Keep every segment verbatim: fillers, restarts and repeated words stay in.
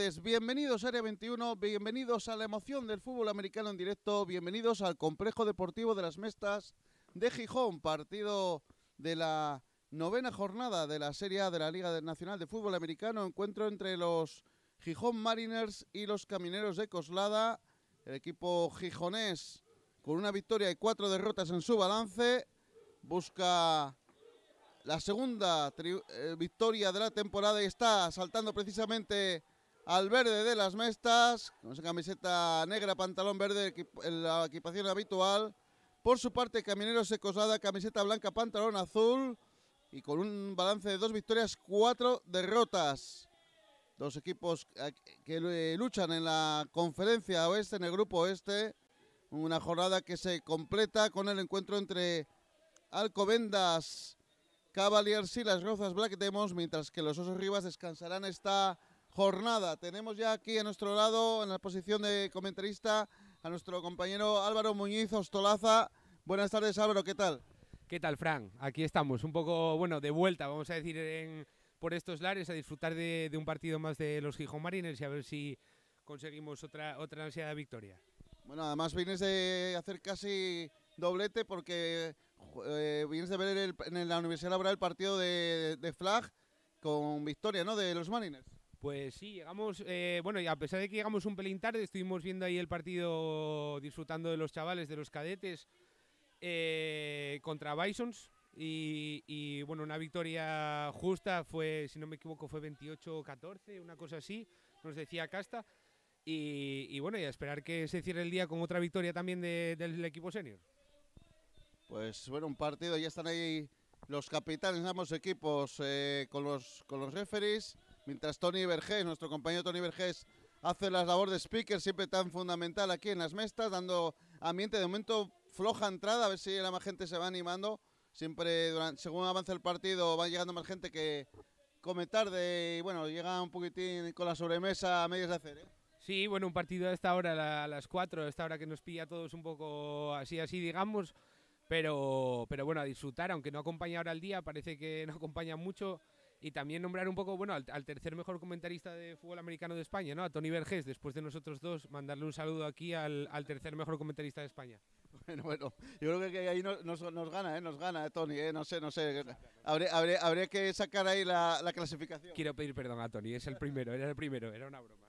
tardes, bienvenidos a Área veintiuno, bienvenidos a la emoción del fútbol americano en directo, bienvenidos al Complejo Deportivo de las Mestas de Gijón, partido de la novena jornada de la Serie A de la Liga Nacional de Fútbol Americano, encuentro entre los Gijón Mariners y los Camineros de Coslada, el equipo gijonés con una victoria y cuatro derrotas en su balance, busca la segunda eh, victoria de la temporada y está saltando precisamente al verde de las Mestas, con esa camiseta negra, pantalón verde, la equipación habitual. Por su parte, Camineros de Coslada, camiseta blanca, pantalón azul, y con un balance de dos victorias, cuatro derrotas. Dos equipos que luchan en la conferencia oeste, en el grupo oeste. Una jornada que se completa con el encuentro entre Alcobendas Cavaliers y las Rozas Black Demons, mientras que los Osos Rivas descansarán esta jornada. Tenemos ya aquí a nuestro lado, en la posición de comentarista, a nuestro compañero Álvaro Muñiz Ostolaza. Buenas tardes, Álvaro, ¿qué tal? ¿Qué tal, Fran? Aquí estamos, un poco, bueno, de vuelta, vamos a decir, en, por estos lares, a disfrutar de, de un partido más de los Gijón Mariners y a ver si conseguimos otra, otra ansiada victoria. Bueno, además vienes de hacer casi doblete porque eh, vienes de ver el, en la Universidad Laboral el partido de, de Flag con victoria, ¿no?, de los Mariners. Pues sí, llegamos, eh, bueno, y a pesar de que llegamos un pelín tarde, estuvimos viendo ahí el partido, disfrutando de los chavales, de los cadetes, eh, contra Bisons, y, y bueno, una victoria justa, fue, si no me equivoco, fue veintiocho catorce, una cosa así, nos decía Casta. Y, y bueno, y a esperar que se cierre el día con otra victoria también de, del equipo senior. Pues bueno, un partido, ya están ahí los capitanes de ambos equipos eh, con, los, con los referees, mientras Tony Vergés, nuestro compañero Tony Vergés, hace la labor de speaker, siempre tan fundamental aquí en las Mestas, dando ambiente. De momento floja entrada, a ver si la más gente se va animando. Siempre, durante, según avanza el partido, va llegando más gente que come tarde y bueno, llega un poquitín con la sobremesa a medias de hacer, ¿eh? Sí, bueno, un partido a esta hora, a las cuatro, a esta hora que nos pilla a todos un poco así, así, digamos, pero, pero bueno, a disfrutar, aunque no acompaña ahora el día, parece que no acompaña mucho, y también nombrar un poco, bueno, al, al tercer mejor comentarista de fútbol americano de España, ¿no?, a Tony Vergés, después de nosotros dos, mandarle un saludo aquí al, al tercer mejor comentarista de España. Bueno, bueno, yo creo que ahí nos, nos, nos gana, ¿eh? Nos gana, ¿eh, Tony? ¿eh? No sé, no sé, habría, habría, habría que sacar ahí la, la clasificación. Quiero pedir perdón a Tony, es el primero, era el primero, era una broma, ¿eh?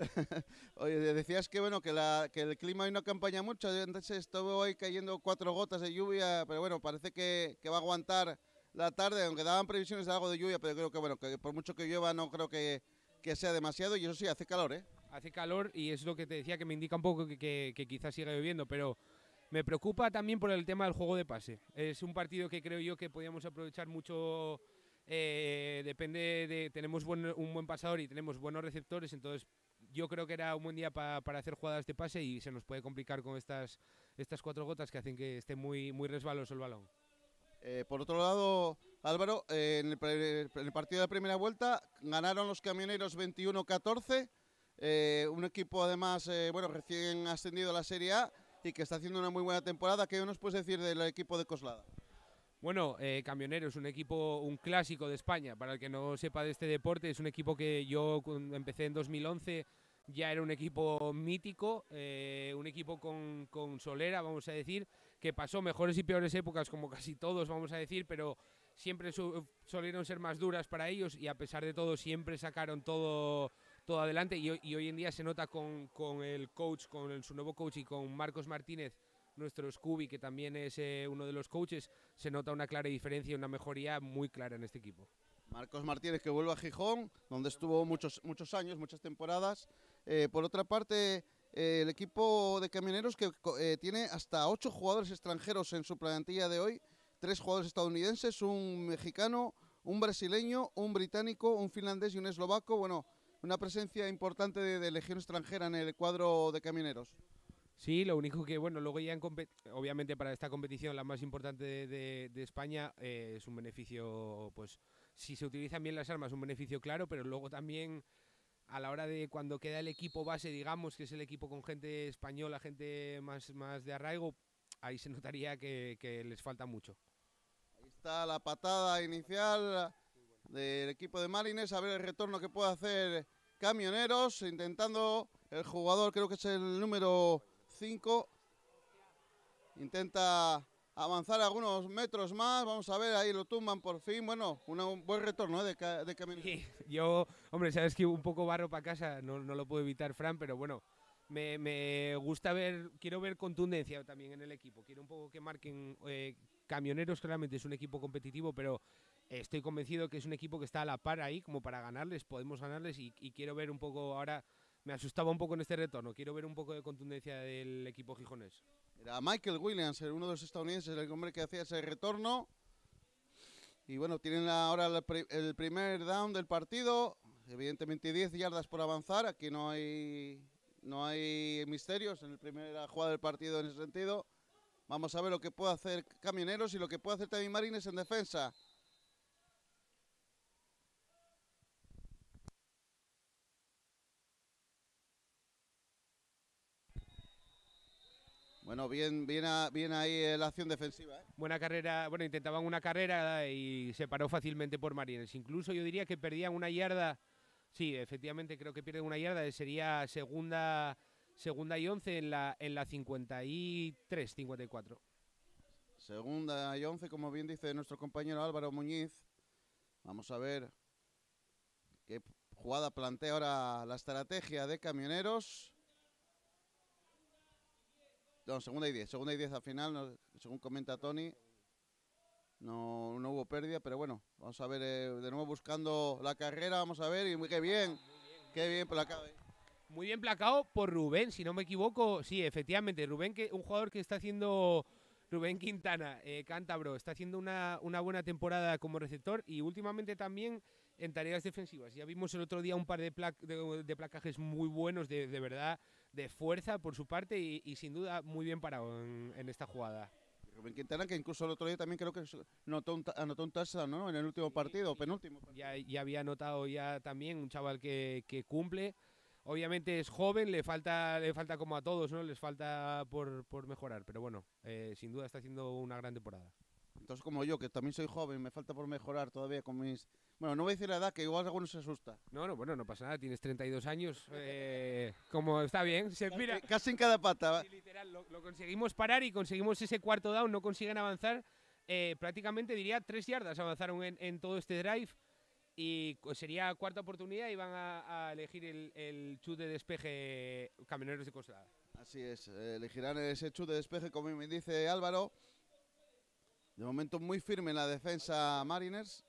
Oye, decías que bueno que, la, que el clima hoy no acompaña mucho, entonces estuvo hoy cayendo cuatro gotas de lluvia, pero bueno, parece que, que va a aguantar la tarde, aunque daban previsiones de algo de lluvia, pero creo que bueno, que por mucho que llueva no creo que, que sea demasiado, y eso sí, hace calor, ¿eh? Hace calor y es lo que te decía, que me indica un poco que, que, que quizás siga lloviendo, pero me preocupa también por el tema del juego de pase. Es un partido que creo yo que podíamos aprovechar mucho, eh, depende de, tenemos buen, un buen pasador y tenemos buenos receptores, entonces yo creo que era un buen día pa, para hacer jugadas de pase y se nos puede complicar con estas, estas cuatro gotas que hacen que esté muy, muy resbaloso el balón. Eh, por otro lado, Álvaro, eh, en, el, en el partido de primera vuelta ganaron los Camioneros veintiuno catorce, eh, un equipo además eh, bueno, recién ascendido a la Serie A y que está haciendo una muy buena temporada. ¿Qué nos puedes decir del equipo de Coslada? Bueno, eh, Camioneros, un equipo, un clásico de España, para el que no sepa de este deporte, es un equipo que yo empecé en dos mil once, ya era un equipo mítico, eh, un equipo con, con solera, vamos a decir, que pasó mejores y peores épocas, como casi todos, vamos a decir, pero siempre su, solieron ser más duras para ellos y a pesar de todo siempre sacaron todo, todo adelante y, y hoy en día se nota con, con el coach, con el, su nuevo coach y con Marcos Martínez, nuestro Scooby, que también es eh, uno de los coaches, se nota una clara diferencia, una mejoría muy clara en este equipo. Marcos Martínez, que vuelve a Gijón, donde estuvo muchos, muchos años, muchas temporadas. Eh, por otra parte, eh, el equipo de Camioneros que eh, tiene hasta ocho jugadores extranjeros en su plantilla de hoy, tres jugadores estadounidenses, un mexicano, un brasileño, un británico, un finlandés y un eslovaco. Bueno, una presencia importante de, de legión extranjera en el cuadro de Camioneros. Sí, lo único que, bueno, luego ya en obviamente para esta competición, la más importante de, de, de España, eh, es un beneficio, pues, si se utilizan bien las armas, un beneficio claro, pero luego también a la hora de cuando queda el equipo base, digamos, que es el equipo con gente española, gente más, más de arraigo, ahí se notaría que, que les falta mucho. Ahí está la patada inicial del equipo de Mariners, a ver el retorno que puede hacer Camioneros, intentando el jugador, creo que es el número cinco, intenta avanzar algunos metros más. Vamos a ver, ahí lo tumban por fin. Bueno, una, un buen retorno ¿eh? de, ca, de Camioneros. Sí, yo, hombre, sabes que un poco barro para casa, no, no lo puedo evitar, Fran, pero bueno, me, me gusta ver, quiero ver contundencia también en el equipo. Quiero un poco que marquen eh, Camioneros, claramente es un equipo competitivo, pero estoy convencido que es un equipo que está a la par ahí, como para ganarles, podemos ganarles, y, y quiero ver un poco, ahora me asustaba un poco en este retorno, quiero ver un poco de contundencia del equipo gijonés. Era Michael Williams, uno de los estadounidenses, el hombre que hacía ese retorno. Y bueno, tienen ahora el, pri el primer down del partido. Evidentemente diez yardas por avanzar. Aquí no hay, no hay misterios en la primera jugada del partido en ese sentido. Vamos a ver lo que puede hacer Camioneros y lo que puede hacer también Marines en defensa. Bueno, bien, bien, a, bien ahí la acción defensiva. ¿eh? Buena carrera, bueno, intentaban una carrera y se paró fácilmente por Marines. Incluso yo diría que perdían una yarda. Sí, efectivamente creo que pierden una yarda. Sería segunda, segunda y once en la, en la cincuenta y tres, cincuenta y cuatro. Segunda y once, como bien dice nuestro compañero Álvaro Muñiz. Vamos a ver qué jugada plantea ahora la estrategia de Camioneros. No, segunda y diez, segunda y diez al final, no, según comenta Tony, no, no hubo pérdida, pero bueno, vamos a ver, eh, de nuevo buscando la carrera, vamos a ver, y muy, qué bien, qué bien placado. ¿eh? Muy bien placado por Rubén, si no me equivoco, sí, efectivamente, Rubén, que un jugador que está haciendo, Rubén Quintana, eh, cántabro, está haciendo una, una buena temporada como receptor y últimamente también en tareas defensivas. Ya vimos el otro día un par de, pla de, de placajes muy buenos, de, de verdad, de fuerza por su parte y, y sin duda muy bien parado en, en esta jugada. Rubén Quintana, que incluso el otro día también creo que anotó un, anotó un touchdown, ¿no? En el último sí, partido, sí, penúltimo. Partido. Ya, ya había anotado ya también un chaval que, que cumple. Obviamente es joven, le falta, le falta como a todos, ¿no? Les falta por, por mejorar, pero bueno, eh, sin duda está haciendo una gran temporada. Entonces, como yo, que también soy joven, me falta por mejorar todavía con mis... Bueno, no voy a decir la edad, que igual alguno se asusta. No, no, bueno, no pasa nada, tienes treinta y dos años, eh, como está bien. Se, mira, casi en cada pata. Sí, literal, lo, lo conseguimos parar y conseguimos ese cuarto down, no consiguen avanzar. Eh, prácticamente diría tres yardas avanzaron en, en todo este drive y sería cuarta oportunidad y van a, a elegir el, el chute de despeje Camioneros de Coslada. Así es, eh, elegirán ese chute de despeje, como me dice Álvaro. De momento muy firme en la defensa Mariners.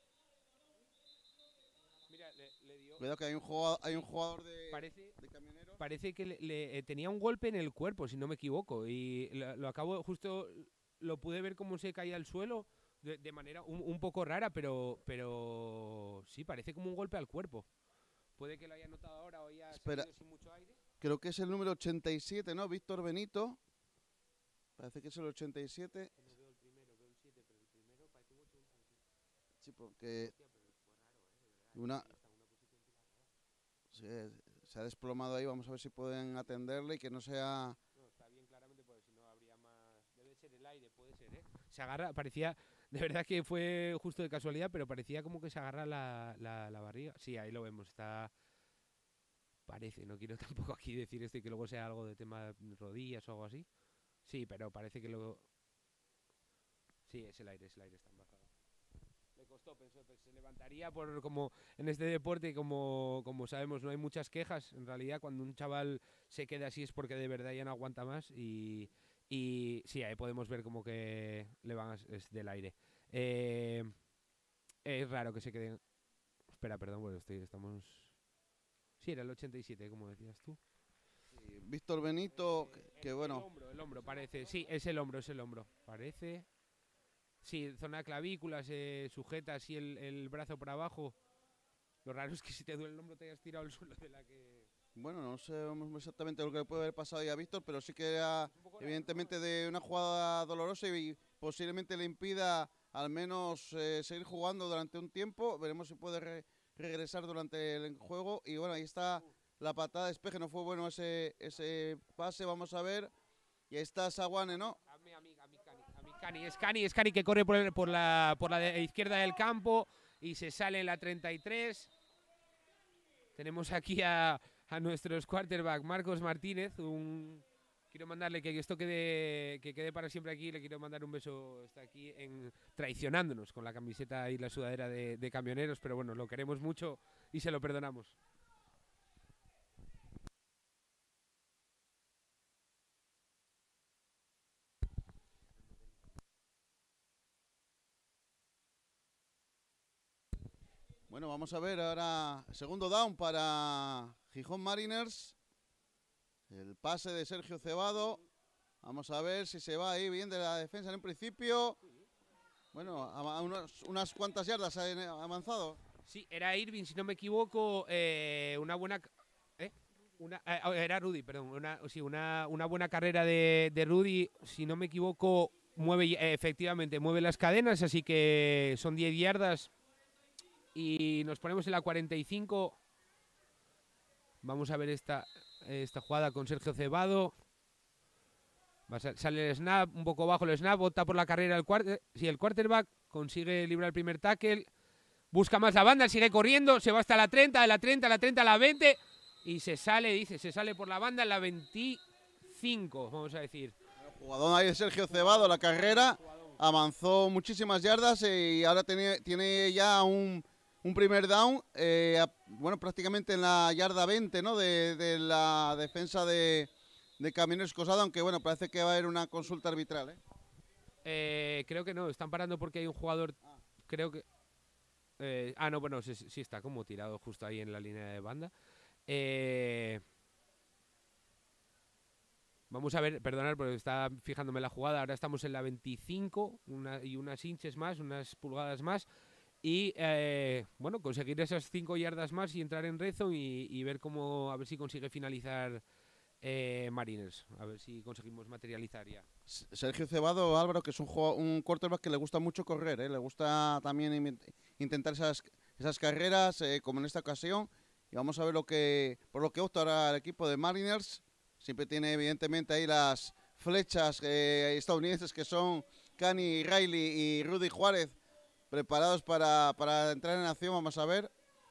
Mira, le, le dio... Cuidado que hay un jugador, hay un jugador de, parece, de Camioneros. Parece que le, le, eh, tenía un golpe en el cuerpo, si no me equivoco. Y lo, lo acabo, justo lo pude ver cómo se caía al suelo de, de manera un, un poco rara, pero, pero sí, parece como un golpe al cuerpo. Puede que lo haya notado ahora o haya Espera, salido sin mucho aire. Creo que es el número ochenta y siete, ¿no? Víctor Benito. Parece que es el ochenta y siete. No veo el primero, veo el siete, pero el primero parece un ochenta y siete. Sí, porque... Hostia, pero fue raro, ¿eh? De verdad. Una... Está en una posición Sí, se ha desplomado ahí, vamos a ver si pueden atenderle y que no sea... No, está bien claramente, porque si no habría más... Debe ser el aire, puede ser, ¿eh? Se agarra, parecía... De verdad que fue justo de casualidad, pero parecía como que se agarra la, la, la barriga. Sí, ahí lo vemos, está... Parece, no quiero tampoco aquí decir esto y que luego sea algo de tema de rodillas o algo así. Sí, pero parece que lo... Sí, es el aire, es el aire, está embajado. Le costó, pensó, pues se levantaría por como en este deporte, como, como sabemos, no hay muchas quejas. En realidad, cuando un chaval se queda así es porque de verdad ya no aguanta más. Y, y sí, ahí podemos ver como que le van a, es del aire. Eh, es raro que se queden... Espera, perdón, bueno, estoy, estamos... Sí, era el ochenta y siete, como decías tú. Sí, Víctor Benito, eh, que, que bueno... El hombro, el hombro, parece. Sí, es el hombro, es el hombro. Parece... Sí, zona clavícula, se sujeta así el, el brazo para abajo. Lo raro es que si te duele el hombro te hayas tirado al suelo de la que... Bueno, no sé exactamente lo que puede haber pasado ahí a Víctor, pero sí que era evidentemente de una jugada dolorosa y posiblemente le impida al menos eh, seguir jugando durante un tiempo. Veremos si puede re regresar durante el juego. Y bueno, ahí está la patada de despeje, no fue bueno ese, ese pase, vamos a ver. Y ahí está Saguane, ¿no? A mi amiga, a mi Cani, a mi Cani. Es Cani, es Cani que corre por, el, por, la, por la de izquierda del campo y se sale en la treinta y tres. tenemos aquí a, a nuestros quarterback, Marcos Martínez. Un, quiero mandarle que esto quede, que quede para siempre aquí. Le quiero mandar un beso. Está aquí en, traicionándonos con la camiseta y la sudadera de, de Camioneros, pero bueno, lo queremos mucho y se lo perdonamos. Bueno, vamos a ver ahora segundo down para Gijón Mariners. El pase de Sergio Cebado. Vamos a ver si se va ahí bien de la defensa en un principio. Bueno, a unos, unas cuantas yardas ha avanzado. Sí, era Irving, si no me equivoco, eh, una buena... ¿eh? Una, eh, era Rudy, perdón. Una, sí, una, una buena carrera de, de Rudy, si no me equivoco, mueve eh, efectivamente, mueve las cadenas, así que son diez yardas. Y nos ponemos en la cuarenta y cinco. Vamos a ver esta, esta jugada con Sergio Cebado. Va a sal, sale el snap, un poco bajo el snap, bota por la carrera el, quarter, sí, el quarterback, consigue librar el primer tackle, busca más la banda, sigue corriendo, se va hasta la treinta, de la treinta, a la treinta, a la veinte y se sale, dice, se sale por la banda en la veinticinco, vamos a decir. El jugador ahí de Sergio Cebado, la carrera, avanzó muchísimas yardas y ahora tiene, tiene ya un... Un primer down, eh, bueno, prácticamente en la yarda veinte, ¿no? De, de la defensa de, de Camioneros Cosado, aunque bueno, parece que va a haber una consulta arbitral, ¿eh? Eh, creo que no, están parando porque hay un jugador, ah. creo que... Eh, ah, no, bueno, sí, sí está como tirado justo ahí en la línea de banda. Eh, vamos a ver, perdonad, porque está fijándome la jugada, ahora estamos en la veinticinco una, y unas inches más, unas pulgadas más. Y, eh, bueno, conseguir esas cinco yardas más y entrar en red zone y, y ver cómo, a ver si consigue finalizar eh, Mariners. A ver si conseguimos materializar ya. Sergio Cebado, Álvaro, que es un, juego, un quarterback que le gusta mucho correr, ¿eh? Le gusta también intentar esas, esas carreras, eh, como en esta ocasión. Y vamos a ver lo que, por lo que opta ahora el equipo de Mariners. Siempre tiene, evidentemente, ahí las flechas eh, estadounidenses que son Cani Riley y Rudy Juárez, preparados para, para entrar en acción. Vamos a ver.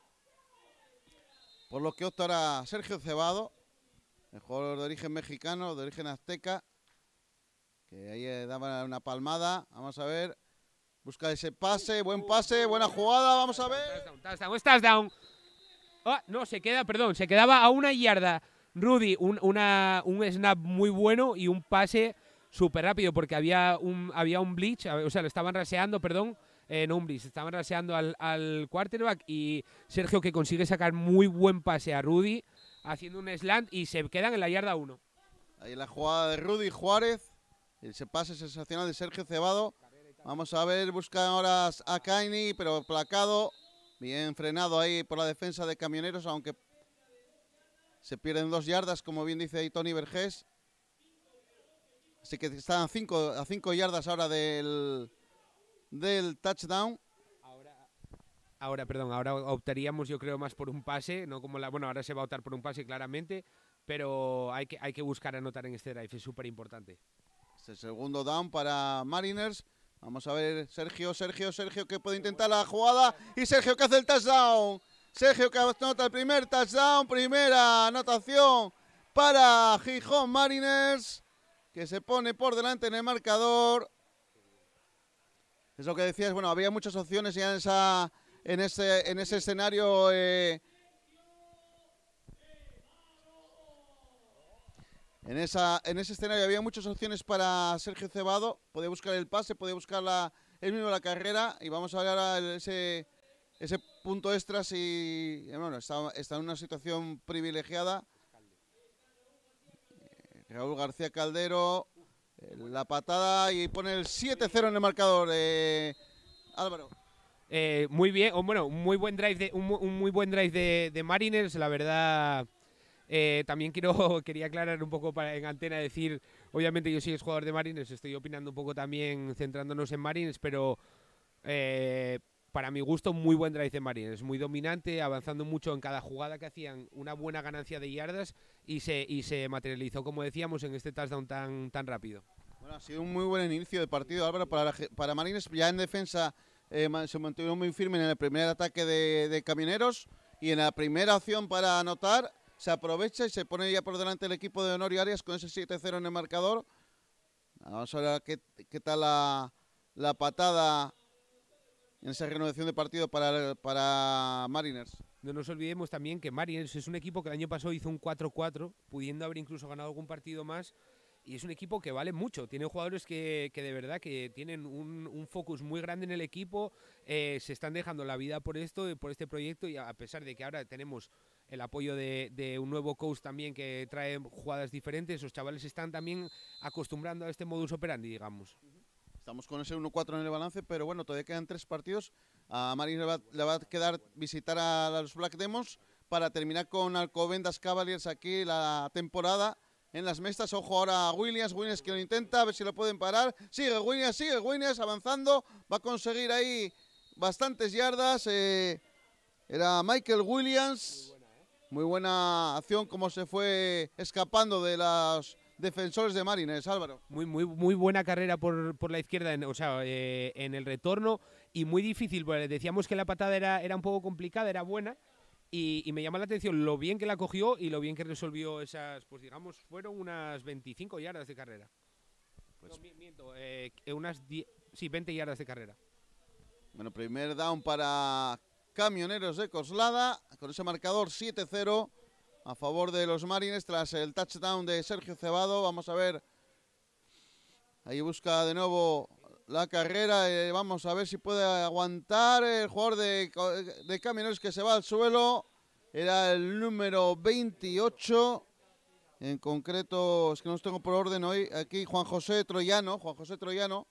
Por lo que opta ahora Sergio Cebado, el jugador de origen mexicano, de origen azteca, que ahí eh, daba una palmada. Vamos a ver. Busca ese pase, buen pase, buena jugada. Vamos a ver. Touchdown, touchdown, touchdown. Oh, no, se queda, perdón, se quedaba a una yarda. Rudy, un, una, un snap muy bueno y un pase súper rápido porque había un, había un blitz, o sea, lo estaban raseando, perdón. Eh, no un blitz, estaban raseando al, al quarterback y Sergio que consigue sacar muy buen pase a Rudy haciendo un slant y se quedan en la yarda uno. Ahí la jugada de Rudy Juárez, ese pase sensacional de Sergio Cebado. Vamos a ver, busca ahora a Kaini, pero placado, bien frenado ahí por la defensa de Camioneros, aunque se pierden dos yardas, como bien dice ahí Tony Vergés. Así que están a cinco, a cinco yardas ahora del... del touchdown. Ahora, ahora, perdón, ahora optaríamos yo creo más por un pase, no como la, bueno, ahora se va a optar por un pase claramente, pero hay que, hay que buscar anotar en este drive, es súper importante. Este segundo down para Mariners. Vamos a ver, Sergio, Sergio, Sergio que puede intentar la jugada y Sergio que hace el touchdown. Sergio que anota el primer touchdown, primera anotación para Gijón Mariners, que se pone por delante en el marcador. Es lo que decías, bueno, había muchas opciones ya en, esa, en, ese, en ese escenario. Eh, en, esa, en ese escenario había muchas opciones para Sergio Cebado. Podía buscar el pase, podía buscar la, él mismo la carrera. Y vamos a ver ahora el, ese, ese punto extra si bueno, está, está en una situación privilegiada. Raúl García Caldero. La patada y pone el siete cero en el marcador, eh, Álvaro. Eh, muy bien, o bueno, un muy buen drive de, un, un muy buen drive de, de Mariners, la verdad. Eh, también quiero quería aclarar un poco para, en antena, decir, obviamente yo soy jugador de Mariners, estoy opinando un poco también centrándonos en Mariners, pero eh, para mi gusto muy buen drive de Mariners, muy dominante, avanzando mucho en cada jugada que hacían, una buena ganancia de yardas y se, y se materializó, como decíamos, en este touchdown tan, tan rápido. Bueno, ha sido un muy buen inicio de partido, Álvaro, para, para Mariners. Ya en defensa eh, se mantuvo muy firme en el primer ataque de, de Camioneros y en la primera opción para anotar se aprovecha y se pone ya por delante el equipo de Honorio Arias con ese siete cero en el marcador. Vamos a ver qué, qué tal la, la patada en esa renovación de partido para, para Mariners. No nos olvidemos también que Mariners es un equipo que el año pasado hizo un cuatro cuatro, pudiendo haber incluso ganado algún partido más, y es un equipo que vale mucho. Tiene jugadores que, que de verdad que tienen un, un focus muy grande en el equipo, eh, se están dejando la vida por esto, por este proyecto, y a pesar de que ahora tenemos el apoyo de, de un nuevo coach también que trae jugadas diferentes, los chavales están también acostumbrando a este modus operandi, digamos. Estamos con ese uno cuatro en el balance, pero bueno, todavía quedan tres partidos. A Mariners le va, le va a quedar visitar a los Black Demons para terminar con Alcobendas Cavaliers aquí la temporada en las mestas. Ojo ahora a Williams, Williams que lo intenta, a ver si lo pueden parar. Sigue Williams, sigue Williams avanzando, va a conseguir ahí bastantes yardas. Eh, era Michael Williams, muy buena acción como se fue escapando de los defensores de Mariners, Álvaro. Muy, muy, muy buena carrera por, por la izquierda, en, o sea, eh, en el retorno, y muy difícil, porque decíamos que la patada era, era un poco complicada, era buena, y, y me llama la atención lo bien que la cogió y lo bien que resolvió esas, pues digamos, fueron unas veinticinco yardas de carrera. Pues no, miento, eh, unas diez, sí, veinte yardas de carrera. Bueno, primer down para Camioneros de Coslada, con ese marcador siete cero. A favor de los Marines tras el touchdown de Sergio Cebado. Vamos a ver. Ahí busca de nuevo la carrera. Eh, vamos a ver si puede aguantar el jugador de, de Camioneros que se va al suelo. Era el número veintiocho. En concreto, es que no los tengo por orden hoy. Aquí Juan José Troyano. Juan José Troyano.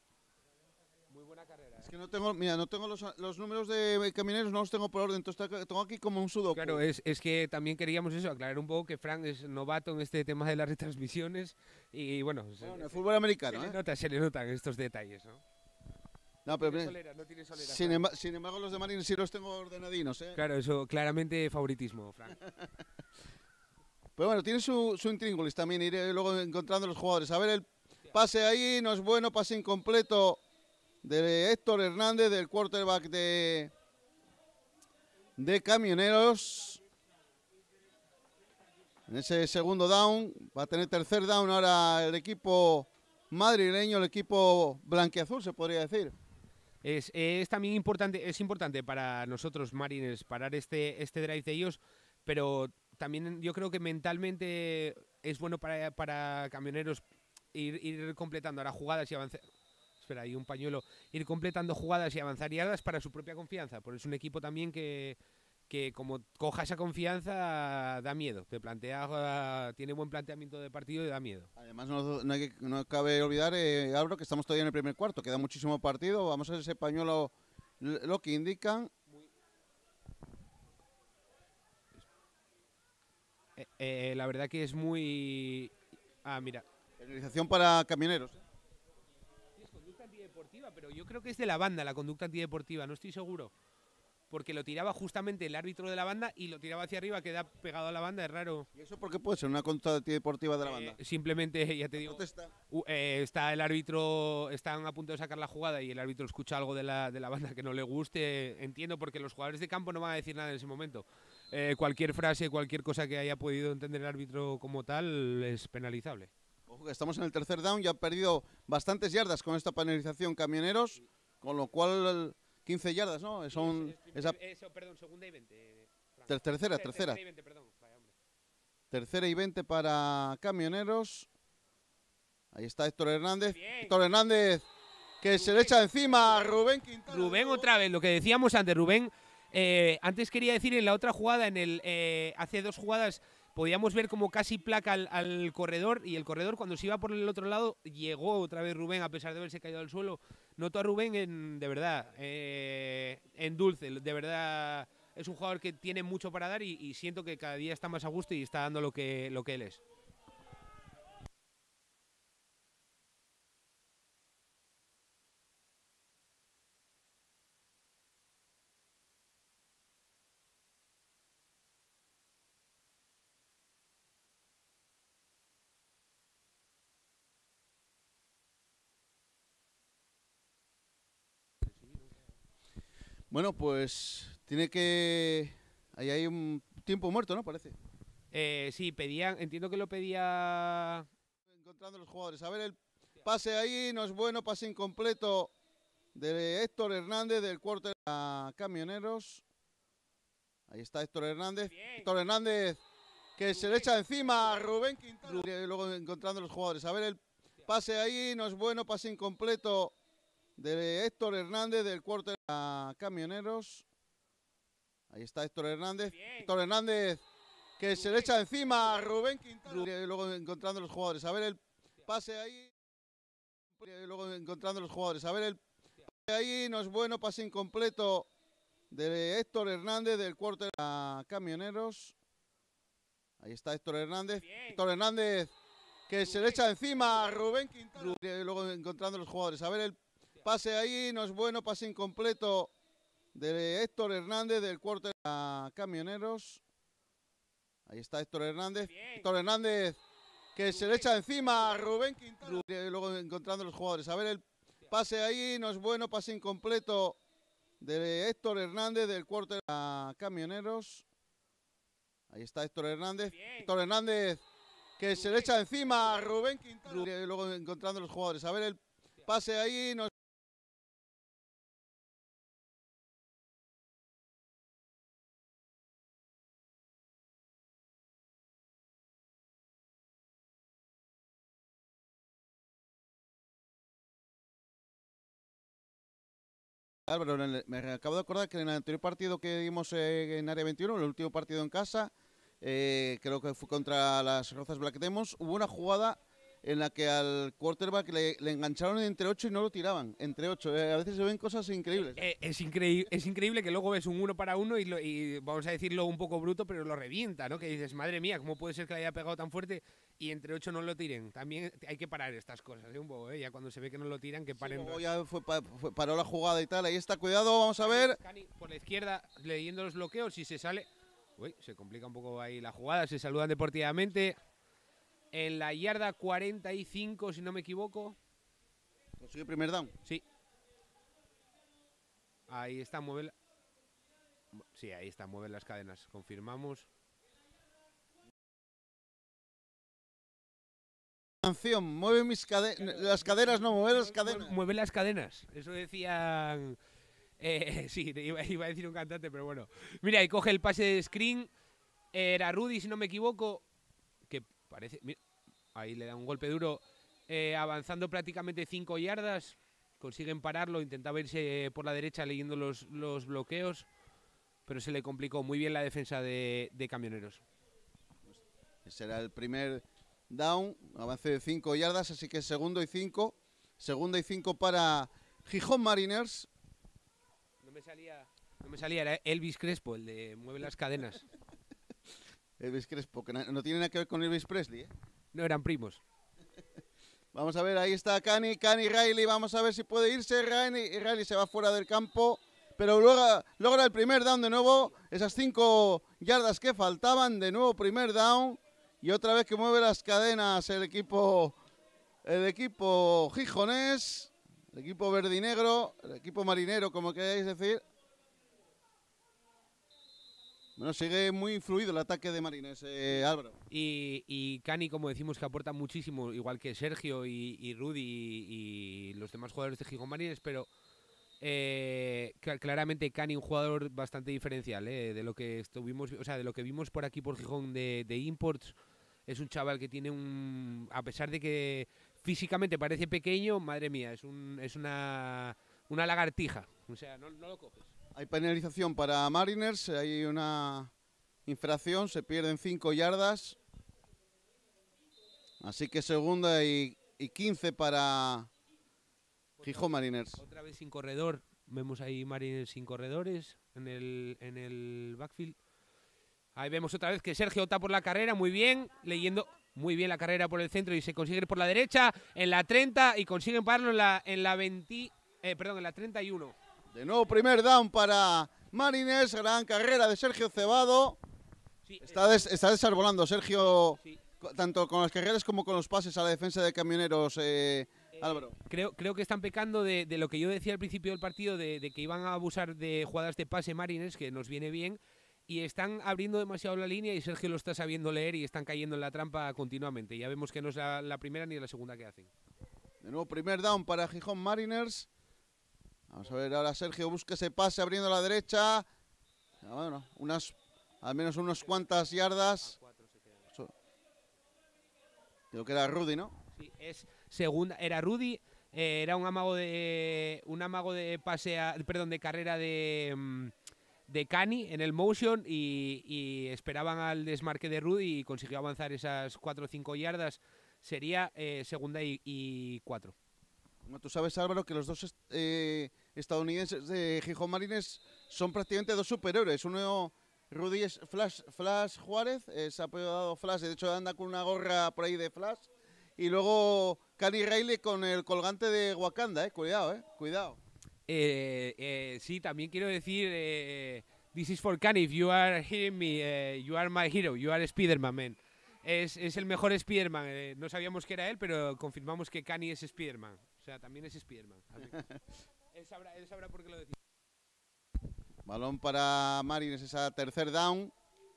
Es que no tengo, mira, no tengo los, los números de Camioneros, no los tengo por orden, entonces tengo aquí como un sudoku. Claro, es, es que también queríamos eso, aclarar un poco que Frank es novato en este tema de las retransmisiones y bueno... Bueno, se, en el fútbol americano, se ¿eh? Le nota, se le notan estos detalles, ¿no? No, pero tiene solera, no tiene solera, sin, emba sin embargo los de Marines sí los tengo ordenadinos, ¿eh? Claro, eso, claramente favoritismo, Frank. Pero bueno, tiene su, su intríngulis también, iré luego encontrando los jugadores. A ver, el pase ahí, no es bueno, pase incompleto de Héctor Hernández, del quarterback de, de Camioneros. En ese segundo down, va a tener tercer down ahora el equipo madrileño, el equipo blanquiazul, se podría decir. Es, es también importante, es importante para nosotros, Marines, parar este, este drive de ellos, pero también yo creo que mentalmente es bueno para, para Camioneros ir, ir completando ahora jugadas y avanzar. Espera, hay un pañuelo. Ir completando jugadas y avanzar yardas para su propia confianza. Porque es un equipo también que, que como coja esa confianza, da miedo. Te plantea, tiene buen planteamiento de partido y da miedo. Además, no, no, hay que, no cabe olvidar, eh, Álvaro, que estamos todavía en el primer cuarto. Queda muchísimo partido. Vamos a ver ese pañuelo, lo que indican. Eh, eh, la verdad que es muy... Ah, mira. Penalización para Camioneros. Antideportiva, pero yo creo que es de la banda la conducta antideportiva, no estoy seguro. Porque lo tiraba justamente el árbitro de la banda y lo tiraba hacia arriba, queda pegado a la banda, es raro. ¿Y eso por qué puede ser una conducta antideportiva de la banda? Eh, simplemente, ya te digo, uh, eh, está el árbitro, están a punto de sacar la jugada y el árbitro escucha algo de la, de la banda que no le guste. Entiendo, porque los jugadores de campo no van a decir nada en ese momento. Eh, cualquier frase, cualquier cosa que haya podido entender el árbitro como tal es penalizable. Ojo que estamos en el tercer down, ya ha perdido bastantes yardas con esta penalización Camioneros, con lo cual quince yardas, ¿no? Son es, es, esa... eso, perdón, segunda y veinte. Ter tercera, tercera. Tercera y veinte, perdón. Vaya, hombre. Tercera y veinte para Camioneros. Ahí está Héctor Hernández. Bien. Héctor Hernández que Rubén. se le echa encima a Rubén Quintana. Rubén otra vez, lo que decíamos antes, Rubén. Eh, antes quería decir en la otra jugada, en el eh, hace dos jugadas, podíamos ver como casi placa al, al corredor, y el corredor cuando se iba por el otro lado llegó otra vez Rubén a pesar de haberse caído al suelo. Noto a Rubén en, de verdad, eh, en dulce, de verdad es un jugador que tiene mucho para dar y, y siento que cada día está más a gusto y está dando lo que, lo que él es. Bueno, pues tiene que Ahí hay un tiempo muerto, ¿no? Parece. Eh, sí, pedían, entiendo que lo pedía... Encontrando los jugadores. A ver, el pase ahí, no es bueno, pase incompleto de Héctor Hernández del cuarto a Camioneros. Ahí está Héctor Hernández. Bien. Héctor Hernández que Rubén. Se le echa encima a Rubén Quintana. Y luego encontrando los jugadores. A ver, el pase ahí, no es bueno, pase incompleto de Héctor Hernández del cuarto a Camioneros. Ahí está Héctor Hernández. Bien. Héctor Hernández que Rubén. Se le echa encima a Rubén Quintana. Y luego encontrando los jugadores. A ver, el pase ahí. Y luego encontrando los jugadores. A ver, el pase ahí, no es bueno, pase incompleto de Héctor Hernández del cuarto a Camioneros. Ahí está Héctor Hernández. Bien. Héctor Hernández que Rubén. Se le echa encima a Rubén Quintana. Y luego encontrando los jugadores. A ver, el pase ahí, no es bueno, pase incompleto de Héctor Hernández del cuarto a Camioneros. Ahí está Héctor Hernández. Bien. Héctor Hernández que Rubén. Se le echa encima a Rubén Quintana. Y luego encontrando los jugadores. A ver, el pase ahí, no es bueno, pase incompleto de Héctor Hernández del cuarto a Camioneros. Ahí está Héctor Hernández. Bien. Héctor Hernández que Rubén. Se le echa encima a Rubén Quintana. Y luego encontrando los jugadores. A ver, el pase ahí, no Álvaro, me acabo de acordar que en el anterior partido que dimos eh, en Área veintiuno, el último partido en casa, eh, creo que fue contra las Rozas Black Demons, hubo una jugada en la que al quarterback le, le engancharon entre ocho y no lo tiraban, entre ocho. Eh, a veces se ven cosas increíbles. Eh, es, increíble, es increíble que luego ves un uno para uno y, lo, y vamos a decirlo un poco bruto, pero lo revienta, ¿no? Que dices, madre mía, ¿cómo puede ser que le haya pegado tan fuerte y entre ocho no lo tiren? También hay que parar estas cosas, ¿eh? Un poco, ¿eh? Ya cuando se ve que no lo tiran, que paren. Sí, luego ya fue, fue, paró la jugada y tal, ahí está, cuidado, vamos a ver. Cani, por la izquierda, leyendo los bloqueos, si se sale... Uy, se complica un poco ahí la jugada, se saludan deportivamente. En la yarda cuarenta y cinco, si no me equivoco. ¿Consigue primer down? Sí. Ahí está, mueve... La... Sí, ahí está, mueve las cadenas. Confirmamos. Canción, mueve mis cadenas. Las cadenas no, mueve las cadenas. Mueve las cadenas. Eso decían... Eh, sí, iba, iba a decir un cantante, pero bueno. Mira, y coge el pase de screen. Era Rudy, si no me equivoco. Que parece... Mira, ahí le da un golpe duro. Eh, avanzando prácticamente cinco yardas. Consiguen pararlo. Intentaba irse por la derecha leyendo los, los bloqueos. Pero se le complicó muy bien la defensa de, de Camioneros. Ese era el primer down. Avance de cinco yardas. Así que segundo y cinco. Segundo y cinco para Gijón Mariners. No me salía, no me salía, era Elvis Crespo, el de mueve las cadenas. Elvis Crespo, que no tiene nada que ver con Elvis Presley, ¿eh? No, eran primos. Vamos a ver, ahí está Cani, Cani Riley, vamos a ver si puede irse. Riley, Riley se va fuera del campo, pero luego logra el primer down de nuevo. Esas cinco yardas que faltaban, de nuevo primer down. Y otra vez que mueve las cadenas el equipo, el equipo gijonés. El equipo verde y negro, el equipo marinero, como queráis decir. Bueno, sigue muy fluido el ataque de Marines, eh, Álvaro. Y, y Cani, como decimos, que aporta muchísimo, igual que Sergio y, y Rudy y, y los demás jugadores de Gijón Marines, pero eh, claramente Cani un jugador bastante diferencial, eh, de lo que estuvimos, o sea, de lo que vimos por aquí por Gijón de, de Imports. Es un chaval que tiene un, a pesar de que físicamente parece pequeño, madre mía, es, un, es una, una lagartija. O sea, no, no lo coges. Hay penalización para Mariners, hay una infracción, se pierden cinco yardas. Así que segunda y, y quince para Gijón Mariners. Otra vez sin corredor, vemos ahí Mariners sin corredores en el, en el backfield. Ahí vemos otra vez que Sergio opta por la carrera, muy bien, leyendo muy bien la carrera por el centro y se consigue ir por la derecha, en la treinta y consiguen pararlo en la, en la veinte, eh, perdón, en la treinta y uno. De nuevo primer down para Mariners, gran carrera de Sergio Cebado. Sí, está, des, está desarbolando Sergio, sí, tanto con las carreras como con los pases a la defensa de Camioneros, eh, eh, Álvaro. Creo, creo que están pecando de, de lo que yo decía al principio del partido, de, de que iban a abusar de jugadas de pase Mariners, que nos viene bien. y están abriendo demasiado la línea y Sergio lo está sabiendo leer y están cayendo en la trampa continuamente. Ya vemos que no es la, la primera ni la segunda que hacen. De nuevo primer down para Gijón Mariners. Vamos a ver, ahora Sergio busca ese pase abriendo a la derecha. Bueno, unas, al menos unas cuantas yardas. Creo que era Rudy, ¿no? Sí, es segunda, era Rudy, eh, era un amago de un amago de pasea, perdón, de carrera de, de Cani en el motion y, y esperaban al desmarque de Rudy y consiguió avanzar esas cuatro o cinco yardas. Sería eh, segunda y, y cuatro. Bueno, tú sabes, Álvaro, que los dos est eh, estadounidenses de Gijón Mariners son prácticamente dos superhéroes. Uno, Rudy, es Flash, Flash Juárez, eh, se ha apellidado Flash, de hecho anda con una gorra por ahí de Flash. Y luego Cani Riley con el colgante de Wakanda, eh, cuidado, eh, cuidado. Eh, eh, sí, también quiero decir, eh, this is for Cani, if you are hearing me, uh, you are my hero, you are Spider-Man, man. Es, es el mejor Spider-Man, eh, no sabíamos que era él, pero confirmamos que Cani es Spider-Man, o sea, también es Spider-Man. él, sabrá, él sabrá por qué lo decía. Balón para Mariners, esa tercer down.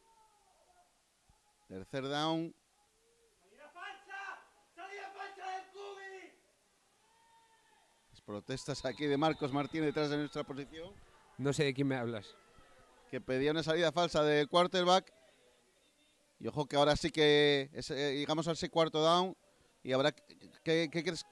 Tercer down. ¡Salida falsa! ¡Salida falsa del Cubi! Las protestas aquí de Marcos Martínez detrás de nuestra posición. No sé de quién me hablas. Que pedía una salida falsa del quarterback. Y ojo que ahora sí que es, eh, llegamos a ese cuarto down. Y habrá... ¿Qué, qué crees?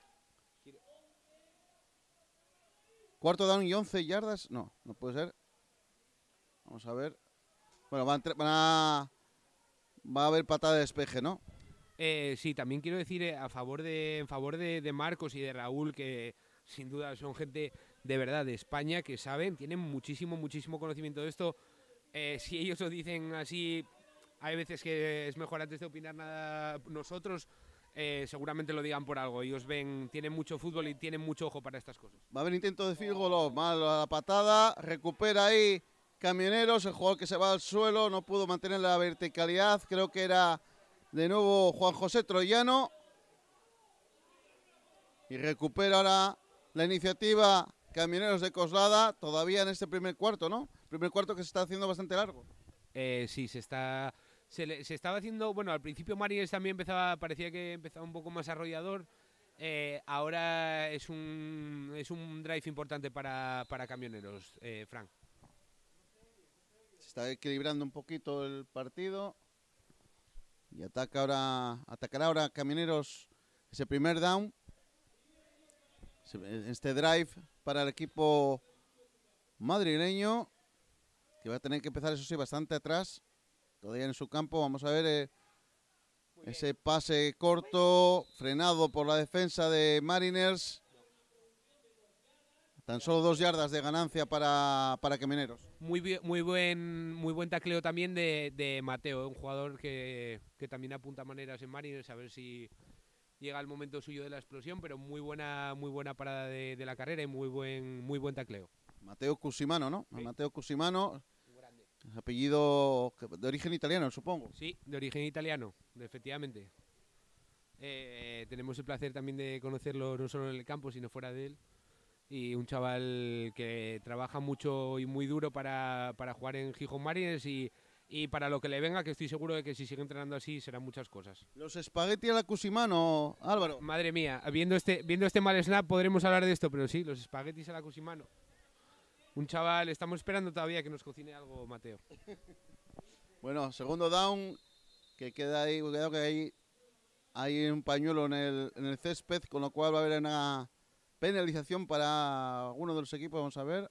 Cuarto down y once yardas. No, no puede ser. Vamos a ver. Bueno, van, van a, va a haber patada de despeje, ¿no? Eh, sí, también quiero decir eh, a favor de, en favor de, de Marcos y de Raúl, que sin duda son gente de verdad de España, que saben, tienen muchísimo, muchísimo conocimiento de esto. Eh, si ellos lo dicen así, hay veces que es mejor antes de opinar nada nosotros. Eh, seguramente lo digan por algo. Ellos ven, tienen mucho fútbol y tienen mucho ojo para estas cosas. Va a haber intento de field goal, malo a la patada, recupera ahí Camioneros, el jugador que se va al suelo, no pudo mantener la verticalidad, creo que era de nuevo Juan José Troyano. Y recupera ahora la iniciativa Camioneros de Coslada, todavía en este primer cuarto, ¿no? Primer cuarto que se está haciendo bastante largo. Eh, sí, se está se, le, se estaba haciendo, bueno, al principio Mariners también empezaba, parecía que empezaba un poco más arrollador. Eh, ahora es un, es un drive importante para, para Camioneros, eh, Frank. Se está equilibrando un poquito el partido. Y ataca ahora, atacará ahora Camioneros ese primer down. Este drive para el equipo madrileño, que va a tener que empezar, eso sí, bastante atrás. Todavía en su campo. Vamos a ver eh, ese pase corto, frenado por la defensa de Mariners. Tan solo dos yardas de ganancia para, para Camioneros. Muy, muy, buen, muy buen tacleo también de, de Mateo, un jugador que, que también apunta maneras en Mariners, a ver si llega el momento suyo de la explosión, pero muy buena, muy buena parada de, de la carrera y muy buen, muy buen tacleo. Mateo Cusimano, ¿no? Sí. Mateo Cusimano, apellido de origen italiano, supongo. Sí, de origen italiano, efectivamente. Eh, tenemos el placer también de conocerlo no solo en el campo, sino fuera de él. Y un chaval que trabaja mucho y muy duro para, para jugar en Gijón Mariners y, y para lo que le venga, que estoy seguro de que si sigue entrenando así serán muchas cosas. Los espagueti a la Cusimano, Álvaro. Madre mía, viendo este, viendo este mal snap podremos hablar de esto, pero sí, los espaguetis a la Cusimano. Un chaval, estamos esperando todavía que nos cocine algo, Mateo. Bueno, segundo down, que queda ahí, cuidado que hay, hay un pañuelo en el, en el césped, con lo cual va a haber una penalización para alguno de los equipos, vamos a ver.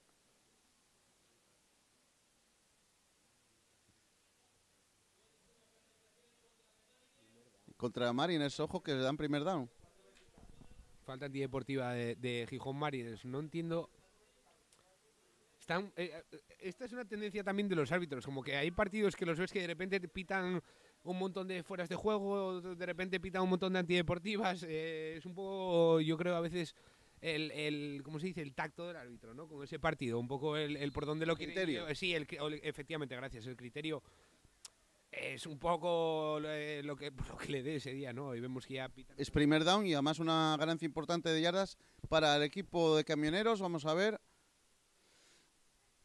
Contra Mariners, ojo, que le dan primer down. Falta antideportiva de, de Gijón Mariners. No entiendo. Están, eh, esta es una tendencia también de los árbitros. Como que hay partidos que los ves que de repente te pitan un montón de fueras de juego, de repente pitan un montón de antideportivas. Eh, es un poco, yo creo, a veces el, el, ¿cómo se dice? El tacto del árbitro, ¿no? Con ese partido. Un poco el, el por dónde lo quiere. Criterio. Sí, el, efectivamente, gracias. El criterio es un poco eh, lo, que, lo que le dé ese día, ¿no? Y vemos que ya pitan. Es primer down y además una ganancia importante de yardas para el equipo de Camioneros. Vamos a ver.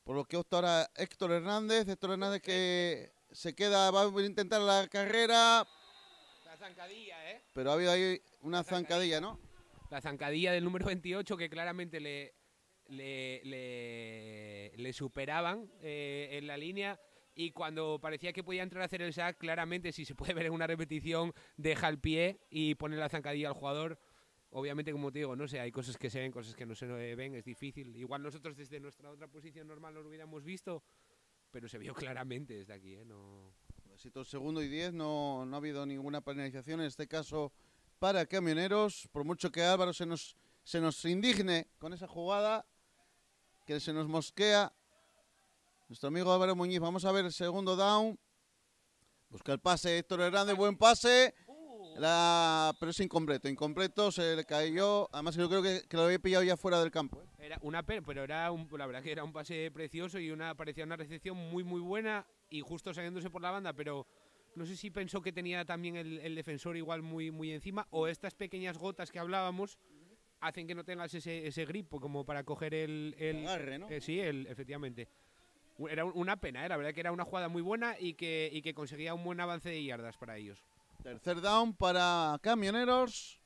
por lo que opta ahora Héctor Hernández. Héctor Hernández que se queda, va a intentar la carrera. La zancadilla, ¿eh? Pero ha habido ahí una zancadilla, ¿no? La zancadilla del número veintiocho que claramente le, le, le, le superaban eh, en la línea. Y cuando parecía que podía entrar a hacer el sack, claramente, si se puede ver en una repetición, deja el pie y pone la zancadilla al jugador. Obviamente, como te digo, no sé, hay cosas que se ven, cosas que no se ven, es difícil. Igual nosotros desde nuestra otra posición normal no lo hubiéramos visto, pero se vio claramente desde aquí, ¿eh? No... Besito segundo y diez, no, no ha habido ninguna penalización en este caso para Camioneros. Por mucho que Álvaro se nos, se nos indigne con esa jugada, que se nos mosquea. Nuestro amigo Álvaro Muñiz, vamos a ver el segundo down. Busca el pase, Héctor Hernández, buen pase. La, pero es incompleto, incompleto, se le cayó. Además yo creo que, que lo había pillado ya fuera del campo, ¿eh? Era una pena, pero era un, la verdad que era un pase precioso y una parecía una recepción muy muy buena y justo saliéndose por la banda, pero no sé si pensó que tenía también el, el defensor igual muy muy encima, o estas pequeñas gotas que hablábamos hacen que no tengas ese, ese grip como para coger el, el, el agarre, ¿no? Eh, sí, el, efectivamente. Era una pena, ¿eh? La verdad que era una jugada muy buena y que, y que conseguía un buen avance de yardas para ellos. Tercer down para Camioneros.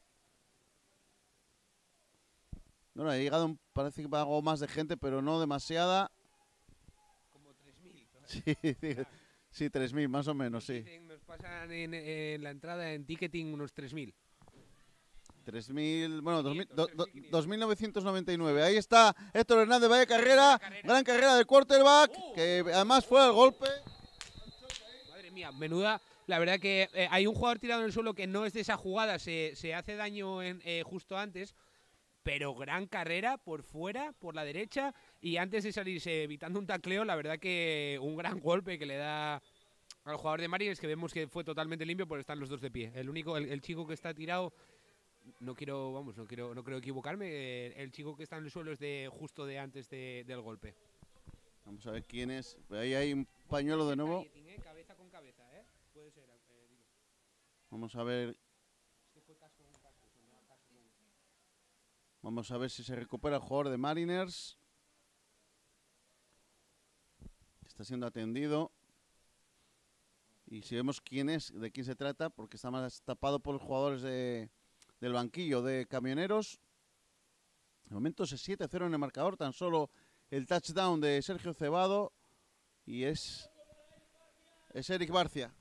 Bueno, ha llegado, un, parece que algo más de gente, pero no demasiada. Como tres mil. Sí, sí, sí, tres mil más o menos, sí. Nos pasan en, en la entrada en ticketing unos tres mil. tres mil, bueno, dos mil novecientos noventa y nueve. Ahí está Héctor Hernández, vaya carrera, carrera. Gran carrera del quarterback, oh. que además fue al golpe. Madre mía, menuda. La verdad que eh, hay un jugador tirado en el suelo que no es de esa jugada, se, se hace daño en, eh, justo antes, pero gran carrera por fuera, por la derecha, y antes de salirse evitando un tacleo, la verdad que un gran golpe que le da al jugador de Marines, que vemos que fue totalmente limpio, porque están los dos de pie. El único, el, el chico que está tirado, no quiero, vamos, no quiero, no creo equivocarme, eh, el chico que está en el suelo es de justo de antes de, del golpe. Vamos a ver quién es. Ahí hay un pañuelo de nuevo. Cabeza con cabeza, ¿eh? Puede ser, eh, digo. Vamos a ver. Vamos a ver si se recupera el jugador de Mariners. Está siendo atendido. Y si vemos quién es, de quién se trata, porque está más tapado por los jugadores de, del banquillo de Camioneros. De momento es siete cero en el marcador, tan solo el touchdown de Sergio Cebado. Y es, es Eric Barcia.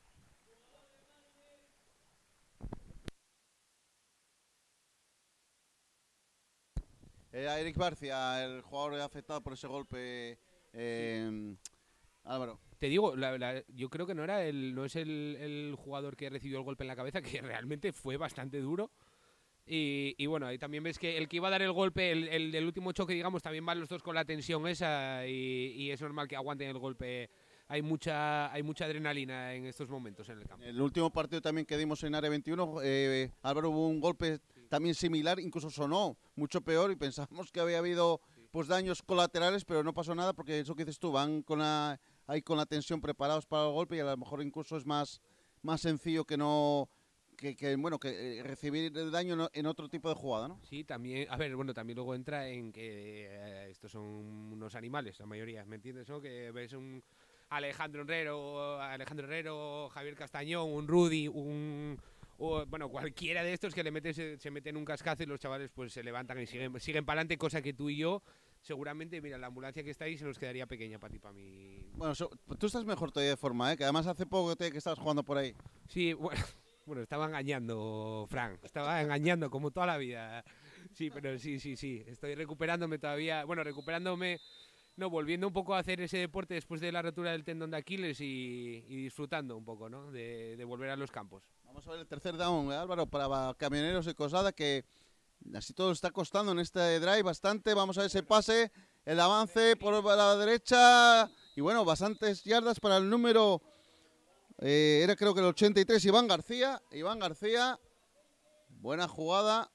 Era Eric Barcia, el jugador afectado por ese golpe, eh, Álvaro. Te digo, la, la, yo creo que no era el, no es el, el jugador que recibió el golpe en la cabeza, que realmente fue bastante duro. Y, y bueno, ahí también ves que el que iba a dar el golpe, el, el del último choque, digamos, también van los dos con la tensión esa y, y es normal que aguanten el golpe. Hay mucha, hay mucha adrenalina en estos momentos en el campo. El último partido también que dimos en Área veintiuno, eh, Álvaro, hubo un golpe sí. también similar, incluso sonó mucho peor y pensábamos que había habido sí. pues daños colaterales, pero no pasó nada porque eso que dices tú, van con la, ahí con la tensión preparados para el golpe y a lo mejor incluso es más, más sencillo que no... Que, que bueno, que eh, recibir el daño no, en otro tipo de jugada, ¿no? Sí, también, a ver, bueno, también luego entra en que eh, estos son unos animales, la mayoría, ¿me entiendes? ¿No? Que ves un Alejandro Herrero, Alejandro Herrero, Javier Castañón, un Rudy, un... O, bueno, cualquiera de estos que le meten, se, se meten un cascazo y los chavales pues se levantan y siguen, siguen para adelante, cosa que tú y yo, seguramente, mira, la ambulancia que está ahí se nos quedaría pequeña para ti, para mí. Bueno, so, tú estás mejor todavía de forma, ¿eh? Que además hace poco que estabas jugando por ahí. Sí, bueno... Bueno, estaba engañando, Frank, estaba engañando como toda la vida. Sí, pero sí, sí, sí, estoy recuperándome todavía, bueno, recuperándome, no, volviendo un poco a hacer ese deporte después de la rotura del tendón de Aquiles y, y disfrutando un poco, ¿no? De, de volver a los campos. Vamos a ver el tercer down, ¿eh, Álvaro? Para Camioneros de Cosada, que así todo está costando en este drive bastante. Vamos a ver ese pase, el avance por la derecha y bueno, bastantes yardas para el número... Eh, era creo que el ochenta y tres, Iván García. Iván García, buena jugada.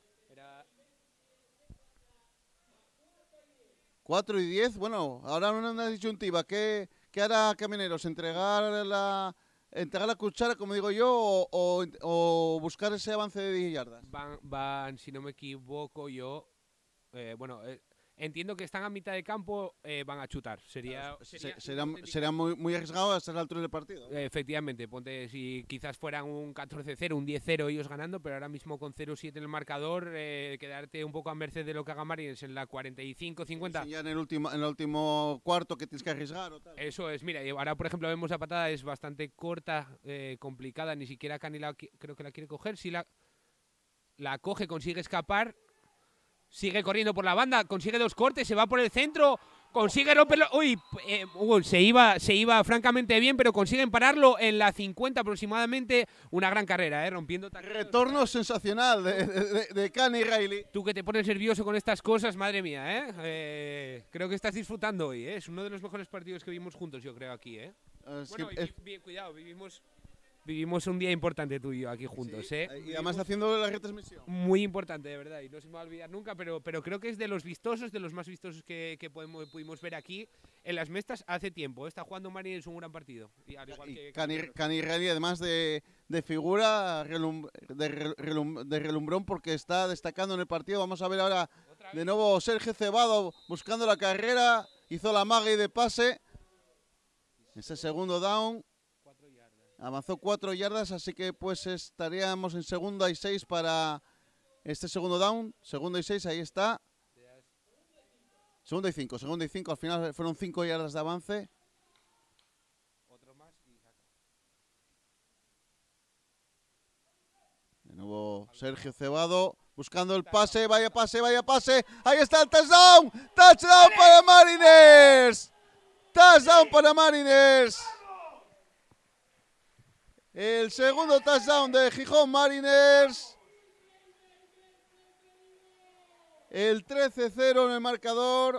cuatro y diez, bueno, ahora una disyuntiva. ¿Qué, qué hará Camioneros? ¿Entregar la, entregar la cuchara, como digo yo, o, o, o buscar ese avance de diez yardas? Van, van, si no me equivoco yo, eh, bueno, eh, entiendo que están a mitad de campo, eh, van a chutar. Sería, Claro, sería, se- será, será muy, muy arriesgado a estas alturas del partido. Eh, Efectivamente, ponte si quizás fueran un catorce cero, un diez cero ellos ganando, pero ahora mismo con cero siete en el marcador, eh, quedarte un poco a merced de lo que haga Marines en la cuarenta y cinco cincuenta. Sí, ya en el último en el último cuarto que tienes que arriesgar o tal. Eso es, mira, y ahora por ejemplo vemos la patada, es bastante corta, eh, complicada, ni siquiera Cani la qui- creo que la quiere coger, si la, la coge, consigue escapar, sigue corriendo por la banda, consigue dos cortes, se va por el centro, consigue romperlo. Uy, eh, uh, se iba, se iba francamente bien, pero consiguen pararlo en la cincuenta aproximadamente. Una gran carrera, eh, rompiendo taqueros. Retorno sensacional de, de, de, de Cani Riley. Tú que te pones nervioso con estas cosas, madre mía, ¿eh? eh creo que estás disfrutando hoy, ¿eh? Es uno de los mejores partidos que vimos juntos, yo creo, aquí, ¿eh? Es Bueno, que y, es- bien, cuidado, vivimos, vivimos un día importante tú y yo aquí juntos, sí, ¿eh? y además haciendo la retransmisión. Muy importante, de verdad, y no se me va a olvidar nunca, pero, pero creo que es de los vistosos, de los más vistosos que, que podemos, pudimos ver aquí en las Mestas hace tiempo. Está jugando Marines un gran partido. Y al igual Y que Cani, Cañoneros. Cani Riley, además de, de figura relum- de, re- relum- de relumbrón porque está destacando en el partido. Vamos a ver ahora Otra de vez. nuevo Sergio Cebado buscando la carrera. Hizo la maga y de pase. Ese segundo down. Cuatro yardas. Avanzó cuatro yardas, así que pues estaríamos en segunda y seis para este segundo down. Segunda y seis, ahí está. Segunda y cinco, segunda y cinco. Al final fueron cinco yardas de avance. Otro más y saca. De nuevo Sergio Cebado buscando el pase. Vaya pase, vaya pase. Ahí está el touchdown. Touchdown para Mariners. Touchdown para Mariners. El segundo touchdown de Gijón Mariners. El trece cero en el marcador.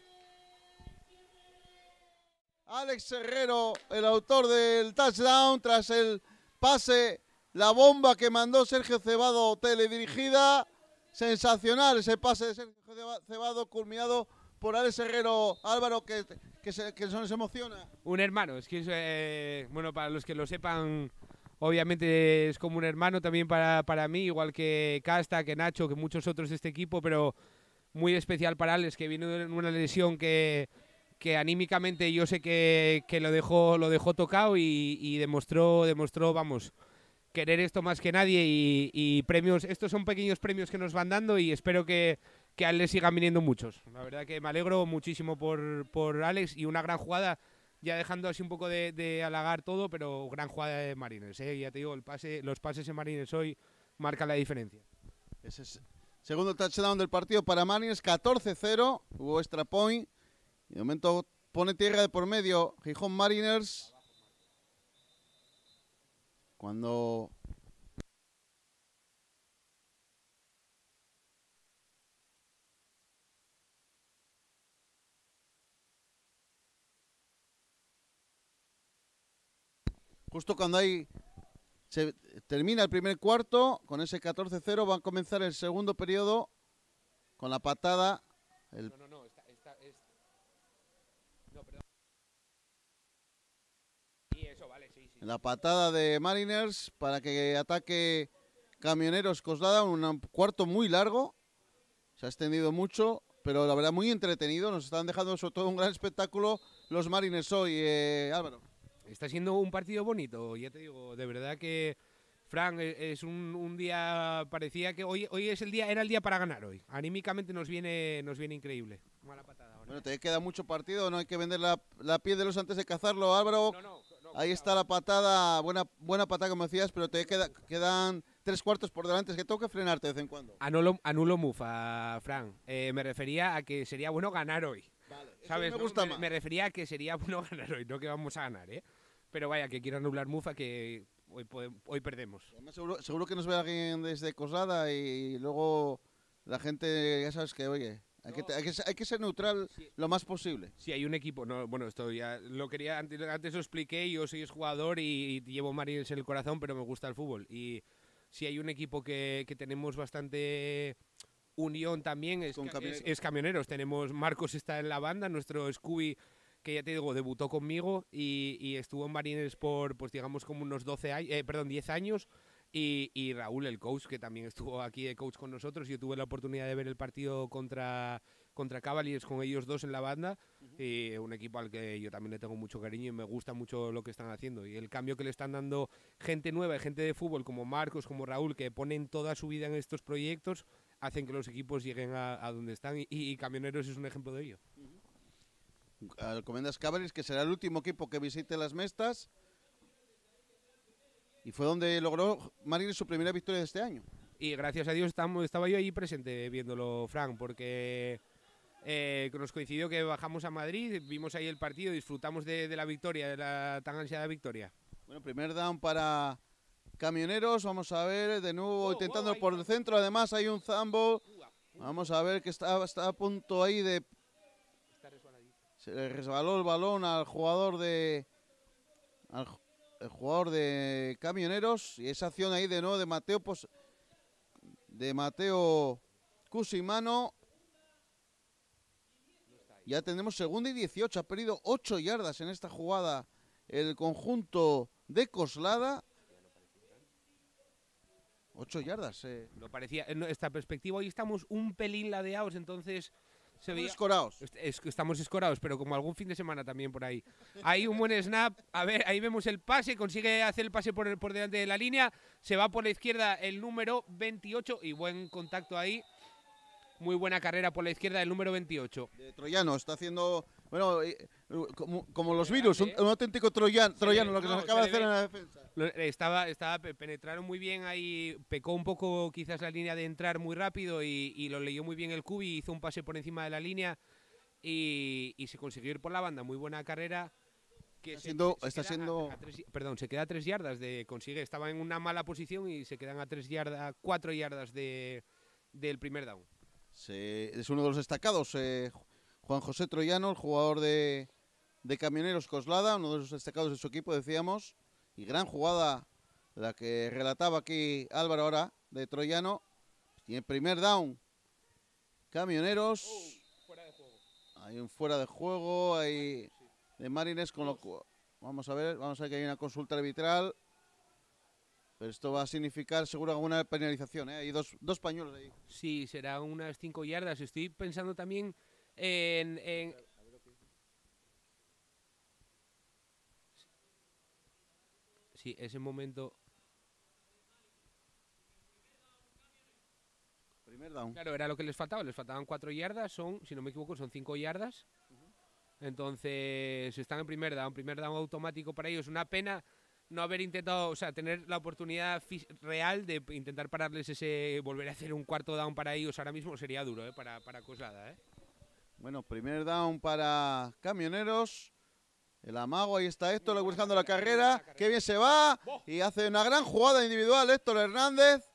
Alex Herrero, el autor del touchdown, tras el pase, la bomba que mandó Sergio Cebado teledirigida. Sensacional ese pase de Sergio Cebado, culminado por Alex Herrero. Álvaro, que, que, se, que se emociona. Un hermano, es que es, eh, bueno, para los que lo sepan, obviamente es como un hermano también para, para mí, igual que Casta, que Nacho, que muchos otros de este equipo, pero muy especial para Alex, que vino en una lesión que, que anímicamente yo sé que, que lo dejó lo dejó tocado y, y demostró, demostró, vamos, querer esto más que nadie y, y premios, estos son pequeños premios que nos van dando y espero que, que a él le sigan viniendo muchos. La verdad que me alegro muchísimo por, por Alex y una gran jugada, ya dejando así un poco de, de halagar todo, pero gran jugada de Marines, ¿eh? Ya te digo, el pase, los pases en Marines hoy marcan la diferencia. Ese es segundo touchdown del partido para Mariners, catorce cero, hubo extra point. Y de momento pone tierra de por medio Gijón Mariners. Cuando justo cuando hay se termina el primer cuarto, con ese catorce cero va a comenzar el segundo periodo con la patada. El No, no, no, está, está, es... No, perdón. Y eso, vale, sí, sí. La patada de Mariners para que ataque Camioneros Coslada, un cuarto muy largo, se ha extendido mucho, pero la verdad muy entretenido, nos están dejando sobre todo un gran espectáculo los Mariners hoy, eh, Álvaro. Está siendo un partido bonito, ya te digo, de verdad que, Fran, es un, un día, parecía que hoy, hoy es el día, era el día para ganar hoy. Anímicamente nos viene, nos viene increíble. Mala patada ahora. Bueno, te queda mucho partido, no hay que vender la, la piel de los antes de cazarlo, Álvaro. No, no, no, Ahí cuidado. está la patada, buena, buena patada como decías, pero te queda, quedan tres cuartos por delante, es que tengo que frenarte de vez en cuando. Anulo, anulo Mufa, Fran. Eh, me refería a que sería bueno ganar hoy. Vale, ¿Sabes? me no? gusta me, más. me refería a que sería bueno ganar hoy, no que vamos a ganar, ¿eh? Pero vaya, que quiero anular Mufa, que hoy, podemos, hoy perdemos. Además, seguro, seguro que nos ve alguien desde Coslada y luego la gente, ya sabes que, oye, hay, No. que, hay, que, hay que ser neutral Sí. lo más posible. Si hay un equipo, no, bueno, esto ya lo quería, antes, antes lo expliqué, yo soy jugador y, y llevo Marines en el corazón, pero me gusta el fútbol. Y si hay un equipo que, que tenemos bastante unión también, es, Con ca- es, Camioneros. es Camioneros. Tenemos, Marcos está en la banda, nuestro Scooby, que ya te digo, debutó conmigo y, y estuvo en Marines por, pues digamos, como unos doce años, eh, perdón, diez años. Y, y Raúl, el coach, que también estuvo aquí de coach con nosotros. Yo tuve la oportunidad de ver el partido contra, contra Cavaliers con ellos dos en la banda, uh-huh. y un equipo al que yo también le tengo mucho cariño y me gusta mucho lo que están haciendo. Y el cambio que le están dando gente nueva, gente de fútbol como Marcos, como Raúl, que ponen toda su vida en estos proyectos, hacen que los equipos lleguen a, a donde están, y, y Camioneros es un ejemplo de ello. Uh-huh. Alcobendas Cavaliers, que será el último equipo que visite las Mestas, y fue donde logró Marines su primera victoria de este año. Y gracias a Dios estamos, estaba yo ahí presente viéndolo, Frank, porque eh, nos coincidió que bajamos a Madrid, vimos ahí el partido, disfrutamos de, de la victoria, de la tan ansiada victoria. Bueno, primer down para Camioneros, vamos a ver, de nuevo oh, intentando oh, por el centro, además hay un Zambo, vamos a ver que está, está a punto ahí de... Se le resbaló el balón al jugador de... Al, el jugador de Camioneros, y esa acción ahí de nuevo de Mateo, pues... de Mateo Cusimano. Ya tenemos segunda y dieciocho. Ha perdido ocho yardas en esta jugada el conjunto de Coslada. ocho yardas. Eh. No parecía, en esta perspectiva hoy estamos un pelín ladeados, entonces... Se veía, escorados. Es, estamos escorados, pero como algún fin de semana también por ahí. Hay un buen snap, a ver, ahí vemos el pase, consigue hacer el pase por, el, por delante de la línea, se va por la izquierda el número veintiocho y buen contacto ahí. Muy buena carrera por la izquierda del número veintiocho. De Troyano, está haciendo, bueno, como, como los virus, un, un auténtico troyano, troyano lo que no, nos acaba de hacer ve. en la defensa. Estaba, estaba, penetraron muy bien ahí, pecó un poco quizás la línea de entrar muy rápido y, y lo leyó muy bien el Cubi, hizo un pase por encima de la línea y, y se consiguió ir por la banda. Muy buena carrera. Que está se, siendo, se está siendo... A, a tres, perdón, se queda a tres yardas de consigue, estaba en una mala posición y se quedan a tres yardas, cuatro yardas de, del primer down. Se, es uno de los destacados, eh, Juan José Troyano, el jugador de, de Camioneros Coslada, uno de los destacados de su equipo, decíamos, y gran jugada la que relataba aquí Álvaro ahora, de Troyano. Tiene primer down, Camioneros. Oh, fuera de juego. Hay un fuera de juego, hay de Marines, con lo cual, vamos a ver, vamos a ver que hay una consulta arbitral. Pero esto va a significar seguro alguna penalización, ¿eh? Hay dos, dos pañuelos ahí. Sí, será unas cinco yardas. Estoy pensando también en... en... Sí, ese momento... Primer down. Claro, era lo que les faltaba. Les faltaban cuatro yardas, son, si no me equivoco, son cinco yardas. Uh-huh. Entonces, están en primer down. Primer down automático para ellos. Una pena... no haber intentado, o sea, tener la oportunidad real de intentar pararles ese, volver a hacer un cuarto down para ellos ahora mismo sería duro, ¿eh? Para, para Coslada, ¿eh? Bueno, primer down para Camioneros. El amago, ahí está Héctor buscando la carrera. Qué bien se va. Y hace una gran jugada individual Héctor Hernández.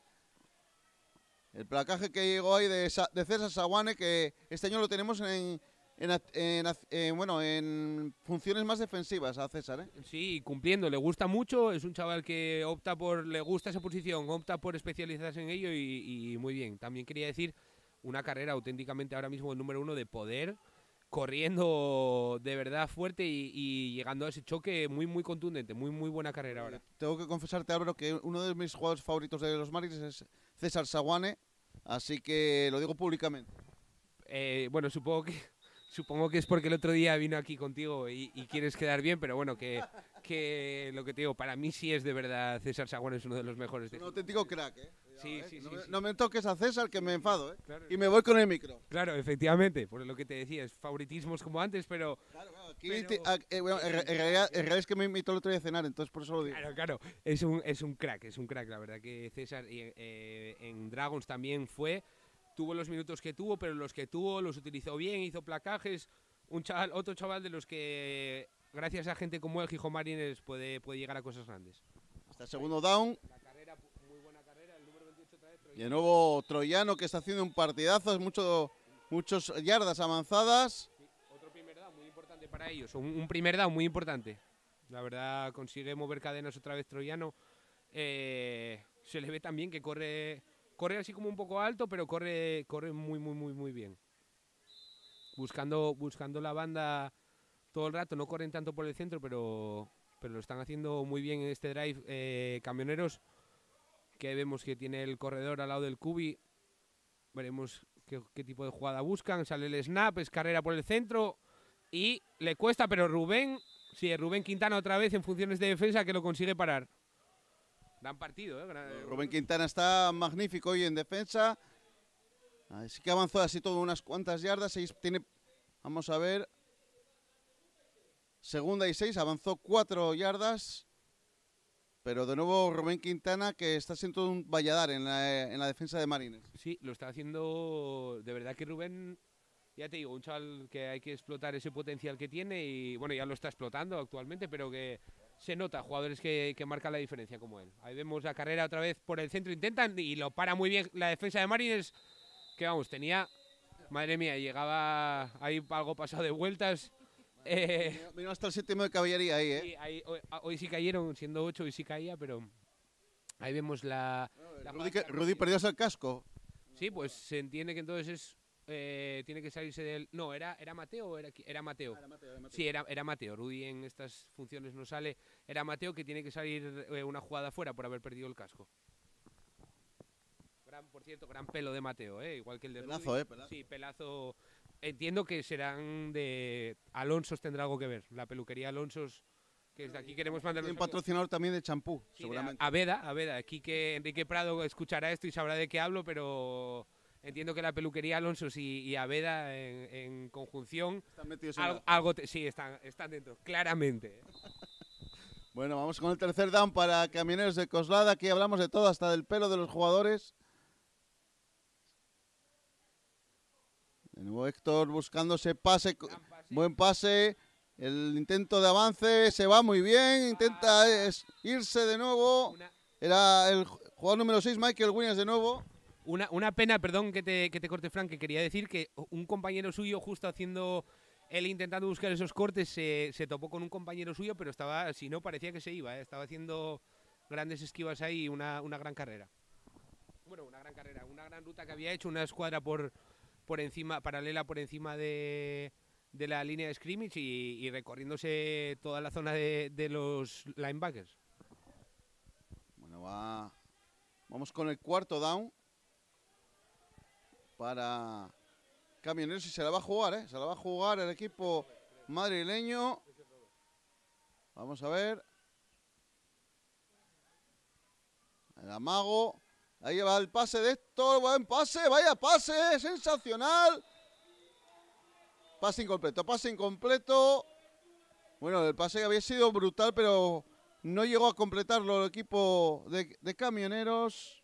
El placaje que llegó ahí de, de César Saguane, que este año lo tenemos en... En, en, en, bueno, en funciones más defensivas a César, ¿eh? Sí, cumpliendo, le gusta mucho, es un chaval que opta por, le gusta esa posición, opta por especializarse en ello y, y muy bien. También quería decir, una carrera auténticamente ahora mismo el número uno de poder, corriendo de verdad fuerte y, y llegando a ese choque muy, muy contundente, muy, muy buena carrera ahora. Tengo que confesarte, Álvaro, que uno de mis jugadores favoritos de los Marines es César Saguane, así que lo digo públicamente. Eh, bueno, supongo que... Supongo que es porque el otro día vino aquí contigo y, y quieres quedar bien, pero bueno, que, que lo que te digo, para mí sí es de verdad, César Saguane es uno de los mejores. De un auténtico crack, ¿eh? Cuidado, sí, ¿eh? sí, no, sí, me, sí. no me toques a César, que me enfado, ¿eh? Claro. Y me voy con el micro. Claro, efectivamente, por lo que te decía, es favoritismos como antes, pero... Claro, claro, aquí pero, te, a, eh, bueno, en, en, realidad, en realidad es que me invitó el otro día a cenar, entonces por eso lo digo. Claro, claro, es un, es un crack, es un crack, la verdad que César eh, en Dragons también fue, tuvo los minutos que tuvo, pero los que tuvo los utilizó bien, hizo placajes... Un chaval, otro chaval de los que, gracias a gente como el Gijón Marines, puede, puede llegar a cosas grandes. Hasta el segundo down. La carrera, muy buena carrera, el número veintiocho otra vez. Y de nuevo Troyano, que está haciendo un partidazo, mucho, muchos yardas avanzadas. Sí, otro primer down muy importante para ellos, un, un primer down muy importante. La verdad, consigue mover cadenas otra vez Troyano. Eh, se le ve también que corre, corre así como un poco alto, pero corre, corre muy, muy, muy, muy bien. Buscando, buscando la banda todo el rato, no corren tanto por el centro, pero, pero lo están haciendo muy bien en este drive. Eh, Camioneros, que vemos que tiene el corredor al lado del Cubi, veremos qué, qué tipo de jugada buscan. Sale el snap, es carrera por el centro y le cuesta, pero Rubén, sí, Rubén Quintana otra vez en funciones de defensa que lo consigue parar. Dan partido, ¿eh? Rubén Quintana está magnífico hoy en defensa. Así que avanzó así todo unas cuantas yardas. Seis, tiene, vamos a ver. Segunda y seis, avanzó cuatro yardas. Pero de nuevo Rubén Quintana, que está siendo un valladar en la, en la defensa de Marines. Sí, lo está haciendo. De verdad que Rubén, ya te digo, un chaval que hay que explotar ese potencial que tiene y bueno, ya lo está explotando actualmente, pero que se nota, jugadores que, que marcan la diferencia como él. Ahí vemos la carrera otra vez por el centro, intentan y lo para muy bien la defensa de Marines, que vamos, tenía, madre mía, llegaba ahí algo pasado de vueltas. Eh, Vino hasta el séptimo de caballería ahí, ¿eh? Sí, ahí, hoy, hoy sí cayeron, siendo ocho, hoy sí caía, pero ahí vemos la... la Rudy, que, Rudy perdió el casco. Sí, pues se entiende que entonces es, eh, tiene que salirse del... No, ¿era, era Mateo o era, era Mateo? Ah, era Mateo, era Mateo. Sí, era, era Mateo. Rudy en estas funciones no sale. Era Mateo que tiene que salir eh, una jugada fuera por haber perdido el casco. Gran, por cierto, gran pelo de Mateo, ¿eh? Igual que el de Pelazo, Rudy. ¿eh? Pelazo. Sí, pelazo. Entiendo que serán de... Alonsos tendrá algo que ver. La peluquería Alonsos, que desde aquí queremos mandar... Tiene un patrocinador también de champú, Sí, seguramente. Aveda, Aveda. Aquí que Enrique Prado escuchará esto y sabrá de qué hablo, pero entiendo que la peluquería Alonsos y, y Aveda en, en conjunción... Están metidos en Algo, la- algo te- sí, están, están dentro, claramente. Bueno, vamos con el tercer down para Camioneros de Coslada. Aquí hablamos de todo, hasta del pelo de los jugadores. De nuevo Héctor buscándose pase, Gran pase. buen pase. El intento de avance se va muy bien. Intenta es- irse de nuevo. Una, Era el jugador número seis, Michael Williams, de nuevo. una, una pena, perdón que te, que te corte, Frank, que quería decir que un compañero suyo, justo haciendo, él intentando buscar esos cortes, se, se topó con un compañero suyo, pero estaba, si no, parecía que se iba, ¿eh? Estaba haciendo grandes esquivas ahí y una, una gran carrera. Bueno, una gran carrera, una gran ruta que había hecho, una escuadra por, por encima, paralela por encima de, de la línea de scrimmage y, y recorriéndose toda la zona de, de los linebackers. Bueno, va. Vamos con el cuarto down para Camioneros y se la va a jugar, ¿eh? Se la va a jugar el equipo madrileño. Vamos a ver. El amago. Ahí va el pase de Héctor. Buen pase. Vaya pase. Sensacional. Pase incompleto. Pase incompleto. Bueno, el pase había sido brutal, pero no llegó a completarlo el equipo de, de Camioneros.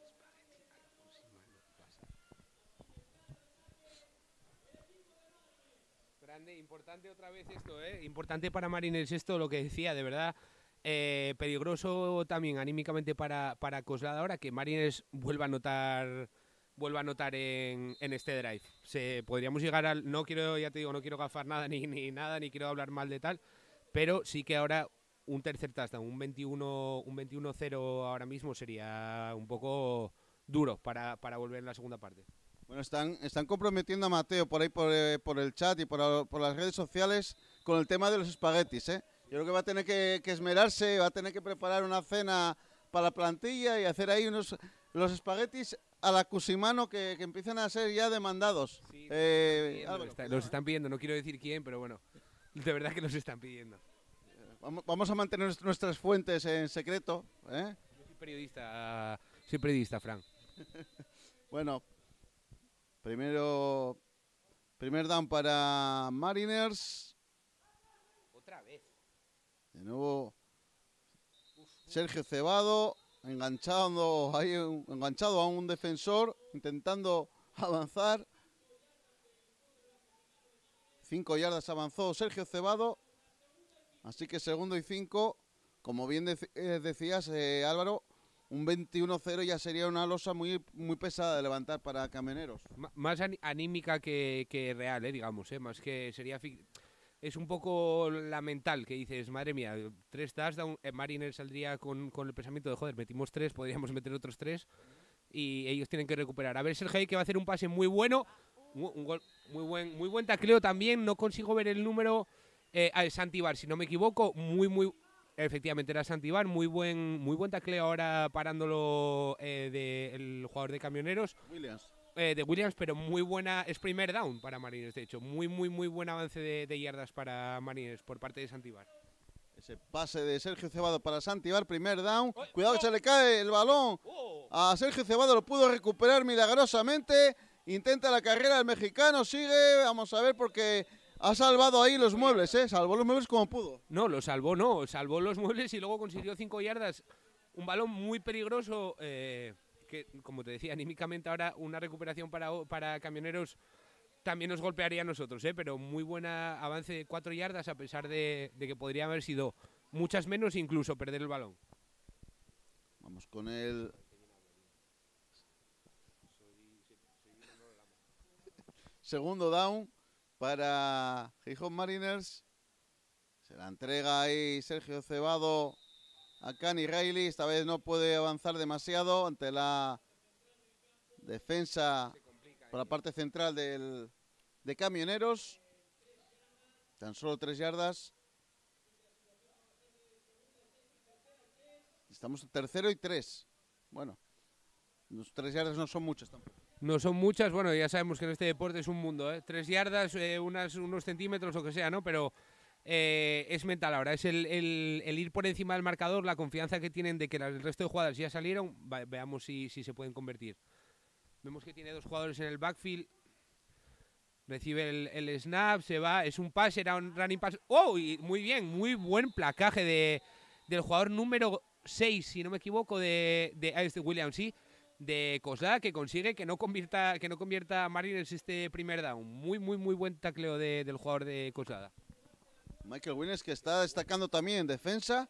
Grande, importante otra vez esto, ¿eh? Importante para Marines esto, lo que decía, de verdad. Eh, peligroso también anímicamente para, para Coslada ahora que Marines vuelva a anotar vuelva a anotar en, en este drive. Se, podríamos llegar al... No quiero, ya te digo, no quiero gafar nada ni, ni nada, ni quiero hablar mal de tal, pero sí que ahora un tercer touchdown, un veintiuno un veintiuno cero ahora mismo sería un poco duro para, para volver en la segunda parte. Bueno, están, están comprometiendo a Mateo por ahí por, eh, por el chat y por, por las redes sociales con el tema de los espaguetis, ¿eh? Yo creo que va a tener que, que esmerarse, va a tener que preparar una cena para la plantilla y hacer ahí unos los espaguetis a la Cusimano que, que empiezan a ser ya demandados. Sí, Eh, los, Álvaro, está- los están pidiendo, no quiero decir quién, pero bueno, de verdad que los están pidiendo. vamos, vamos a mantener nuest- nuestras fuentes en secreto, ¿eh? Yo soy periodista, soy periodista, Fran. Bueno, primero, primer down para Mariners. Otra vez. De nuevo Sergio Cebado enganchando, ahí, un- enganchado a un defensor, intentando avanzar. Cinco yardas avanzó Sergio Cebado. Así que segundo y cinco. Como bien dec- eh, decías, eh, Álvaro, un veintiuno cero ya sería una losa muy, muy pesada de levantar para Camioneros. M- más ani- anímica que, que real, eh, digamos, eh, más que sería... fic- Es un poco la mental que dices, madre mía, tres touchdowns, eh, Mariner saldría con, con el pensamiento de, joder, metimos tres, podríamos meter otros tres y ellos tienen que recuperar. A ver, Sergei, que va a hacer un pase muy bueno, un, un gol, muy buen muy buen tacleo también, no consigo ver el número, eh, a Santibar, si no me equivoco, muy, muy... Efectivamente, era Santibar, muy buen muy buen tacleo ahora parándolo eh, de, el jugador de Camioneros. Williams. eh, de Williams, pero muy buena, es primer down para Marines, de hecho, muy, muy, muy buen avance de, de yardas para Marines por parte de Santibar. Ese pase de Sergio Cebado para Santibar, primer down. Cuidado que se le cae el balón a Sergio Cebado, lo pudo recuperar milagrosamente. Intenta la carrera el mexicano, sigue, vamos a ver porque ha salvado ahí los muebles, ¿eh? Salvó los muebles como pudo. No, lo salvó, no, salvó los muebles y luego consiguió cinco yardas. Un balón muy peligroso, eh, que como te decía, anímicamente ahora una recuperación para, para Camioneros también nos golpearía a nosotros, ¿eh? Pero muy buen avance de cuatro yardas a pesar de, de que podría haber sido muchas menos, incluso perder el balón. Vamos con el... Segundo down para Gijón Mariners. Se la entrega ahí Sergio Cebado a Cani Riley. Esta vez no puede avanzar demasiado ante la defensa por la parte central del, de Camioneros. Tan solo tres yardas. Estamos en tercero y tres. Bueno, los tres yardas no son muchas tampoco. No son muchas, bueno, ya sabemos que en este deporte es un mundo, ¿eh? Tres yardas, eh, unas, unos centímetros, lo que sea, ¿no? Pero eh, es mental ahora, es el, el, el ir por encima del marcador, la confianza que tienen de que el resto de jugadas ya salieron, va, veamos si, si se pueden convertir. Vemos que tiene dos jugadores en el backfield, recibe el, el snap, se va, es un pase, era un running pass. ¡Oh! Y muy bien, muy buen placaje de, del jugador número seis, si no me equivoco, de, de, de Williams, sí. De Coslada, que consigue que no convierta que no convierta a Mariners este primer down. Muy, muy, muy buen tacleo de, del jugador de Coslada. Michael Williams, que está destacando también en defensa.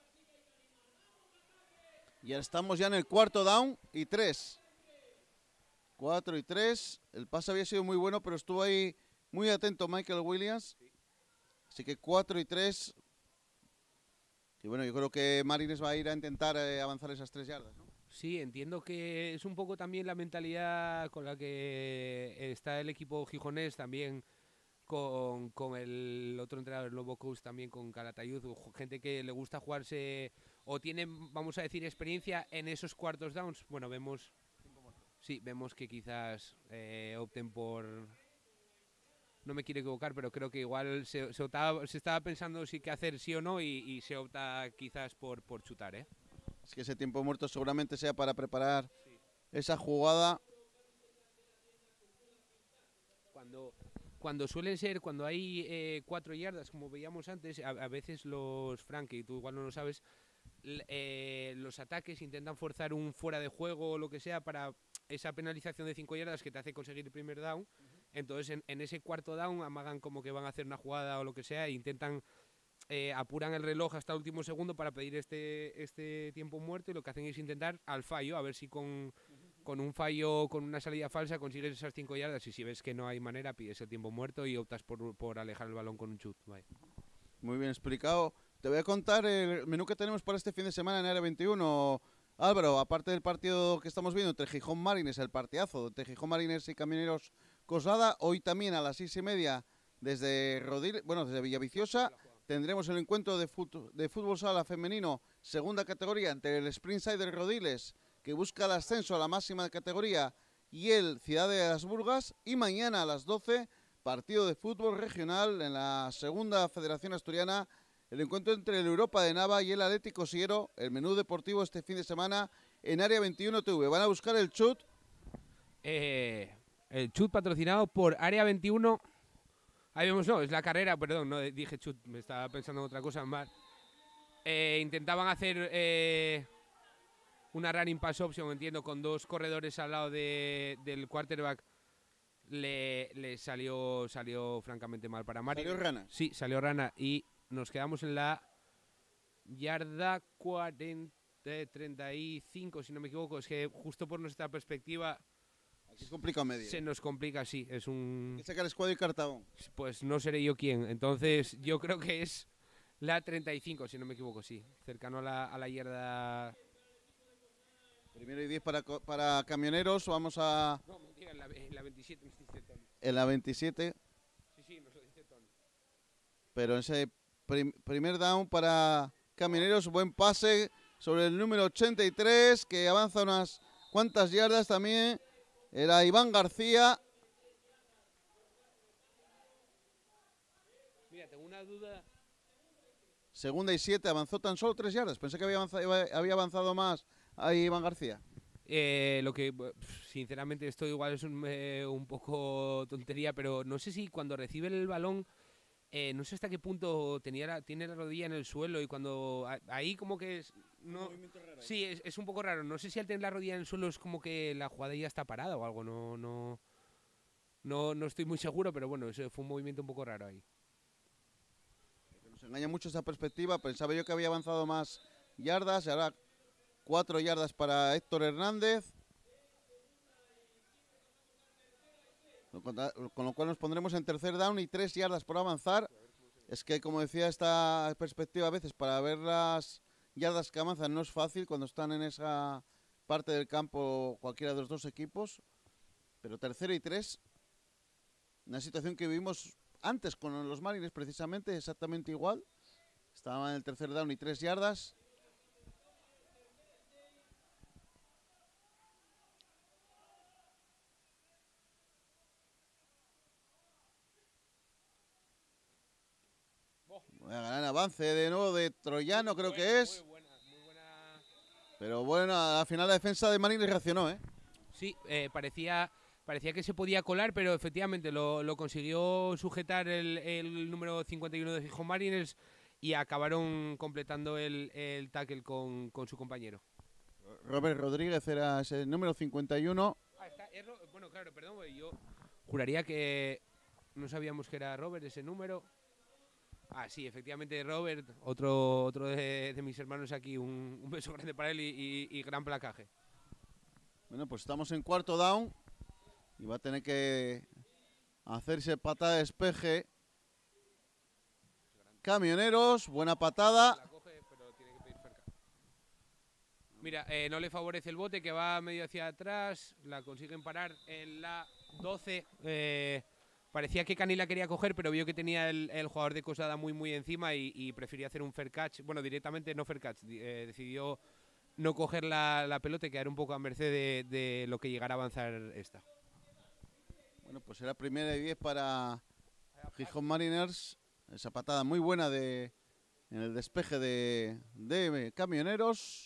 Ya estamos ya en el cuarto down y tres. Cuatro y tres. El pase había sido muy bueno, pero estuvo ahí muy atento Michael Williams. Así que cuatro y tres. Y bueno, yo creo que Mariners va a ir a intentar eh, avanzar esas tres yardas, ¿no? Sí, entiendo que es un poco también la mentalidad con la que está el equipo gijonés, también con, con el otro entrenador, el Lobo Coast, también con Calatayud, gente que le gusta jugarse o tiene, vamos a decir, experiencia en esos cuartos downs. Bueno, vemos, sí, vemos que quizás eh, opten por... No me quiero equivocar, pero creo que igual se, se, optaba, se estaba pensando si qué hacer sí o no y, y se opta quizás por, por chutar, ¿eh? Es que ese tiempo muerto seguramente sea para preparar sí. esa jugada. Cuando, cuando suelen ser, cuando hay eh, cuatro yardas, como veíamos antes, a, a veces los Frankie, tú igual no lo sabes, eh, los ataques intentan forzar un fuera de juego o lo que sea para esa penalización de cinco yardas que te hace conseguir el primer down. Uh-huh. Entonces en, en ese cuarto down amagan como que van a hacer una jugada o lo que sea e intentan... Eh, apuran el reloj hasta el último segundo para pedir este, este tiempo muerto y lo que hacen es intentar al fallo, a ver si con, con un fallo, con una salida falsa consigues esas cinco yardas y si ves que no hay manera pides el tiempo muerto y optas por, por alejar el balón con un chut. Vale. Muy bien explicado. Te voy a contar el menú que tenemos para este fin de semana en Área veintiuno. Álvaro, aparte del partido que estamos viendo entre Gijón Mariners, el partidazo entre Gijón Mariners y Camioneros Coslada, hoy también a las seis y media desde Rodil, bueno, desde Villaviciosa. Tendremos el encuentro de fútbol, de fútbol sala femenino, segunda categoría, entre el Springside Rodiles, que busca el ascenso a la máxima categoría, y el Ciudad de las Burgas. Y mañana a las doce, partido de fútbol regional en la segunda Federación Asturiana, el encuentro entre el Europa de Nava y el Atlético Siero, el menú deportivo este fin de semana en Área veintiuno T V. ¿Van a buscar el chut? Eh, el chut patrocinado por Área veintiuno. Ahí vemos, no, es la carrera, perdón, no dije chut, me estaba pensando en otra cosa más. Eh, intentaban hacer eh, una running pass option, entiendo, con dos corredores al lado de, del quarterback. Le, le salió salió francamente mal para Mario. ¿Salió rana? Sí, salió rana. Y nos quedamos en la yarda cuarenta, treinta y cinco, si no me equivoco. Es que justo por nuestra perspectiva... Se complica medio. Se nos complica, sí. Es un... ¿Qué saca el escuadro y cartabón? Pues no seré yo quien. Entonces yo creo que es la treinta y cinco, si no me equivoco, sí. Cercano a la, a la yarda... Primero y diez para, para Camioneros. Vamos a... No, mentira, en la, en la veintisiete nos dice Tony. En la veintisiete. Sí, sí, nos lo dice Tony. Pero ese prim, primer down para Camioneros. Buen pase sobre el número ochenta y tres, que avanza unas cuantas yardas también. Era Iván García. Mira, tengo una duda. Segunda y siete, avanzó tan solo tres yardas. Pensé que había avanzado, había avanzado más ahí Iván García. Eh, lo que, sinceramente, esto igual es un, eh, un poco tontería, pero no sé si cuando recibe el balón, eh, no sé hasta qué punto tenía la, tiene la rodilla en el suelo y cuando ahí como que es, no, sí, es, es un poco raro. No sé si al tener la rodilla en el suelo es como que la jugada ya está parada o algo. No, no, no, no estoy muy seguro, pero bueno, eso fue un movimiento un poco raro ahí. Nos engaña mucho esa perspectiva. Pensaba yo que había avanzado más yardas y ahora cuatro yardas para Héctor Hernández. Con lo cual nos pondremos en tercer down y tres yardas por avanzar. Es que, como decía, esta perspectiva a veces para ver las yardas que avanzan no es fácil cuando están en esa parte del campo cualquiera de los dos equipos. Pero tercero y tres, una situación que vivimos antes con los Marines precisamente, exactamente igual. Estaban en el tercer down y tres yardas. Voy a ganar avance de nuevo de Troyano, creo que es. Muy buena, muy buena. Pero bueno, al final la defensa de Marines reaccionó, ¿eh? Sí, eh, parecía, parecía que se podía colar, pero efectivamente lo, lo consiguió sujetar el, el número cincuenta y uno de Gijón Mariners y acabaron completando el, el tackle con, con su compañero. Robert Rodríguez era ese número cincuenta y uno. Ah, está, es Ro- bueno, claro, perdón, yo juraría que no sabíamos que era Robert ese número. Ah, sí, efectivamente Robert, otro, otro de, de mis hermanos aquí, un, un beso grande para él y, y, y gran placaje. Bueno, pues estamos en cuarto down y va a tener que hacerse patada de despeje. Camioneros, buena patada. La coge, pero tiene que pedir cerca. Mira, eh, no le favorece el bote que va medio hacia atrás, la consiguen parar en la doce. Eh, parecía que Cani la quería coger, pero vio que tenía el, el jugador de Cosada muy muy encima y, y prefirió hacer un fair catch. Bueno, directamente no fair catch, eh, decidió no coger la, la pelota y quedar un poco a merced de, de lo que llegara a avanzar esta. Bueno, pues era primera y diez para Gijón Mariners. Esa patada muy buena de, en el despeje de, de Camioneros.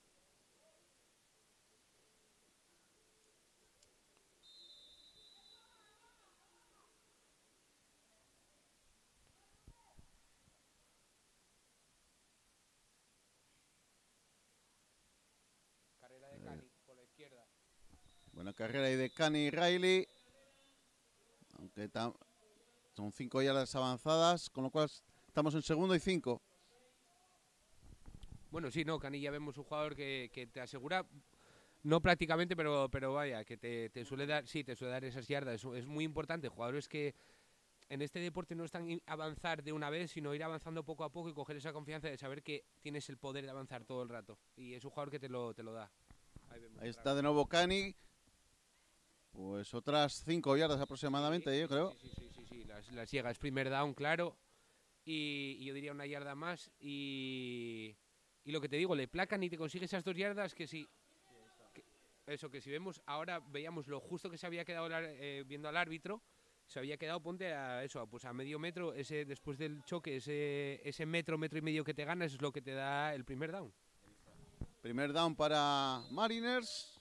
Carrera de Cani por la izquierda. Buena carrera ahí de Cani Riley. Aunque son cinco yardas avanzadas, con lo cual estamos en segundo y cinco. Bueno, sí, no, Cani ya vemos un jugador que, que te asegura, no prácticamente, pero, pero vaya, que te, te suele dar, sí, te suele dar esas yardas. Es, es muy importante. Jugadores que en este deporte no están avanzar de una vez, sino ir avanzando poco a poco y coger esa confianza de saber que tienes el poder de avanzar todo el rato. Y es un jugador que te lo, te lo da. Ahí, Ahí está de nuevo Cani. Pues otras cinco yardas aproximadamente, sí, yo sí, creo. Sí, sí, sí, sí, sí. Las, las llega, es primer down, claro. Y, y yo diría una yarda más. Y, y lo que te digo, le placan y te consigue esas dos yardas que si... Que, eso, que si vemos, ahora veíamos lo justo que se había quedado eh, viendo al árbitro. Se había quedado, ponte a eso, pues a medio metro, ese después del choque, ese, ese metro, metro y medio que te ganas es lo que te da el primer down. Primer down para Mariners.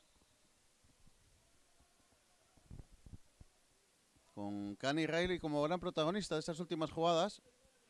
Con Cani Riley como gran protagonista de estas últimas jugadas.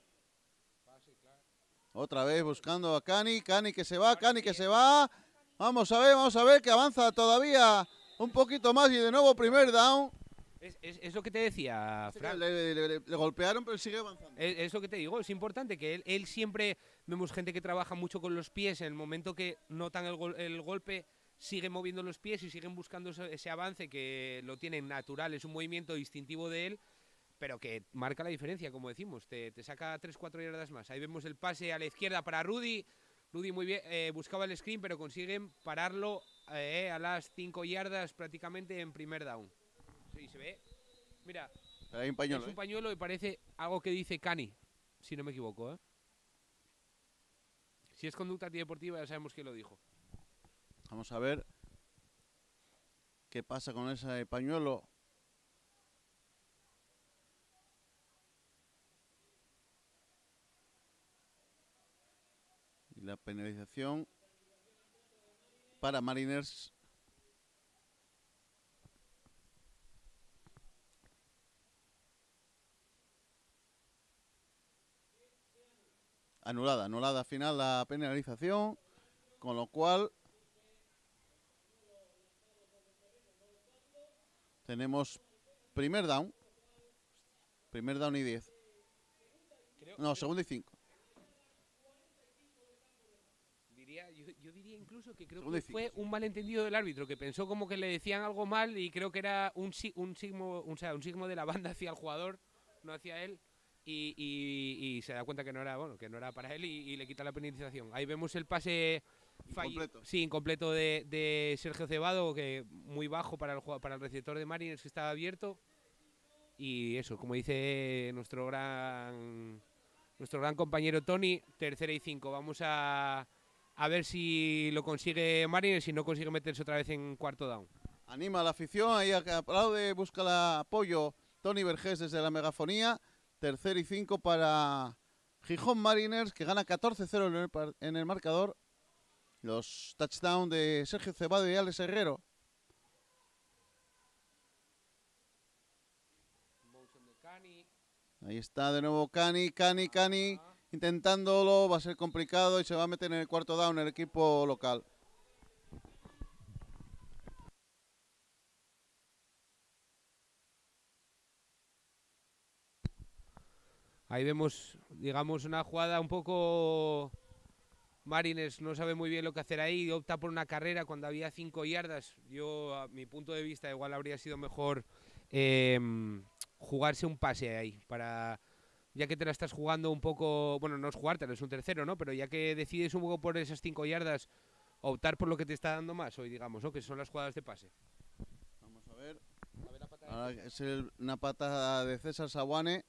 Otra vez buscando a Cani, Cani que se va, Cani que se va. Vamos a ver, vamos a ver que avanza todavía un poquito más y de nuevo primer down. Es, es, es lo que te decía, Frank. Le, le, le, le golpearon, pero sigue avanzando. Es, es lo que te digo, es importante que él, él siempre, vemos gente que trabaja mucho con los pies, en el momento que notan el, gol, el golpe, siguen moviendo los pies y siguen buscando ese, ese avance que lo tienen natural, es un movimiento instintivo de él, pero que marca la diferencia, como decimos, te, te saca tres cuatro yardas más. Ahí vemos el pase a la izquierda para Rudy. Rudy muy bien, eh, buscaba el screen, pero consiguen pararlo eh, a las cinco yardas prácticamente en primer down. Sí, se ve. Mira, hay un pañuelo, es un ¿eh? pañuelo y parece algo que dice Cani, si no me equivoco, ¿eh? Si es conducta antideportiva ya sabemos quién lo dijo. Vamos a ver. qué pasa con ese pañuelo. Y la penalización para Mariners. Anulada, anulada final la penalización, con lo cual tenemos primer down, primer down y diez. Creo, No, segundo y cinco. Diría, yo, yo diría incluso que creo Segundo y que fue cinco. un malentendido del árbitro, que pensó como que le decían algo mal y creo que era un, si- un, sigmo, un, o sea, un sigmo de la banda hacia el jugador, no hacia él. Y, y- y se da cuenta que no era bueno, que no era para él y, y le quita la penalización. Ahí vemos el pase fallido, Incompleto. sí, incompleto de, de Sergio Cebado, que muy bajo para el jugado- para el receptor de Mariners, que estaba abierto. Y eso, como dice nuestro gran nuestro gran compañero Tony, tercera y cinco. Vamos a, a ver si lo consigue Mariners, si no consigue meterse otra vez en cuarto down. Anima a la afición, ahí aplaude, busca el apoyo Tony Vergés desde la megafonía. Tercer y cinco para Gijón Mariners, que gana catorce cero en el, en el marcador. Los touchdowns de Sergio Cebado y Alex Herrero. Ahí está de nuevo Cani, Cani, Cani, intentándolo, va a ser complicado y se va a meter en el cuarto down el equipo local. Ahí vemos, digamos, una jugada un poco... Mariners no sabe muy bien lo que hacer ahí, opta por una carrera cuando había cinco yardas. Yo, a mi punto de vista, igual habría sido mejor eh, jugarse un pase ahí, para ya que te la estás jugando un poco, bueno, no es jugártelo, es un tercero, ¿no? Pero ya que decides un poco por esas cinco yardas, optar por lo que te está dando más hoy, digamos, ¿no? Que son las jugadas de pase. Vamos a ver. A ver la patada. Ahora es el- una patada de César Sabuane.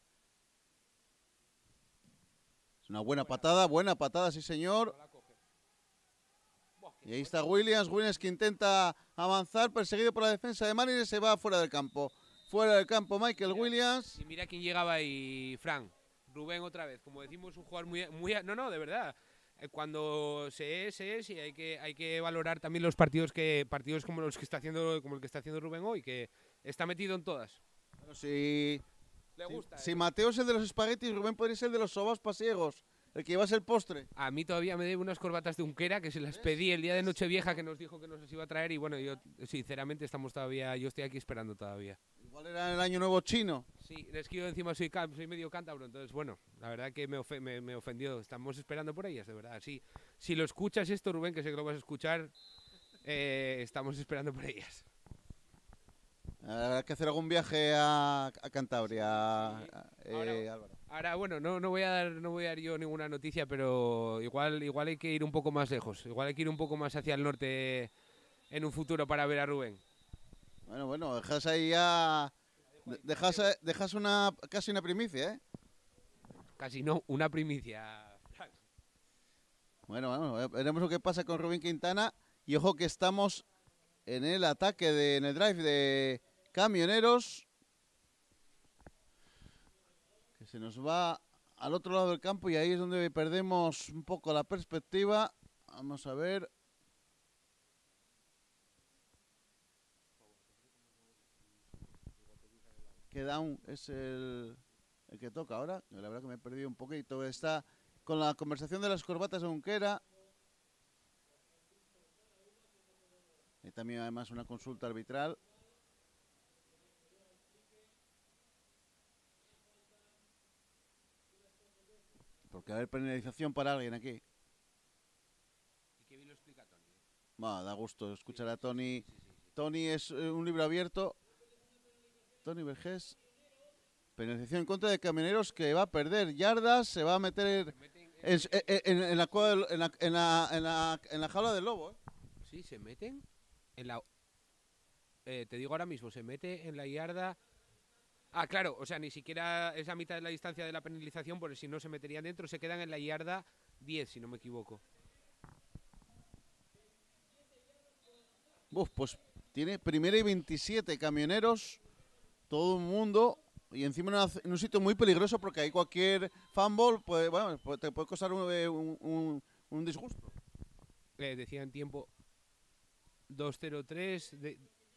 Es una buena patada, buena patada, sí señor. Y ahí está Williams, Williams que intenta avanzar, perseguido por la defensa de Mariners, se va fuera del campo. Fuera del campo Michael Williams. Y mira quién llegaba ahí, Frank. Rubén otra vez. Como decimos, un jugador muy... muy no, no, de verdad. Eh, Cuando se es, se es y hay que, hay que valorar también los partidos que partidos como los que está haciendo como el que está haciendo Rubén hoy, que está metido en todas. Bueno, si, Le si- gusta. si eh. Mateo es el de los espaguetis, Rubén podría ser el de los sobaos pasiegos, el que llevas el postre. A mí todavía me debe unas corbatas de Unquera que se las pedí el día de Nochevieja, que nos dijo que nos las iba a traer y bueno, yo sinceramente estamos todavía, yo estoy aquí esperando todavía. Igual era el año nuevo chino. Sí, es que yo encima soy, can- soy medio cántabro, entonces bueno, la verdad que me, ofe- me, me ofendió. Estamos esperando por ellas, de verdad. Sí, si lo escuchas esto, Rubén, que sé que lo vas a escuchar, eh, estamos esperando por ellas. Habrá que hacer algún viaje a, a Cantabria, Sí, sí. eh, Ahora- Álvaro. Ahora, bueno, no, no voy a dar, no voy a dar yo ninguna noticia, pero igual, igual hay que ir un poco más lejos. Igual hay que ir un poco más hacia el norte en un futuro para ver a Rubén. Bueno, bueno, dejas ahí ya... de- Dejas, eh, dejas una casi una primicia, ¿eh? Casi no, una primicia. Bueno, bueno, veremos lo que pasa con Rubén Quintana. Y ojo que estamos en el ataque, de, en el drive de Camioneros. Que se nos va al otro lado del campo y ahí es donde perdemos un poco la perspectiva. Vamos a ver. ¿Qué down es el, el que toca ahora? La verdad que me he perdido un poquito. Está con la conversación de las corbatas de Unquera. Y también además una consulta arbitral. Porque va a haber penalización para alguien aquí. Y que bien lo explica Tony. Va, da gusto escuchar a Tony. Tony es eh, un libro abierto. Tony Vergés. Penalización en contra de Camioneros, que va a perder yardas, se va a meter en, en- en- en la, cueva del- en, la, en, la, en, la, en la jaula del lobo. ¿eh? Sí, se meten en la... eh, te digo ahora mismo, se mete en la yarda... Ah, claro, o sea, ni siquiera es a mitad de la distancia de la penalización, porque si no se meterían dentro, se quedan en la yarda diez, si no me equivoco. Uf, pues Tiene primera y veintisiete Camioneros, todo el mundo, y encima en, una, en un sitio muy peligroso porque ahí cualquier fanball puede, bueno, te puede causar un, un, un, un disgusto. Eh, decía en tiempo dos cero tres. De...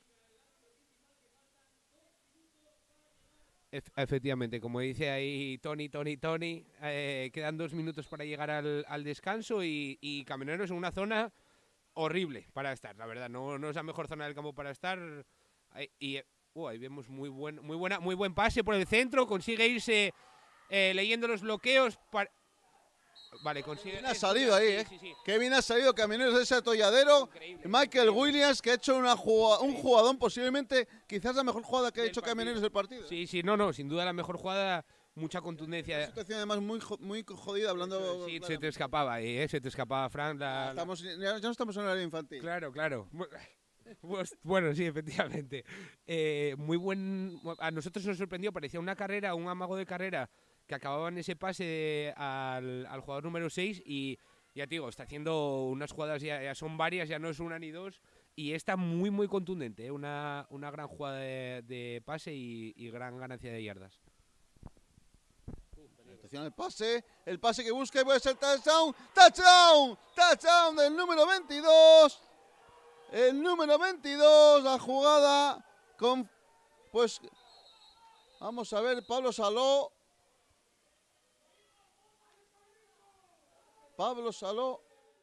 Efectivamente, como dice ahí Tony, Tony, Tony, eh, quedan dos minutos para llegar al, al descanso y, y Camioneros en una zona horrible para estar, la verdad, no, no es la mejor zona del campo para estar. Y uh, ahí vemos muy buen, muy buena, muy buen pase por el centro, consigue irse eh, leyendo los bloqueos. Para... Vale, consigue. Bien ha salido ahí, sí, eh. Sí, sí. Qué bien ha salido Camioneros de ese atolladero. Increíble, Michael increíble. Williams, que ha hecho una jugada, un jugadón, posiblemente, quizás la mejor jugada que ha hecho partido. Camioneros del partido. Sí, sí, no, no, sin duda la mejor jugada, mucha contundencia. Una situación además muy, muy jodida, hablando. Sí, se te escapaba ahí, ¿eh? Se te escapaba, Fran. La, estamos, ya, ya no estamos en el área infantil. Claro, claro. Pues, bueno, sí, efectivamente. Eh, muy buen. A nosotros nos sorprendió, parecía una carrera, un amago de carrera que acababa en ese pase de, al, al jugador número seis y ya te digo, está haciendo unas jugadas, ya, ya son varias, ya no es una ni dos, y está muy, muy contundente, ¿eh? una, una gran jugada de, de pase y, y gran ganancia de yardas. Atención al pase, el pase que busca y puede ser touchdown, touchdown, touchdown del número veintidós, el número veintidós, la jugada con, pues, vamos a ver, Pablo Saló, Pablo Saló.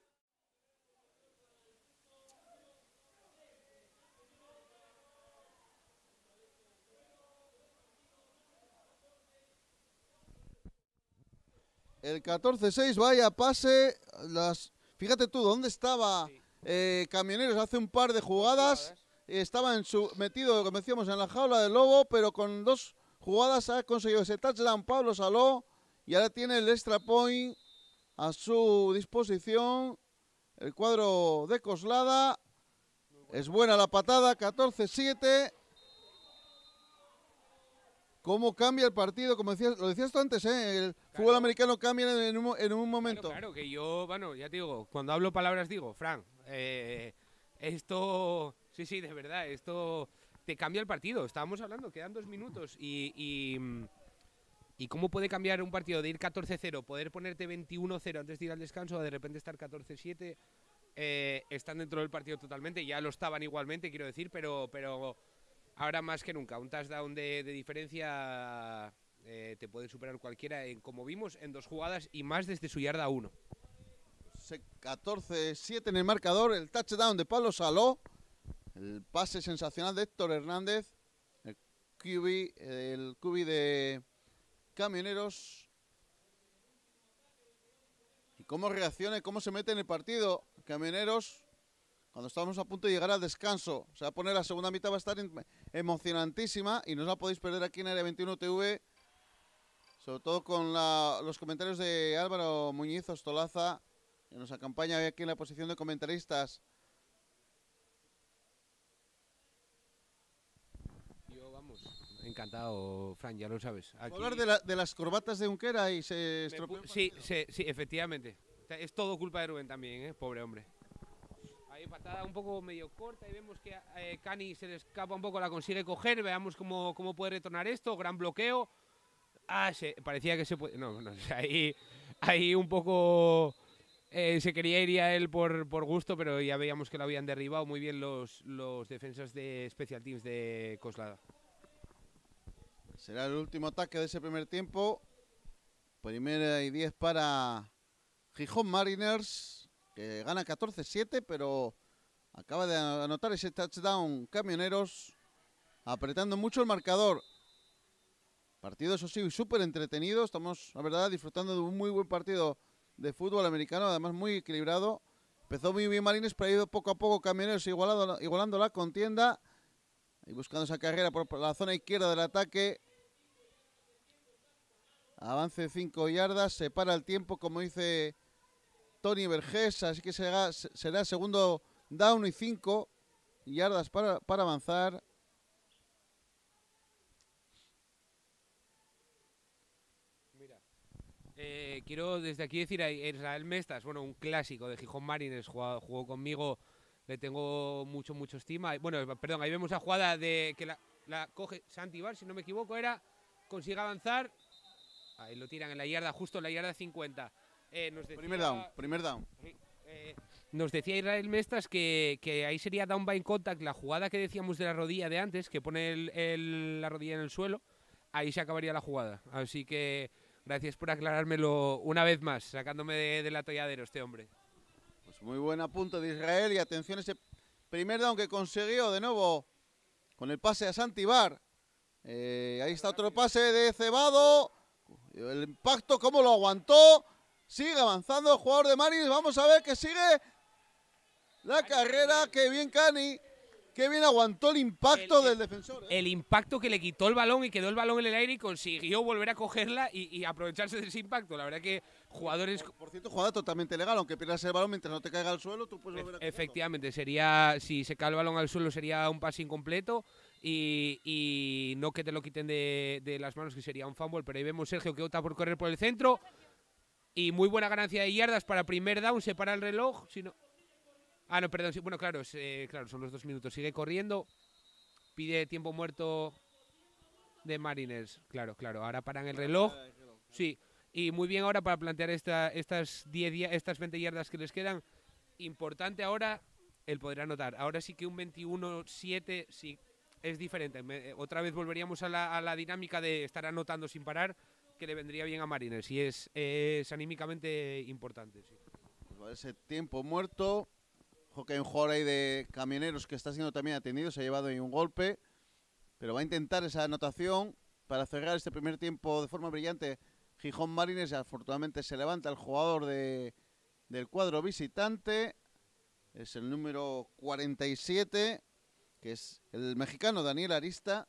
El catorce seis, vaya pase. Las, fíjate tú, ¿dónde estaba sí. eh, Camioneros hace un par de jugadas? Estaba en su, metido, como decíamos, en la jaula del lobo, pero con dos jugadas ha conseguido ese touchdown Pablo Saló y ahora tiene el extra point a su disposición. El cuadro de Coslada. Es buena la patada, catorce siete. ¿Cómo cambia el partido? Como decías, lo decías tú antes, ¿eh? El claro. fútbol americano cambia en un, en un momento. Claro, claro, que yo, bueno, ya te digo, cuando hablo palabras digo, Fran, eh, esto, sí, sí, de verdad, esto te cambia el partido. Estábamos hablando, quedan dos minutos y... y ¿Y cómo puede cambiar un partido de ir catorce cero, poder ponerte veintiuno cero antes de ir al descanso, de repente estar catorce siete? Eh, están dentro del partido totalmente, ya lo estaban igualmente, quiero decir, pero, pero ahora más que nunca. Un touchdown de, de diferencia eh, te puede superar cualquiera, en, como vimos, en dos jugadas y más desde su yarda uno. catorce siete en el marcador, el touchdown de Pablo Saló, el pase sensacional de Héctor Hernández, el Q B, el Q B de Camioneros. Y cómo reacciona y cómo se mete en el partido Camioneros cuando estamos a punto de llegar al descanso. Se va a poner la segunda mitad, va a estar emocionantísima y no os la podéis perder aquí en Área veintiuno T V, sobre todo con la, los comentarios de Álvaro Muñiz Ostolaza, que nos acompaña aquí en la posición de comentaristas. Encantado, Fran, ya lo sabes. Aquí... hablar de, la, de las corbatas de Unquera y se estropeó. Sí, sí, sí, efectivamente. Es todo culpa de Rubén también, ¿eh? Pobre hombre. Ahí patada un poco medio corta y vemos que eh, Cani se le escapa un poco, la consigue coger. Veamos cómo, cómo puede retornar esto. Gran bloqueo. Ah, se, parecía que se puede... No, no, ahí, ahí un poco... Eh, se quería ir a él por, por gusto, pero ya veíamos que lo habían derribado muy bien los, los defensas de Special Teams de Coslada. Será el último ataque de ese primer tiempo. Primera y diez para Gijón Mariners, que gana catorce siete, pero acaba de anotar ese touchdown Camioneros, apretando mucho el marcador. Partido, eso sí, súper entretenido. Estamos, la verdad, disfrutando de un muy buen partido de fútbol americano, además muy equilibrado. Empezó muy bien Mariners, pero ha ido poco a poco Camioneros igualando, igualando la contienda y buscando esa carrera por la zona izquierda del ataque. Avance de cinco yardas, se para el tiempo, como dice Tony Vergés, así que será, será segundo down y cinco yardas para, para avanzar. Mira, eh, quiero desde aquí decir a Israel Mestas, bueno, un clásico de Gijón Mariners, jugó, jugó conmigo le tengo mucho, mucho estima. Bueno, perdón, ahí vemos la jugada de que la, la coge Santibar, si no me equivoco, era, consigue avanzar, ahí lo tiran en la yarda, justo en la yarda cincuenta. Eh, nos decía, primer down, primer down. Eh, nos decía Israel Mestras que, que ahí sería down by contact, la jugada que decíamos de la rodilla de antes, que pone el, el, la rodilla en el suelo, ahí se acabaría la jugada. Así que gracias por aclarármelo una vez más, sacándome de, del atolladero este hombre. Pues muy buen apunte de Israel y atención a ese primer down que consiguió de nuevo con el pase a Santibar. Eh, ahí está otro pase de Cebado. El impacto, cómo lo aguantó. Sigue avanzando el jugador de Marines. Vamos a ver que sigue la carrera. Qué bien Cani. Qué bien aguantó el impacto el, el, del defensor. ¿eh? El impacto que le quitó el balón y quedó el balón en el aire y consiguió volver a cogerla y, y aprovecharse de ese impacto. La verdad que jugadores... Por, por cierto, jugada totalmente legal. Aunque pierdas el balón mientras no te caiga al suelo, tú puedes volver a cogerlo. Efectivamente, sería, si se cae el balón al suelo sería un pase incompleto y, y no que te lo quiten de, de las manos, que sería un fumble. Pero ahí vemos Sergio que opta por correr por el centro. Y muy buena ganancia de yardas para primer down, se para el reloj. Si no... Ah, no, perdón, sí, bueno, claro, eh, claro, son los dos minutos. Sigue corriendo, pide tiempo muerto de Mariners. Claro, claro, ahora paran el reloj. Sí, y muy bien ahora para plantear esta, estas, diez, estas veinte yardas que les quedan. Importante ahora el poder anotar. Ahora sí que un veintiuno siete sí, es diferente. Me, otra vez volveríamos a la, a la dinámica de estar anotando sin parar, que le vendría bien a Mariners y es, es anímicamente importante. Sí. Pues ese tiempo muerto, ojo que hay un jugador ahí de Camioneros que está siendo también atendido, se ha llevado ahí un golpe, pero va a intentar esa anotación para cerrar este primer tiempo de forma brillante. Gijón Mariners, y afortunadamente se levanta el jugador de, del cuadro visitante, es el número cuarenta y siete, que es el mexicano Daniel Arista.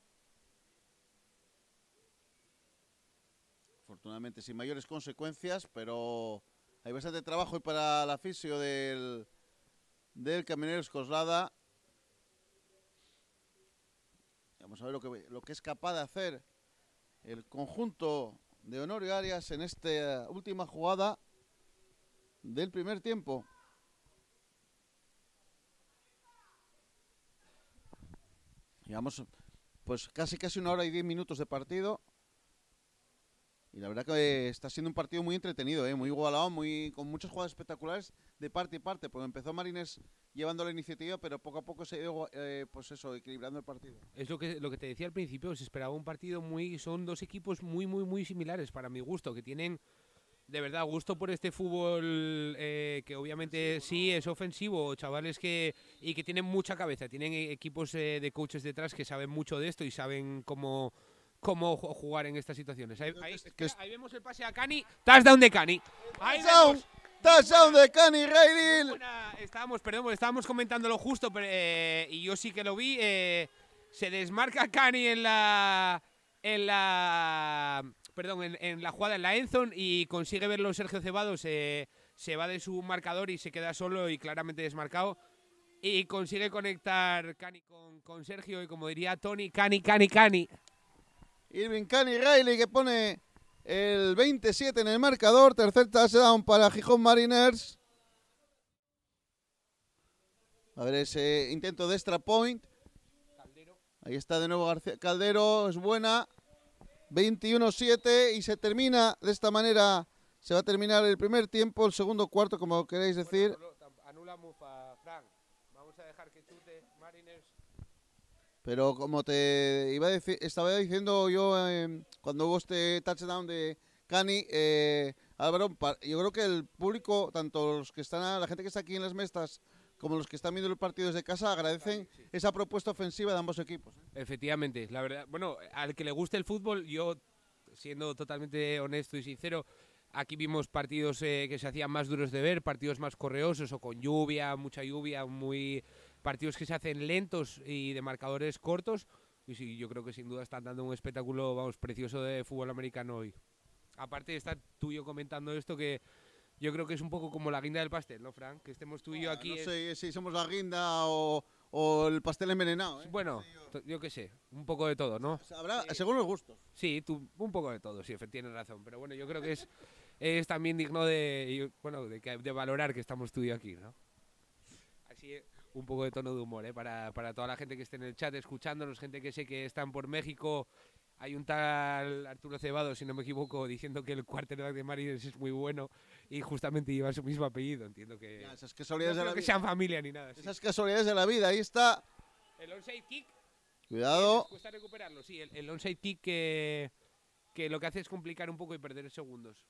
Afortunadamente sin mayores consecuencias, pero hay bastante trabajo hoy para la fisio del, del Camioneros Coslada. Vamos a ver lo que, lo que es capaz de hacer el conjunto de Honorio Arias en esta última jugada del primer tiempo. Llevamos pues casi casi una hora y diez minutos de partido. Y la verdad que está siendo un partido muy entretenido, ¿eh? Muy igualado, muy, con muchas jugadas espectaculares de parte y parte. Porque empezó Marines llevando la iniciativa, pero poco a poco se ha ido eh, pues eso, equilibrando el partido. Es lo que, lo que te decía al principio, se esperaba un partido muy... Son dos equipos muy, muy, muy similares para mi gusto, que tienen de verdad gusto por este fútbol eh, que obviamente sí es ofensivo, chavales que y que tienen mucha cabeza. Tienen equipos eh, de coaches detrás que saben mucho de esto y saben cómo... cómo jugar en estas situaciones. Ahí, ahí, espera, ahí vemos el pase a Cani. Touchdown de Cani. Ahí touchdown, touchdown de Cani Reidil. Estábamos, perdón, estábamos comentándolo justo, pero, eh, y yo sí que lo vi. Eh, se desmarca Cani en la, en la, perdón, en, en la jugada en la endzone y consigue verlo Sergio Cebados. Eh, se va de su marcador y se queda solo y claramente desmarcado. Y consigue conectar Cani con, con Sergio y como diría Tony, Cani, Cani, Cani. Irving Cani Riley que pone el veintisiete en el marcador. Tercer touchdown para Gijón Mariners. A ver ese intento de extra point. Caldero. Ahí está de nuevo García Caldero. Es buena. veintiuno siete y se termina de esta manera. Se va a terminar el primer tiempo, el segundo cuarto, como queréis decir. Bueno, anulamos a Frank. Vamos a dejar que chute Mariners. Pero como te iba a decir, estaba diciendo yo eh, cuando hubo este touchdown de Cani, eh, Álvaro, yo creo que el público, tanto los que están, la gente que está aquí en las mestas, como los que están viendo los partidos de casa, agradecen sí, sí. esa propuesta ofensiva de ambos equipos. ¿eh? Efectivamente, la verdad, bueno, al que le guste el fútbol, yo, siendo totalmente honesto y sincero, aquí vimos partidos eh, que se hacían más duros de ver, partidos más correosos o con lluvia, mucha lluvia, muy... partidos que se hacen lentos y de marcadores cortos. Y sí, yo creo que sin duda están dando un espectáculo, vamos, precioso de fútbol americano hoy. Aparte de estar tú y yo comentando esto, que yo creo que es un poco como la guinda del pastel, ¿no, Frank? Que estemos tú y yo aquí. No es... sé si somos la guinda o, o el pastel envenenado, ¿eh? Bueno, yo... yo qué sé, un poco de todo, ¿no? Habrá, sí. Según los gustos. Sí, tú, un poco de todo, sí, tienes razón. Pero bueno, yo creo que es, es también digno de, bueno, de, de valorar que estamos tú y yo aquí, ¿no? Así es. un poco de tono de humor, ¿eh? Para, para toda la gente que esté en el chat escuchándonos, gente que sé que están por México. Hay un tal Arturo Cebado, si no me equivoco, diciendo que el quarterback de Mariners es muy bueno y justamente lleva su mismo apellido. Entiendo que Ya, esas casualidades no de la creo que vida. sean familia ni nada. Sí. Esas casualidades de la vida, ahí está. El onside kick. Cuidado. ¿Les cuesta recuperarlo? Sí, el, el onside kick que, que lo que hace es complicar un poco y perder segundos.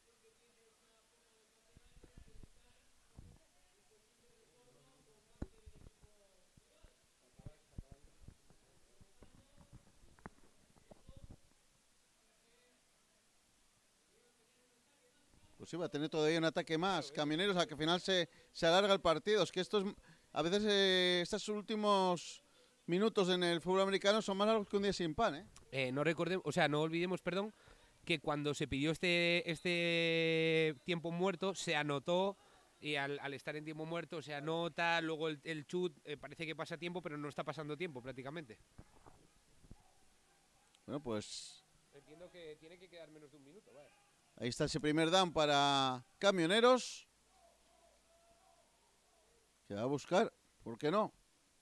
Pues sí, va a tener todavía un ataque más. Camioneros, a que al final se, se alarga el partido. Es que estos, a veces eh, estos últimos minutos en el fútbol americano son más largos que un día sin pan, ¿eh? Eh, no recordemos, o sea, no olvidemos, perdón, que cuando se pidió este, este tiempo muerto se anotó y al, al estar en tiempo muerto se anota, luego el, el chut eh, parece que pasa tiempo, pero no está pasando tiempo prácticamente. Bueno, pues Entiendo que tiene que quedar menos de un minuto, vale. ahí está ese primer down para Camioneros. Que va a buscar, ¿por qué no?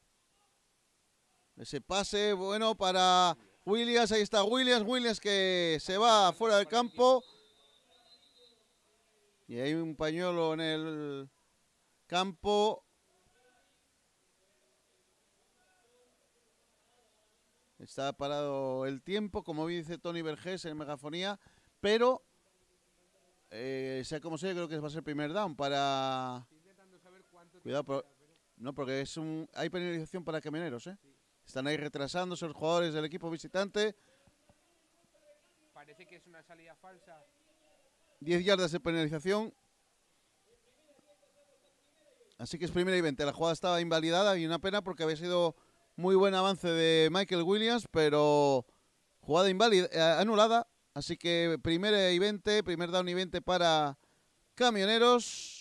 Ese pase bueno para Williams, ahí está Williams, Williams que se va fuera del campo. Y hay un pañuelo en el campo. Está parado el tiempo, como dice Tony Vergés en megafonía, pero eh, sea como sea, creo que va a ser el primer down para... Cuidado, pero... no, porque es un... hay penalización para Camioneros, ¿eh? Están ahí retrasándose los jugadores del equipo visitante. Parece que es una salida falsa. diez yardas de penalización. Así que es primera y veinte. La jugada estaba invalidada y una pena porque había sido muy buen avance de Michael Williams, pero jugada inválida, eh, anulada. Así que primera y veinte, primer down y veinte para Camioneros.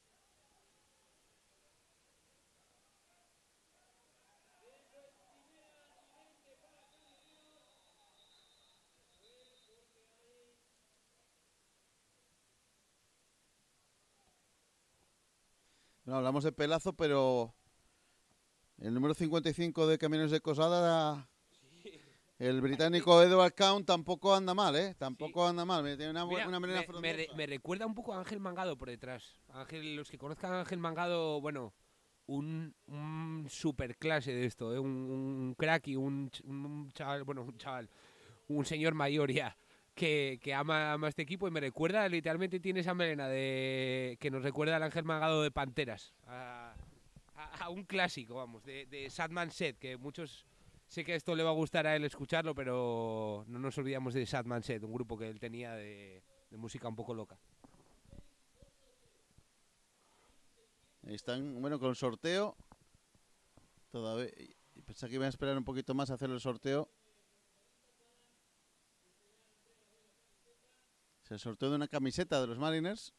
No, hablamos de pelazo, pero el número cincuenta y cinco de Camioneros de Cosada, sí. El británico Edward Count tampoco anda mal, ¿eh? Tampoco sí. anda mal, tiene una, Mira, una melena me, frondosa. Me, re, me recuerda un poco a Ángel Mangado por detrás. Ángel, los que conozcan a Ángel Mangado, bueno, un, un super clase de esto, ¿eh? un, un crack y un, un chaval, bueno, un chaval, un señor mayor ya. Que, que ama, ama este equipo y me recuerda, literalmente tiene esa melena de que nos recuerda al Ángel Mangado de Panteras, a, a, a un clásico, vamos, de, de Sadman Set, que muchos, sé que esto le va a gustar a él escucharlo, pero no nos olvidamos de Sadman Set, un grupo que él tenía de, de música un poco loca. Ahí están, bueno, con el sorteo, todavía, pensaba que iban a esperar un poquito más a hacer el sorteo. Se sorteó de una camiseta de los Mariners.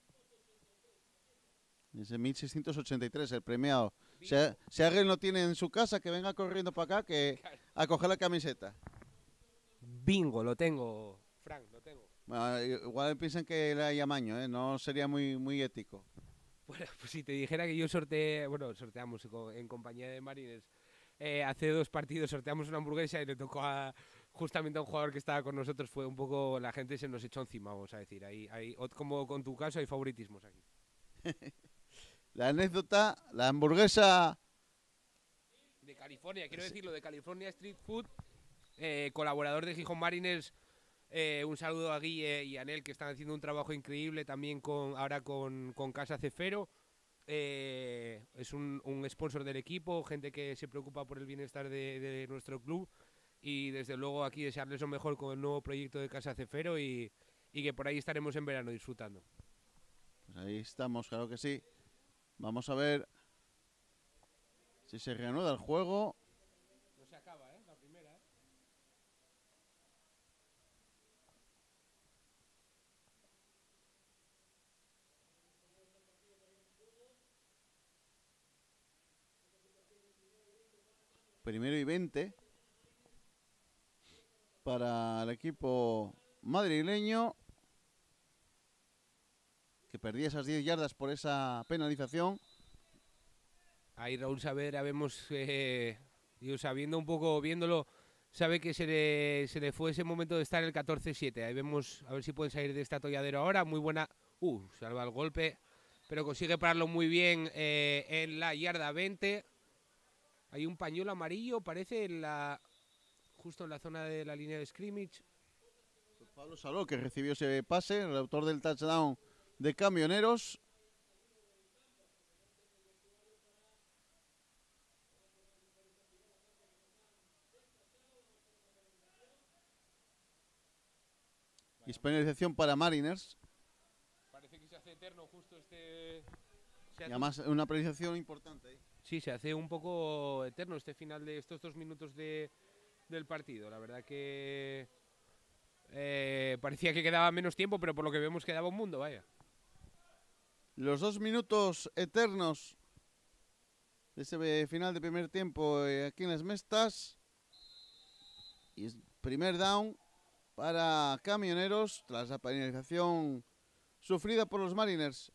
Es de mil seiscientos ochenta y tres, el premiado. Si, si alguien lo tiene en su casa, que venga corriendo para acá que a coger la camiseta. Bingo, lo tengo, Frank, lo tengo. Bueno, igual piensan que le hay amaño, ¿eh? No sería muy, muy ético. Bueno, pues si te dijera que yo sorteé, bueno, sorteamos en compañía de Mariners, eh, hace dos partidos sorteamos una hamburguesa y le tocó a... justamente a un jugador que estaba con nosotros, fue un poco, la gente se nos echó encima, vamos a decir. Hay, hay, como con tu caso, hay favoritismos aquí. La anécdota, la hamburguesa... De California, quiero decirlo, de California Street Food, eh, colaborador de Gijón Mariners, eh, un saludo a Guille y a Anel, que están haciendo un trabajo increíble también con ahora con, con Casa Cefero. Eh, es un, un sponsor del equipo, gente que se preocupa por el bienestar de, de nuestro club. Y desde luego aquí desearles lo mejor con el nuevo proyecto de Casa Cefero y, y que por ahí estaremos en verano disfrutando. Pues ahí estamos, claro que sí. Vamos a ver si se reanuda el juego. No se acaba, ¿eh? La primera, ¿eh? Primero y veinte. Para el equipo madrileño, que perdía esas diez yardas por esa penalización. Ahí Raúl Saavedra vemos, eh, digo, sabiendo un poco, viéndolo, sabe que se le, se le fue ese momento de estar el catorce siete. Ahí vemos, a ver si pueden salir de este atolladero ahora. Muy buena, uh, salva el golpe, pero consigue pararlo muy bien eh, en la yarda veinte. Hay un pañuelo amarillo, parece, en la, justo en la zona de la línea de scrimmage. Pablo Saló, que recibió ese pase, el autor del touchdown de Camioneros. Y es penalización para Mariners. Parece que se hace eterno justo este... Y además una penalización importante ahí. Sí, se hace un poco eterno este final de estos dos minutos de, del partido. La verdad que eh, parecía que quedaba menos tiempo, pero por lo que vemos quedaba un mundo, vaya. Los dos minutos eternos de ese final de primer tiempo eh, aquí en las Mestas. Y es primer down para Camioneros tras la penalización sufrida por los Mariners.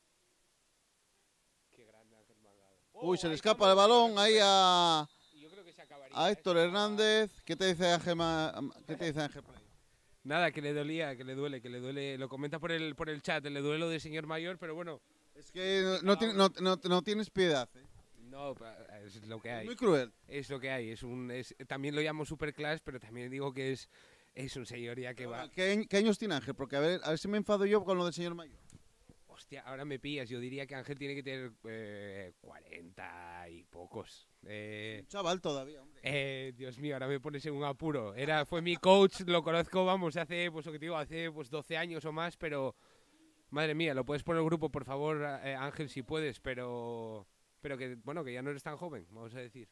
Qué grande Ángel Mangado. Uy, se Oh, le ahí escapa está, el balón ahí a, yo creo que se acabaría, a ¿eh? Héctor Se Hernández. ¿Qué te dice Ángel? Ma- ¿Qué te dice Ángel? Nada, que le dolía, que le duele, que le duele. Lo comenta por el, por el chat, le duele lo de señor mayor, pero bueno. Es que no, no, tiene- no- no- no tienes piedad. ¿eh? No, pa- es lo que Es hay. muy cruel. Es lo que hay. Es un, es, también lo llamo superclass, pero también digo que es, es un señor ya que va. ¿Qué, qué años tiene Ángel? Porque a ver, a ver si me enfado yo con lo del señor mayor. Hostia, ahora me pillas. Yo diría que Ángel tiene que tener eh, cuarenta y pocos. Eh, Un chaval todavía, hombre. eh, Dios mío, ahora me pones en un apuro. Era, fue mi coach, lo conozco, vamos, hace, pues lo que te digo, hace pues doce años o más, pero madre mía, lo puedes poner en el grupo, por favor, eh, Ángel, si puedes, pero, pero que, bueno, que ya no eres tan joven, vamos a decir.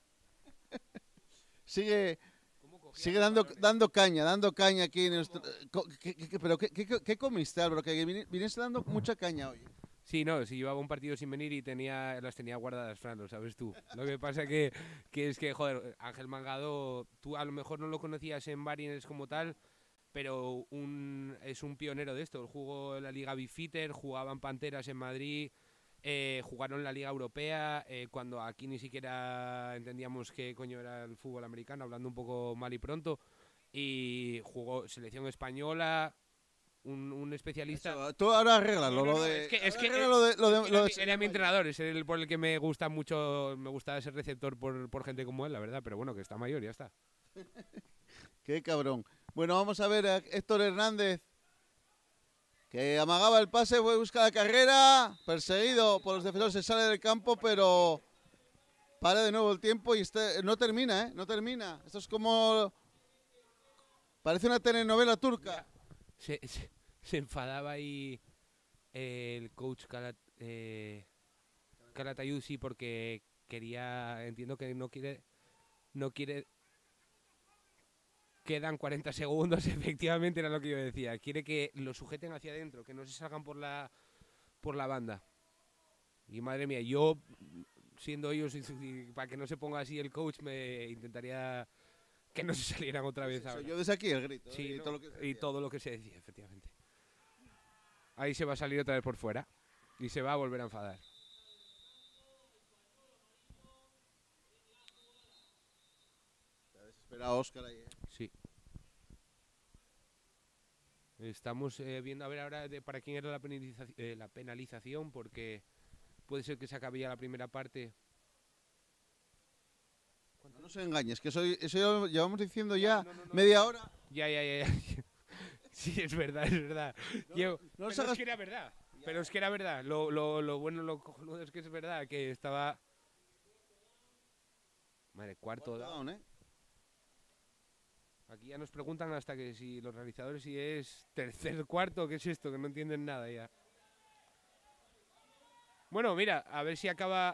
Sigue, ¿Cómo cogía sigue los dando, balones? dando caña, dando caña aquí en nuestro... co- ¿Qué, qué- qué- pero qué, qué, qué comiste, Álvaro? Que vine- vienes dando mucha caña hoy. Sí, no, si llevaba un partido sin venir y tenía las tenía guardadas, Fran, lo sabes tú. Lo que pasa que, que es que, joder, Ángel Mangado, tú a lo mejor no lo conocías en Barines como tal, pero un, es un pionero de esto. Él jugó en la Liga Bifitter, jugaban Panteras en Madrid, eh, jugaron en la Liga Europea, eh, cuando aquí ni siquiera entendíamos qué coño era el fútbol americano, hablando un poco mal y pronto, y jugó selección española, un, un especialista... Eso, tú ahora arréglalo, No, no, lo no, de... es que, es ahora que, arregla lo de, lo de- es que lo era, de mi, señor era mi mayor. entrenador, es el por el que me gusta mucho, me gusta ser receptor por, por gente como él, la verdad, pero bueno, que está mayor, ya está. Qué cabrón. Bueno, vamos a ver a Héctor Hernández, que amagaba el pase, fue a buscar la carrera, perseguido por los defensores, se sale del campo, pero para de nuevo el tiempo y este, no termina, ¿eh? No termina. Esto es como... Parece una telenovela turca. Se, se, se enfadaba ahí eh, el coach Calat, eh, Calatayud, porque quería, entiendo que no quiere, no quiere, quedan cuarenta segundos, efectivamente era lo que yo decía, quiere que lo sujeten hacia adentro, que no se salgan por la, por la banda. Y madre mía, yo, siendo ellos, y- y para que no se ponga así el coach, me intentaría que no se salieran otra vez ahora. Soy yo desde aquí el grito. ¿eh? Sí, y, ¿no? todo lo que se y decía. todo lo que se decía, efectivamente. Ahí se va a salir otra vez por fuera y se va a volver a enfadar. Espera a Óscar ahí, ¿eh? Sí. Estamos eh, viendo a ver ahora de para quién era la penalización, eh, la penalización, porque puede ser que se acabe ya la primera parte. No nos engañes, que eso, eso ya llevamos diciendo ya No, no, no, no. media hora. Ya, ya, ya, ya. Sí, es verdad, es verdad. Yo- no nos pero hagas- es que era verdad. Pero es que era verdad. Lo, lo, lo bueno, lo cojonudo es que es verdad, que estaba... Madre, cuarto down. Down, ¿eh? Aquí ya nos preguntan hasta que si los realizadores si es tercer, cuarto, ¿qué es esto? Que no entienden nada ya. Bueno, mira, a ver si acaba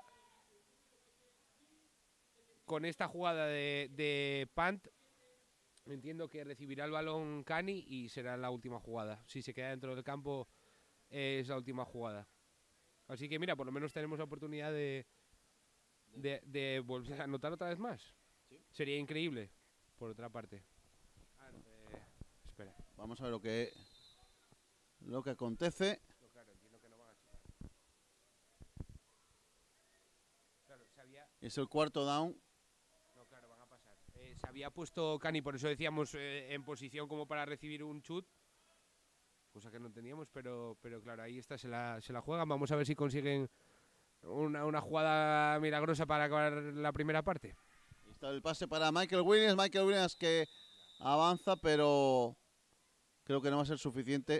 con esta jugada de, de punt. Entiendo que recibirá el balón Cani y será la última jugada. Si se queda dentro del campo eh, es la última jugada. Así que mira, por lo menos tenemos la oportunidad de, de, de volver a anotar otra vez más. Sería increíble, por otra parte. Ah, no, eh, espera. Vamos a ver lo que, lo que acontece. No, claro, entiendo que no van a chutar. Claro, sabía Es el cuarto down. No, claro, van a pasar. Eh, se había puesto Cani, por eso decíamos eh, en posición como para recibir un chut, cosa que no teníamos, pero, pero claro, ahí está, se la, se la juegan. Vamos a ver si consiguen una, una jugada milagrosa para acabar la primera parte. Ahí está el pase para Michael Williams. Michael Williams que avanza, pero creo que no va a ser suficiente.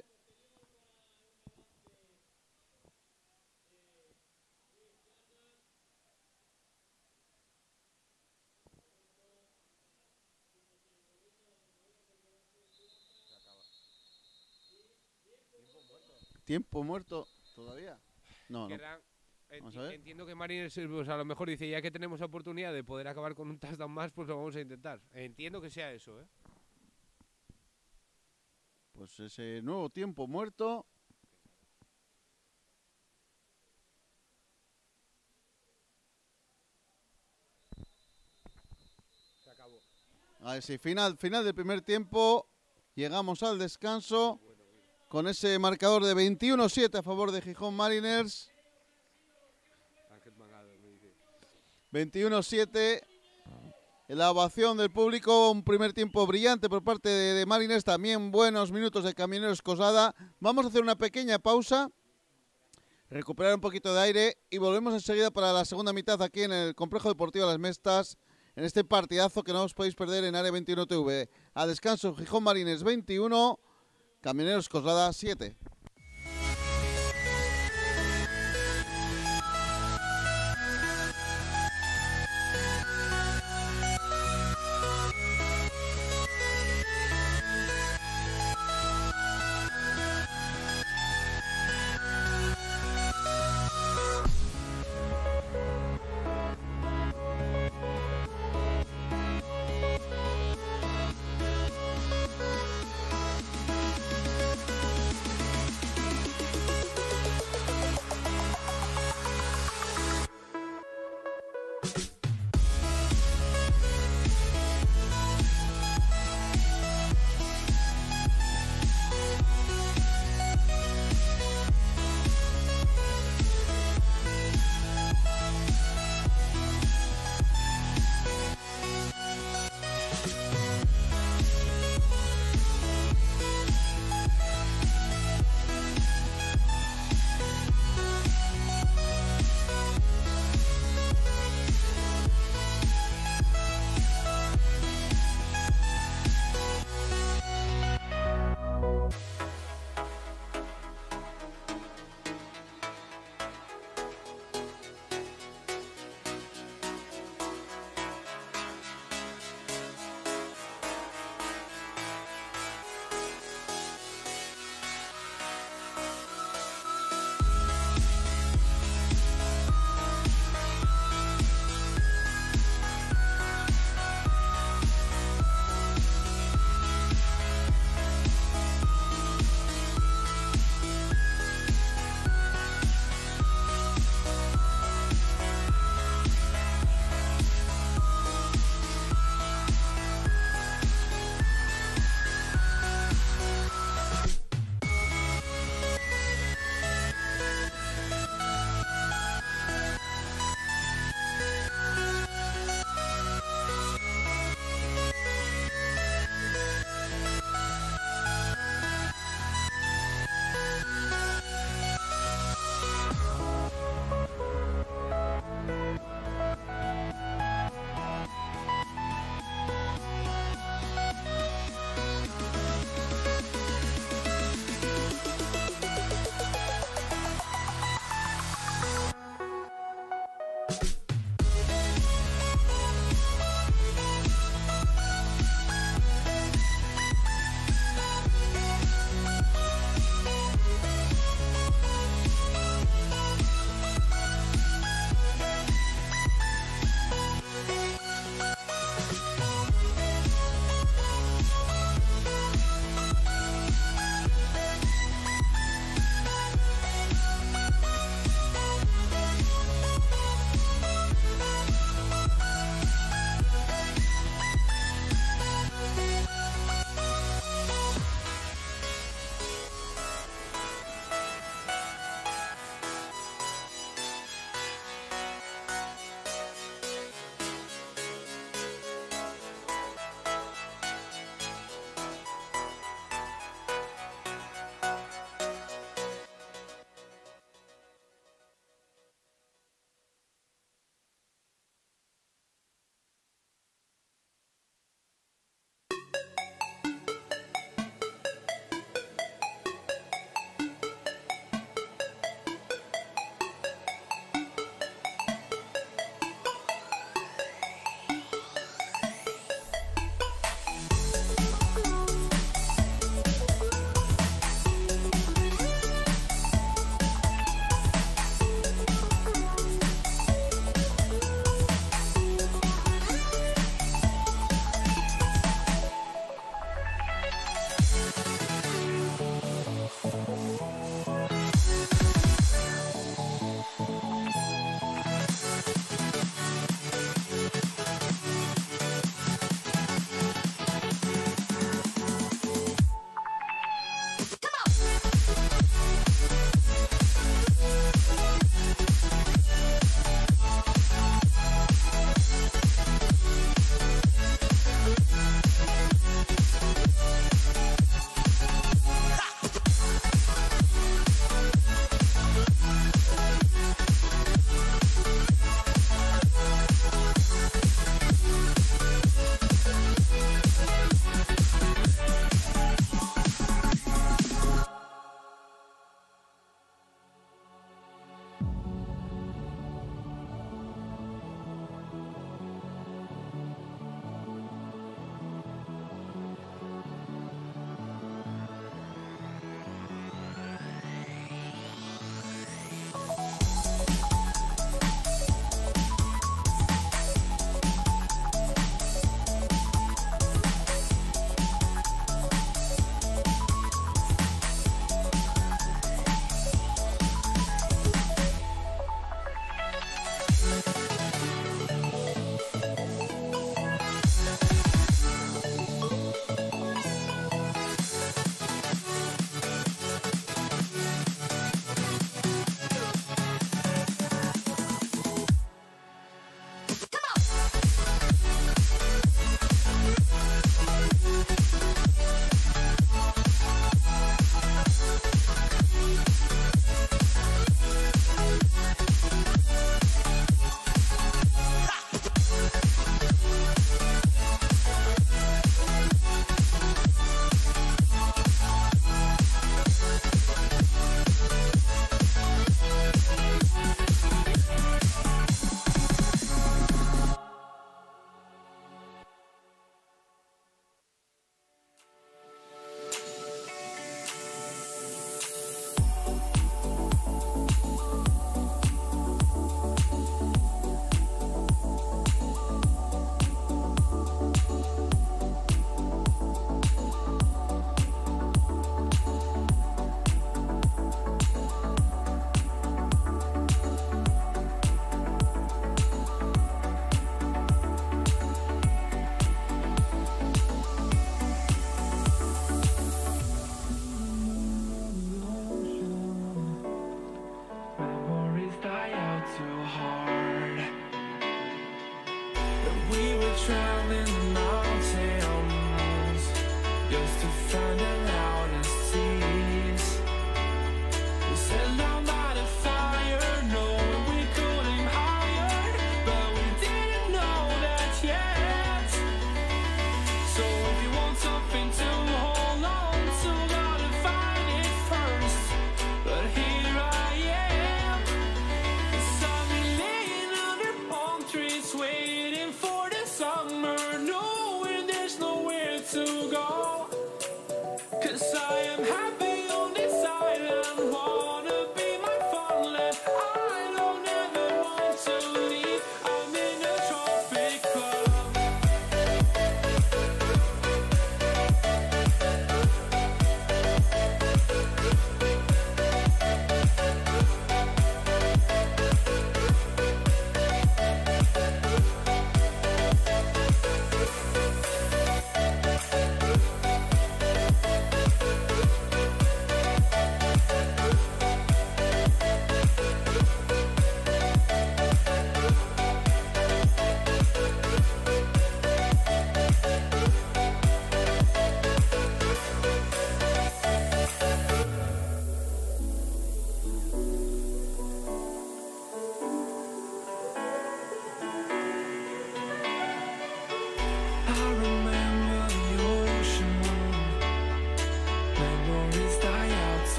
Tiempo muerto todavía. No, no. Vamos a ver. Entiendo que Mariners pues, a lo mejor dice, ya que tenemos la oportunidad de poder acabar con un touchdown más, pues lo vamos a intentar. Entiendo que sea eso, ¿eh? Pues ese nuevo tiempo muerto. Se acabó. A ver, sí, final, final del primer tiempo. Llegamos al descanso con ese marcador de veintiuno siete a favor de Gijón Mariners. veintiuno siete. La ovación del público, un primer tiempo brillante por parte de, de Mariners, también buenos minutos de Camioneros Coslada. Vamos a hacer una pequeña pausa, recuperar un poquito de aire y volvemos enseguida para la segunda mitad aquí en el Complejo Deportivo Las Mestas, en este partidazo que no os podéis perder en Área veintiuno T V. A descanso, Gijón Mariners veintiuno, Camioneros Coslada siete.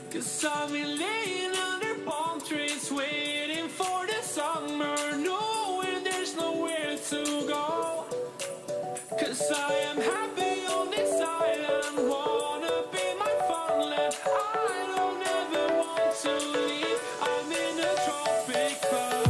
'Cause I've been laying under palm trees waiting for the summer, knowing there's nowhere to go. 'Cause I am happy on this island, wanna be my farmland. I don't ever want to leave, I'm in a tropic club.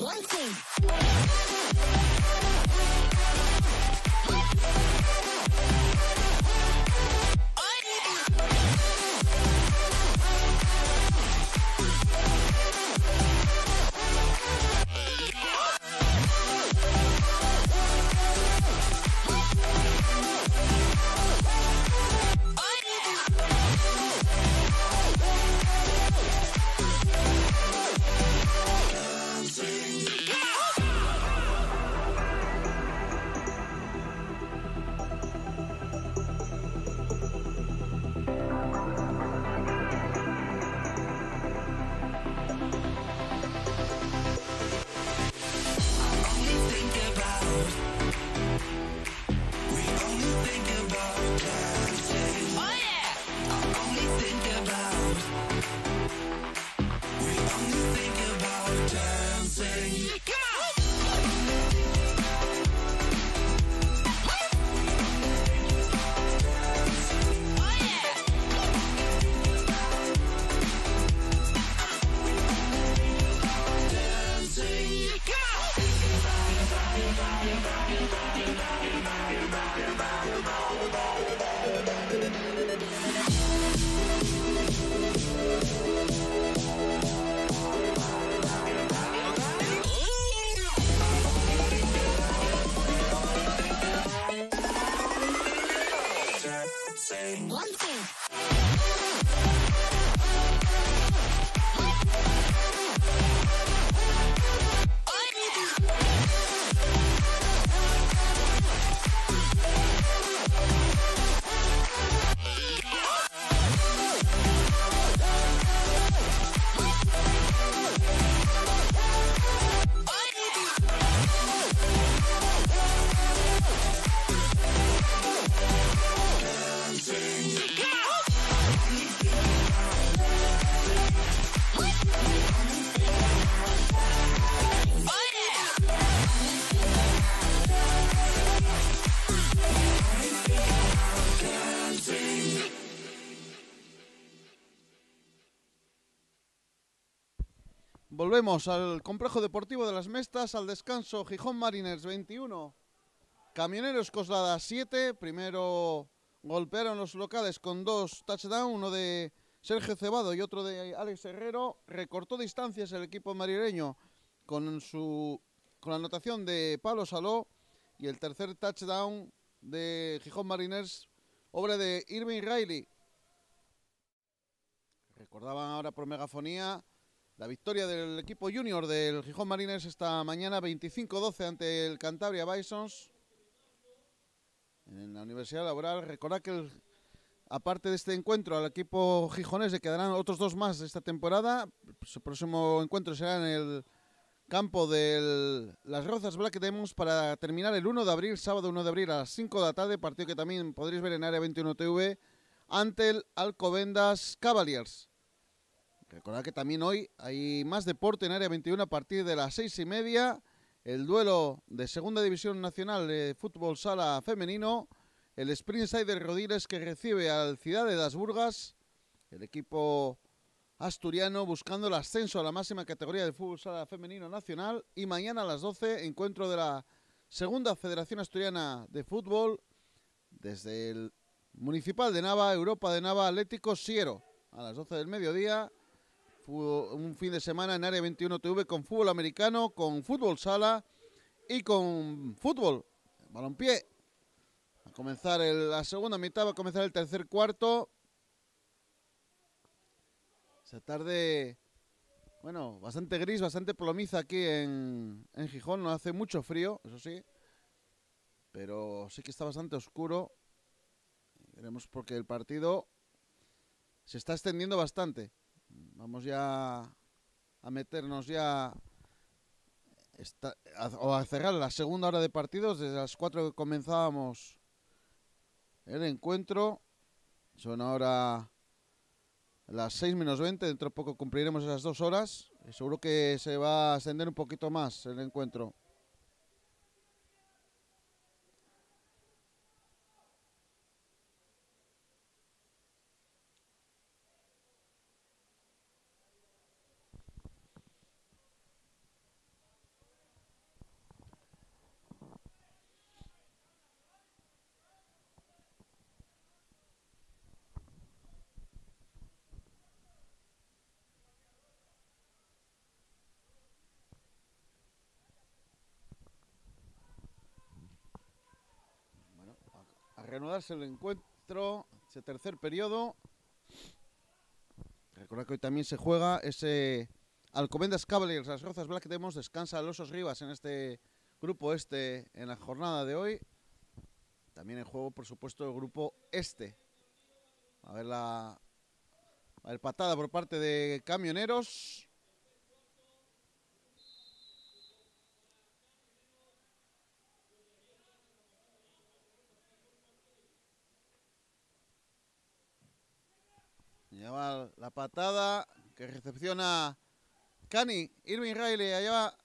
Volvemos al complejo deportivo de las Mestas, al descanso. Gijón Mariners veintiuno, Camioneros Coslada siete. Primero golpearon los locales con dos touchdowns, uno de Sergio Cebado y otro de Alex Herrero. Recortó distancias el equipo marireño con, su, con la anotación de Pablo Saló, y el tercer touchdown de Gijón Mariners, obra de Irving Riley. Recordaban ahora por megafonía la victoria del equipo junior del Gijón Mariners esta mañana, veinticinco doce ante el Cantabria Bisons en la Universidad Laboral. Recordad que el, aparte de este encuentro, al equipo gijonés le quedarán otros dos más de esta temporada. Su próximo encuentro será en el campo de las Rozas Black Demons para terminar el uno de abril, sábado uno de abril a las cinco de la tarde, partido que también podréis ver en Área veintiuno T V ante el Alcobendas Cavaliers. Recordad que también hoy hay más deporte en Área veintiuno a partir de las seis y media. El duelo de Segunda División Nacional de Fútbol Sala Femenino. El Springside Rodiles que recibe al Ciudad de Das Burgas. El equipo asturiano buscando el ascenso a la máxima categoría de Fútbol Sala Femenino Nacional. Y mañana a las doce, encuentro de la Segunda Federación Asturiana de Fútbol. Desde el Municipal de Nava, Europa de Nava, Atlético Siero. A las doce del mediodía. Un fin de semana en Área veintiuno T V con fútbol americano, con fútbol sala y con fútbol, balompié. A comenzar el, la segunda mitad, va a comenzar el tercer cuarto. Esta tarde, bueno, bastante gris, bastante plomiza aquí en, en Gijón. No hace mucho frío, eso sí, pero sí que está bastante oscuro. Veremos porque el partido se está extendiendo bastante. Vamos ya a meternos ya esta, a, o a cerrar la segunda hora de partidos. Desde las cuatro que comenzábamos el encuentro. Son ahora las seis menos veinte. Dentro de poco cumpliremos esas dos horas. Y seguro que se va a extender un poquito más el encuentro. reanudarse el encuentro, ese tercer periodo. Recordad que hoy también se juega ese Alcobendas Cavaliers, las Rozas Black Demons, descansa los Osos Rivas en este grupo este en la jornada de hoy. También en juego, por supuesto, el grupo este. A ver la a ver, patada por parte de Camioneros. Lleva la patada que recepciona Cani, Irving Riley, allá va.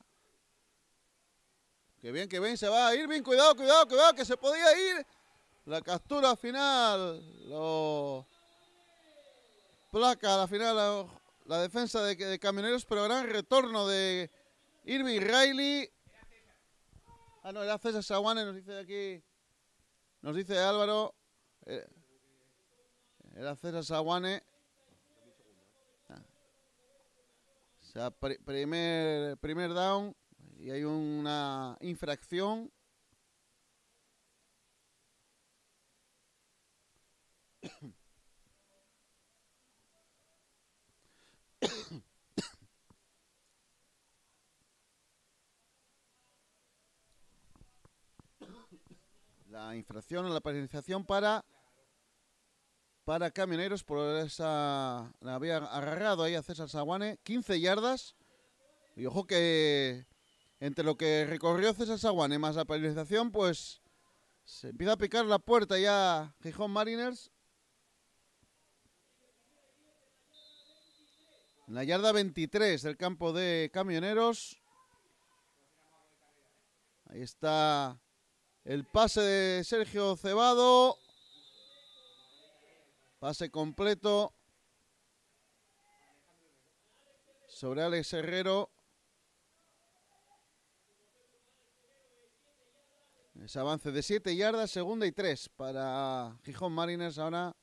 Que bien, que bien se va Irving, cuidado, cuidado, cuidado, que se podía ir. La captura final, lo placa la final, la, la defensa de, de Camioneros, pero gran retorno de Irving Riley. Ah, no, era César Saguane, nos dice aquí, nos dice Álvaro. Eh, era César Saguane. O sea, pr primer, primer down y hay una infracción. La infracción o la penalización para para Camioneros por esa... La había agarrado ahí a César Saguane, quince yardas. Y ojo que entre lo que recorrió César Saguane más la penalización, pues se empieza a picar la puerta ya Gijón Mariners. En la yarda veintitrés del campo de Camioneros. Ahí está el pase de Sergio Cebado. Pase completo sobre Alex Herrero. Ese avance de siete yardas, segunda y tres para Gijón Mariners ahora.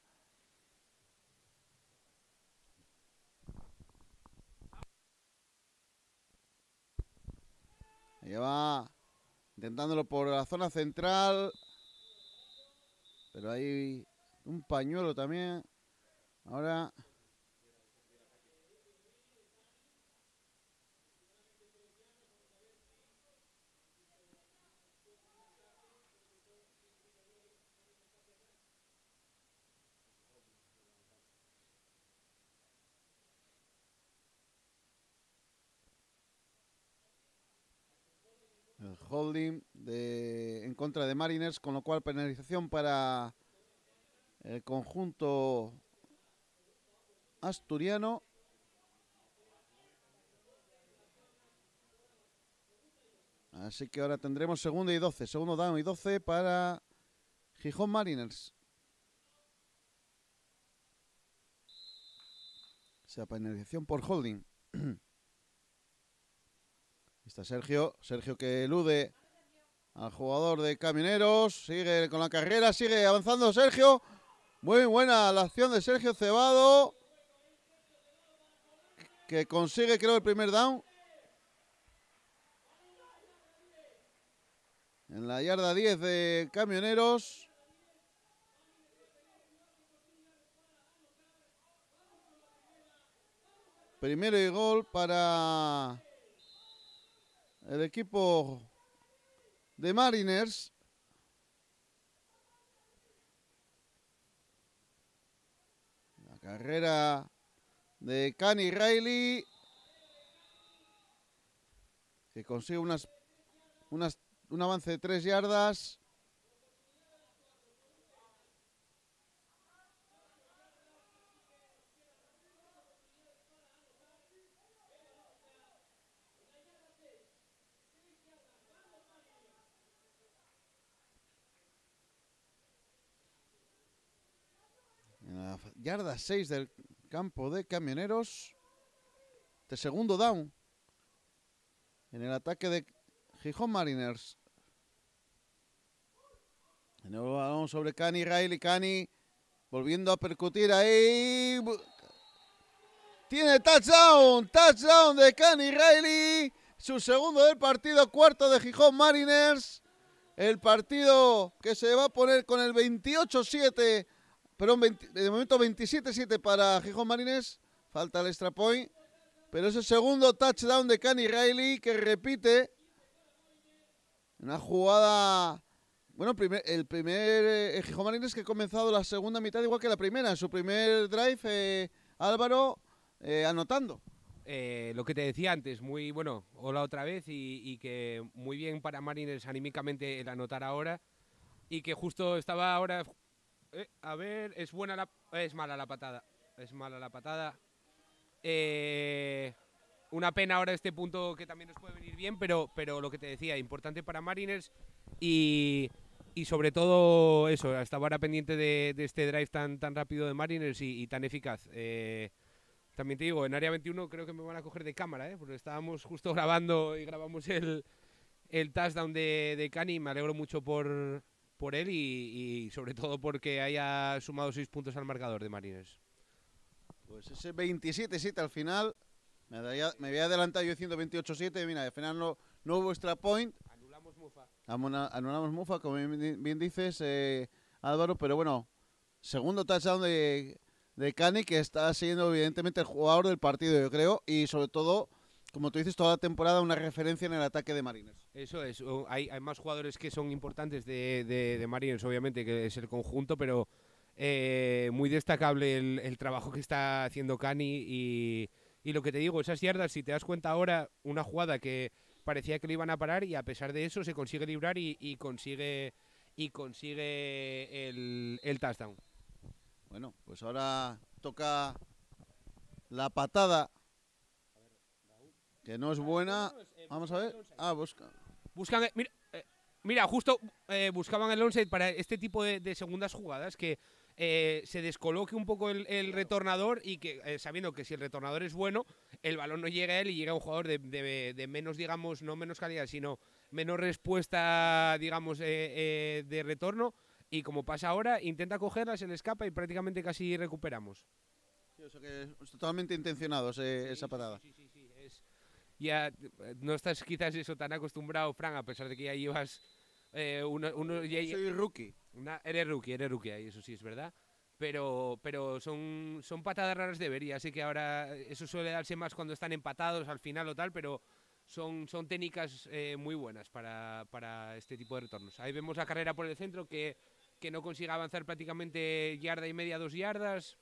Ahí va intentándolo por la zona central. Pero ahí un pañuelo también. Ahora el holding de, en contra de Mariners, con lo cual penalización para el conjunto asturiano. Así que ahora tendremos segundo y doce, segundo down y doce para Gijón Mariners. Esa penalización por holding. Está Sergio, Sergio que elude al jugador de Camioneros, sigue con la carrera, sigue avanzando Sergio. Muy buena la acción de Sergio Cebado, que consigue, creo, el primer down. En la yarda diez de Camioneros. Primero y gol para el equipo de Mariners. La carrera de Cani Riley, que consigue unas, unas, un avance de tres yardas. Yarda seis del campo de Camioneros. De segundo down en el ataque de Gijón Mariners. De nuevo balón sobre Cani Riley. Cani volviendo a percutir ahí. Tiene touchdown. Touchdown de Cani Riley. Su segundo del partido. Cuarto de Gijón Mariners. el partido que se va a poner con el veintiocho siete, perdón, veinte, de momento veintisiete siete para Gijón Marines. Falta el extra point, pero es el segundo touchdown de Cani Riley que repite una jugada. Bueno, primer, el primer eh, Gijón Marines que ha comenzado la segunda mitad igual que la primera. En su primer drive, eh, Álvaro eh, anotando. Eh, lo que te decía antes, muy bueno, hola otra vez y, y que muy bien para Marines anímicamente el anotar ahora y que justo estaba ahora, eh, a ver, es buena la, es mala la patada, es mala la patada. Eh, una pena ahora este punto que también nos puede venir bien, pero, pero lo que te decía, importante para Mariners y, y sobre todo eso, estaba ahora pendiente de, de este drive tan, tan rápido de Mariners y, y tan eficaz. Eh, también te digo, en área veintiuno creo que me van a coger de cámara, ¿eh? Porque estábamos justo grabando y grabamos el, el touchdown de, de Cani, me alegro mucho por, por él y, y sobre todo porque haya sumado seis puntos al marcador de Mariners. Pues ese veintisiete siete al final, me había, me había adelantado yo diciendo veintiocho siete, mira, al final no, no hubo extra point. Anulamos Mufa. Anulamos Mufa, como bien, bien dices, eh, Álvaro, pero bueno, segundo touchdown de, de Cani, que está siendo evidentemente el jugador del partido, yo creo, y sobre todo, como tú dices, toda la temporada una referencia en el ataque de Mariners. Eso es, hay, hay más jugadores que son importantes de, de, de Mariners, obviamente, que es el conjunto, pero eh, muy destacable el, el trabajo que está haciendo Cani y, y lo que te digo, esas yardas, si te das cuenta ahora, una jugada que parecía que le iban a parar y a pesar de eso se consigue librar y, y consigue y consigue el, el touchdown. Bueno, pues ahora toca la patada, que no es buena. Vamos a ver. Ah, busca. Buscan, eh, mira, eh, mira, justo eh, buscaban el onside para este tipo de, de segundas jugadas, que eh, se descoloque un poco el, el retornador y que, eh, sabiendo que si el retornador es bueno, el balón no llega a él y llega a un jugador de, de, de menos, digamos, no menos calidad, sino menos respuesta, digamos, eh, eh, de retorno. Y como pasa ahora, intenta cogerla, se le escapa y prácticamente casi recuperamos. Sí, o sea que es totalmente intencionado ese, Sí, esa patada. Sí, sí, sí, sí. Es, ya eh, no estás quizás eso tan acostumbrado, Fran, a pesar de que ya llevas eh, uno, uno ya, Soy rookie. una, eres rookie, eres rookie ahí, eso sí es verdad. Pero, pero son, son patadas raras de ver y así que ahora eso suele darse más cuando están empatados al final o tal, pero son, son técnicas eh, muy buenas para, para este tipo de retornos. Ahí vemos la carrera por el centro que, que no consigue avanzar prácticamente yarda y media, dos yardas.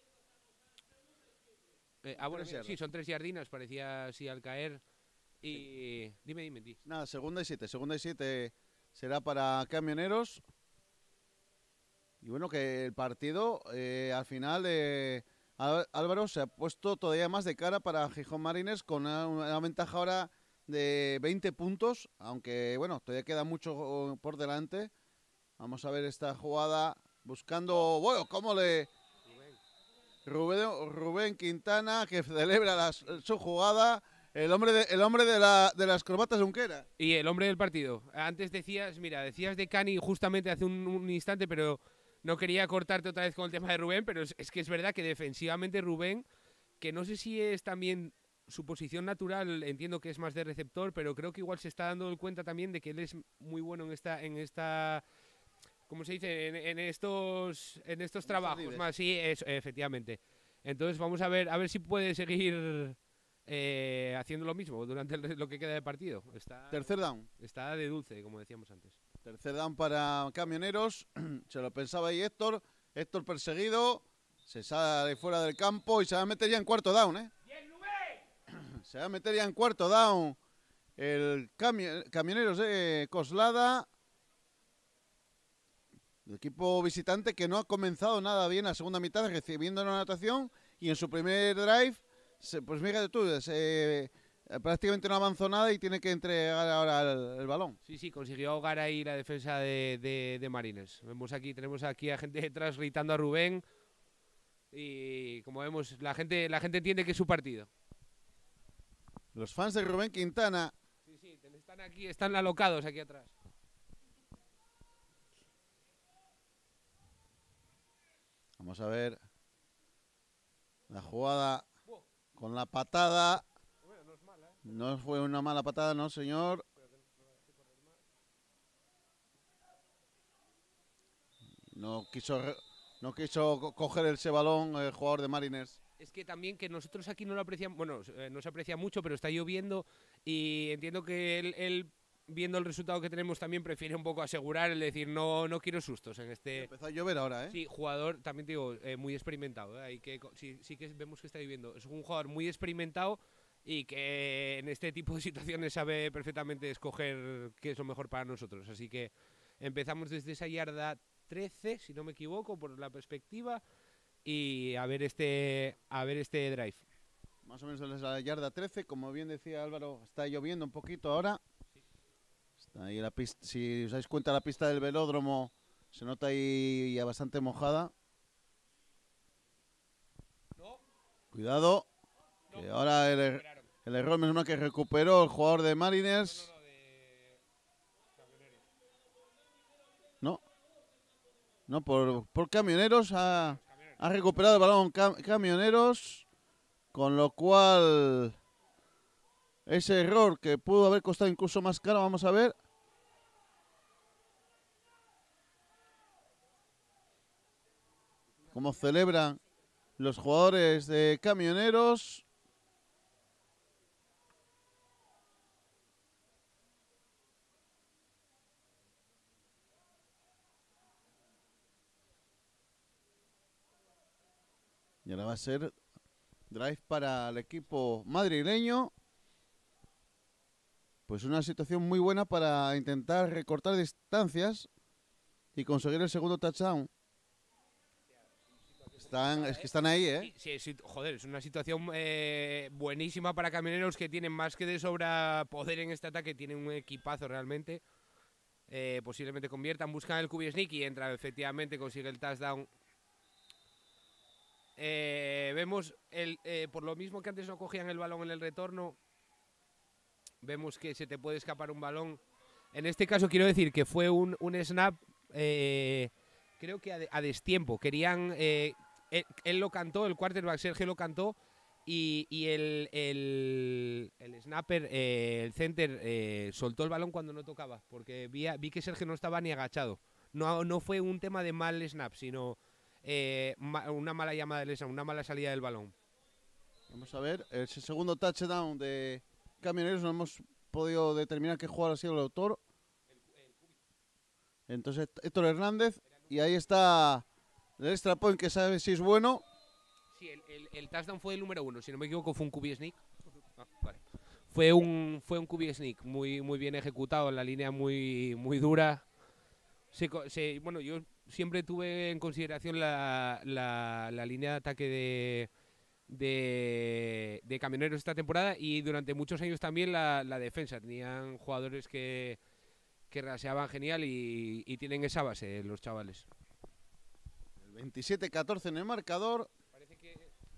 Eh, ah, bueno, sí, son tres yardinas, parecía así al caer. Y sí. dime, dime, dime. Nada, segunda y siete. Segunda y siete será para Camioneros. Y bueno, que el partido eh, al final eh, Álvaro se ha puesto todavía más de cara para Gijón Mariners con una, una ventaja ahora de veinte puntos, aunque bueno, todavía queda mucho por delante. Vamos a ver esta jugada buscando, bueno, cómo le... Rubén, Rubén Quintana, que celebra las, su jugada, el hombre de, el hombre de, la, de las corbatas Junquera. Y el hombre del partido. Antes decías, mira, decías de Cani justamente hace un, un instante, pero no quería cortarte otra vez con el tema de Rubén, pero es, es que es verdad que defensivamente Rubén, que no sé si es también su posición natural, entiendo que es más de receptor, pero creo que igual se está dando cuenta también de que él es muy bueno en esta... En esta ¿Cómo se dice? En, en estos en estos trabajos más, sí, eso, efectivamente. Entonces vamos a ver a ver si puede seguir eh, haciendo lo mismo durante el, lo que queda de partido. Está, Tercer down. Está de dulce, como decíamos antes. Tercer down para Camioneros. Se lo pensaba ahí Héctor. Héctor perseguido. Se sale fuera del campo y se va a meter ya en cuarto down, ¿eh? Se va a meter ya en cuarto down el cami Camioneros de Coslada. El equipo visitante que no ha comenzado nada bien la segunda mitad, recibiendo una anotación y en su primer drive, se, pues fíjate tú, se, eh, prácticamente no avanzó nada y tiene que entregar ahora el, el balón. Sí, sí, consiguió ahogar ahí la defensa de, de, de Mariners. Vemos aquí, tenemos aquí a gente detrás gritando a Rubén y como vemos, la gente, la gente entiende que es su partido. Los fans de Rubén Quintana. Sí, sí, están aquí, están alocados aquí atrás. Vamos a ver la jugada con la patada. No fue una mala patada, no, señor. No quiso, re- no quiso co- coger ese balón el jugador de Mariners. Es que también que nosotros aquí no lo apreciamos, bueno, eh, no se aprecia mucho, pero está lloviendo y entiendo que él, él, viendo el resultado que tenemos, también prefiere un poco asegurar, el decir, no, no quiero sustos en este... Empezó a llover ahora, ¿eh? Sí, jugador, también te digo, eh, muy experimentado. ¿eh? Hay que, co- sí, sí que vemos que está viviendo. Es un jugador muy experimentado y que en este tipo de situaciones sabe perfectamente escoger qué es lo mejor para nosotros. Así que empezamos desde esa yarda trece, si no me equivoco, por la perspectiva, y a ver este, a ver este drive. Más o menos desde la yarda trece, como bien decía Álvaro, está lloviendo un poquito ahora. Está ahí la pista, si os dais cuenta, la pista del velódromo se nota ahí ya bastante mojada. No, Cuidado, no, que ahora el, er- recuperaron. el error menos mal que recuperó el jugador de No, Mariners. no, no, de camioneros. No, no, por, por camioneros ha, Camioneros. ha recuperado el balón Cam- camioneros, con lo cual ese error que pudo haber costado incluso más caro, vamos a ver. Cómo celebran los jugadores de camioneros. Y ahora va a ser drive para el equipo madrileño. Pues una situación muy buena para intentar recortar distancias y conseguir el segundo touchdown. Están, es que están ahí, ¿eh? Sí, sí, sí, joder, es una situación eh, buenísima para camioneros que tienen más que de sobra poder en este ataque, tienen un equipazo realmente. Eh, posiblemente conviertan, buscan el Q B sneak y entra, efectivamente, consigue el touchdown. Eh, vemos, el, eh, por lo mismo que antes no cogían el balón en el retorno, vemos que se te puede escapar un balón. En este caso quiero decir que fue un, un snap, eh, creo que a, de- a destiempo. Querían, eh, él, él lo cantó, el quarterback Sergio lo cantó y, y el, el, el snapper, eh, el center, eh, soltó el balón cuando no tocaba, porque vi, a- vi que Sergio no estaba ni agachado. No, no fue un tema de mal snap, sino eh, ma- una mala llamada del snap, una mala salida del balón. Vamos a ver, ese segundo touchdown de camioneros no hemos podido determinar qué jugador ha sido el autor. Entonces Héctor Hernández, y ahí está el extra point que sabe si es bueno. Sí, el, el, el touchdown fue el número uno, si no me equivoco fue un Q B sneak. Ah, vale. Fue un fue un Q B sneak muy muy bien ejecutado en la línea muy muy dura. Se co- se- bueno, yo siempre tuve en consideración la, la, la línea de ataque de, de, de camioneros esta temporada y durante muchos años también la, la defensa. Tenían jugadores que, que raseaban genial y, y tienen esa base los chavales. El veintisiete catorce en el marcador. Parece que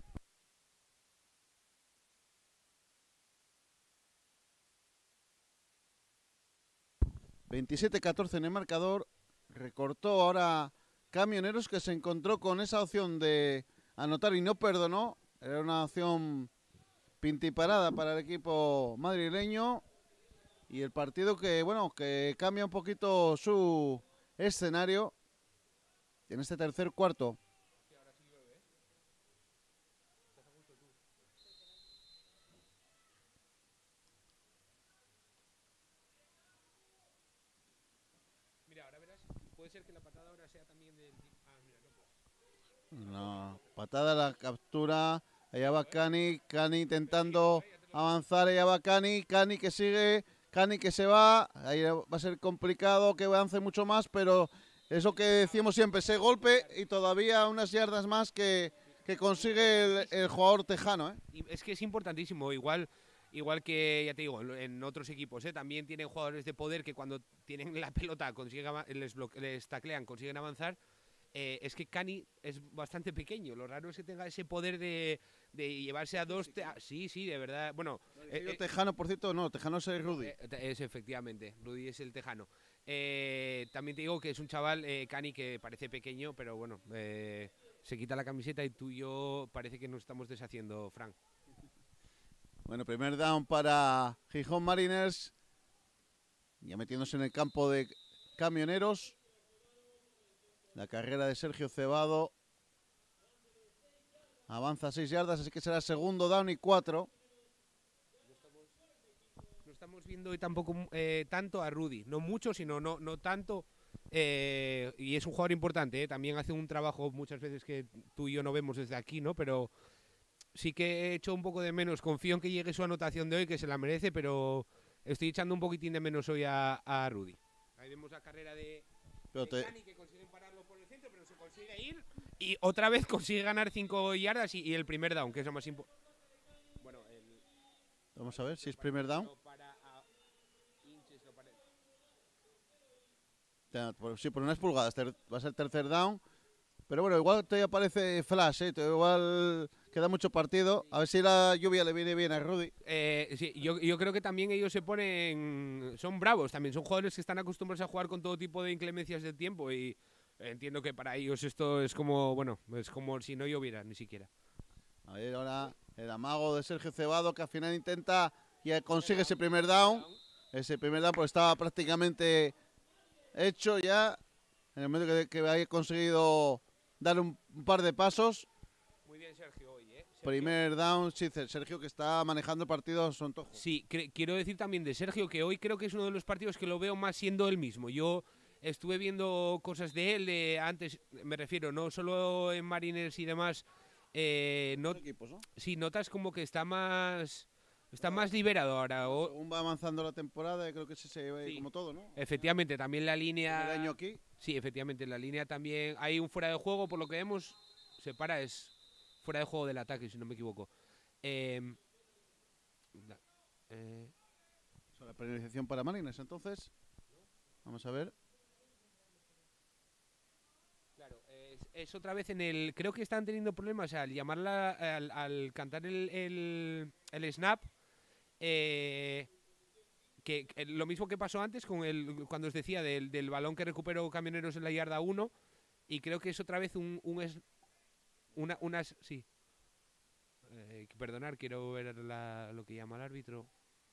veintisiete catorce en el marcador. Recortó ahora Camioneros, que se encontró con esa opción de anotar y no perdonó. Era una opción pintiparada para el equipo madrileño. Y el partido que, bueno, que cambia un poquito su escenario en este tercer cuarto. Mira, ahora verás, puede ser que la patada ahora sea también del... Ah, mira, no. Una patada, la captura. Allá va Cani, Cani intentando avanzar, allá va Cani, Cani que sigue, Cani que se va. Ahí va a ser complicado que avance mucho más, pero eso que decimos siempre, ese golpe y todavía unas yardas más que, que consigue el, el jugador tejano, ¿eh? Y es que es importantísimo, igual igual que, ya te digo, en, en otros equipos, ¿eh? También tienen jugadores de poder que cuando tienen la pelota consiguen ava- les, bloque- les taclean, consiguen avanzar. Eh, es que Cani es bastante pequeño, lo raro es que tenga ese poder de, de llevarse a dos... te- ah, sí, sí, de verdad, bueno... eh, eh, Tejano, por cierto, no, Tejano es Rudy. eh, es efectivamente, Rudy es el tejano. Eh, también te digo que es un chaval, eh, Cani, que parece pequeño, pero bueno, eh, se quita la camiseta y tú y yo parece que nos estamos deshaciendo, Frank. Bueno, primer down para Gijón Mariners. Ya metiéndose en el campo de Camioneros. La carrera de Sergio Cebado. Avanza seis yardas, así que será segundo down y cuatro. No estamos viendo hoy tampoco eh, tanto a Rudy. No mucho, sino no, no tanto. Eh, y es un jugador importante, ¿eh? También hace un trabajo muchas veces que tú y yo no vemos desde aquí, ¿no? Pero sí que he hecho un poco de menos. Confío en que llegue su anotación de hoy, que se la merece, pero estoy echando un poquitín de menos hoy a, a Rudy. Ahí vemos la carrera de, Pero de te- Cani, que consiguen pararlo por el centro, pero se consigue ir. Y otra vez consigue ganar cinco yardas y, y el primer down, que es lo más importante. Bueno, el, Vamos a ver si es primer down. lo para a Inches, lo para- Te- por- Sí, por unas pulgadas. ter- Va a ser tercer down. Pero bueno, igual todavía aparece flash, ¿eh? Todavía igual queda mucho partido. A ver si la lluvia le viene bien a Rudy. Eh, sí, yo, yo creo que también ellos se ponen. Son bravos también, son jugadores que están acostumbrados a jugar con todo tipo de inclemencias del tiempo y entiendo que para ellos esto es como, bueno, es como si no lloviera ni siquiera. A ver ahora el amago de Sergio Cebado, que al final intenta y consigue ese primer down. Ese primer down pues estaba prácticamente hecho ya. En el momento que, que haya conseguido dar un, un par de pasos. Muy bien, Sergio, hoy, ¿eh? Sergio. Primer down, sí, Sergio que está manejando el partido a su antojo. Sí, cre- quiero decir también de Sergio que hoy creo que es uno de los partidos que lo veo más siendo él mismo. Yo estuve viendo cosas de él de antes, me refiero, no solo en Mariners y demás. Eh, no, Dos equipos, ¿no? sí, notas como que está más, está más liberado ahora. O, Según va avanzando la temporada, creo que ese se ve Sí. como todo, ¿no? efectivamente, también la El línea. año aquí. Sí, efectivamente, en la línea también hay un fuera de juego, por lo que vemos, se para, es fuera de juego del ataque, si no me equivoco. Eh, da- eh, O sea, la penalización para Marines, entonces. Vamos a ver. claro, es, es otra vez en el. Creo que están teniendo problemas al llamarla, al, al cantar el, el, el snap. eh, que, que lo mismo que pasó antes con el cuando os decía del, del balón que recuperó Camioneros en la yarda uno. Y creo que es otra vez un, un es- una, unas. Sí. Eh, perdonar, quiero ver la- lo que llama el árbitro.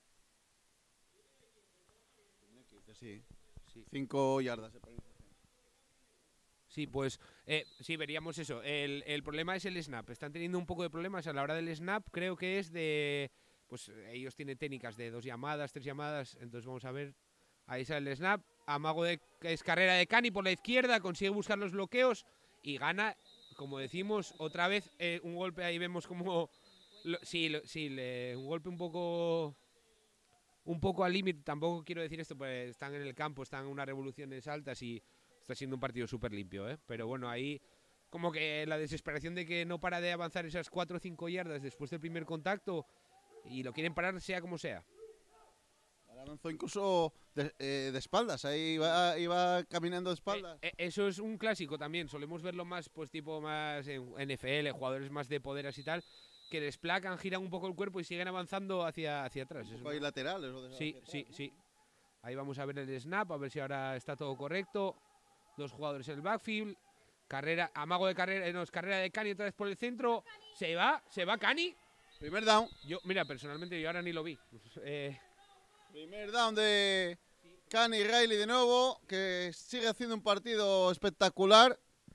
Sí. Sí. Cinco yardas de penalización. Sí, pues eh, sí, veríamos eso. El, el problema es el snap. Están teniendo un poco de problemas a la hora del snap. Creo que es de... Pues ellos tienen técnicas de dos llamadas, tres llamadas. Entonces vamos a ver. Ahí sale el snap. Amago de... Es carrera de Cani por la izquierda. Consigue buscar los bloqueos. Y gana, como decimos, otra vez eh, un golpe. Ahí vemos como... lo- sí, lo- sí le- un golpe un poco... Un poco al límite. Tampoco quiero decir esto, pues están en el campo, están en unas revoluciones altas y... Está siendo un partido súper limpio, ¿eh? Pero bueno, ahí como que la desesperación de que no para de avanzar esas cuatro o cinco yardas después del primer contacto y lo quieren parar sea como sea. Ahora avanzó incluso de, eh, de espaldas. Ahí iba, iba caminando de espaldas. Eh, eh, eso es un clásico también. Solemos verlo más, pues tipo más en N F L, jugadores más de poderes y tal, que desplacan, giran un poco el cuerpo y siguen avanzando hacia, hacia atrás. Un Es poco una- ahí laterales. o de- Sí, hacia sí, atrás, ¿no? sí. Ahí vamos a ver el snap, a ver si ahora está todo correcto. Dos jugadores en el backfield. Carrera, amago de carrera, eh, no, es carrera de Cani otra vez por el centro. Se va, se va Cani. Primer down. Yo, mira, personalmente yo ahora ni lo vi. Eh, Primer down de Cani Riley de nuevo, que sigue haciendo un partido espectacular.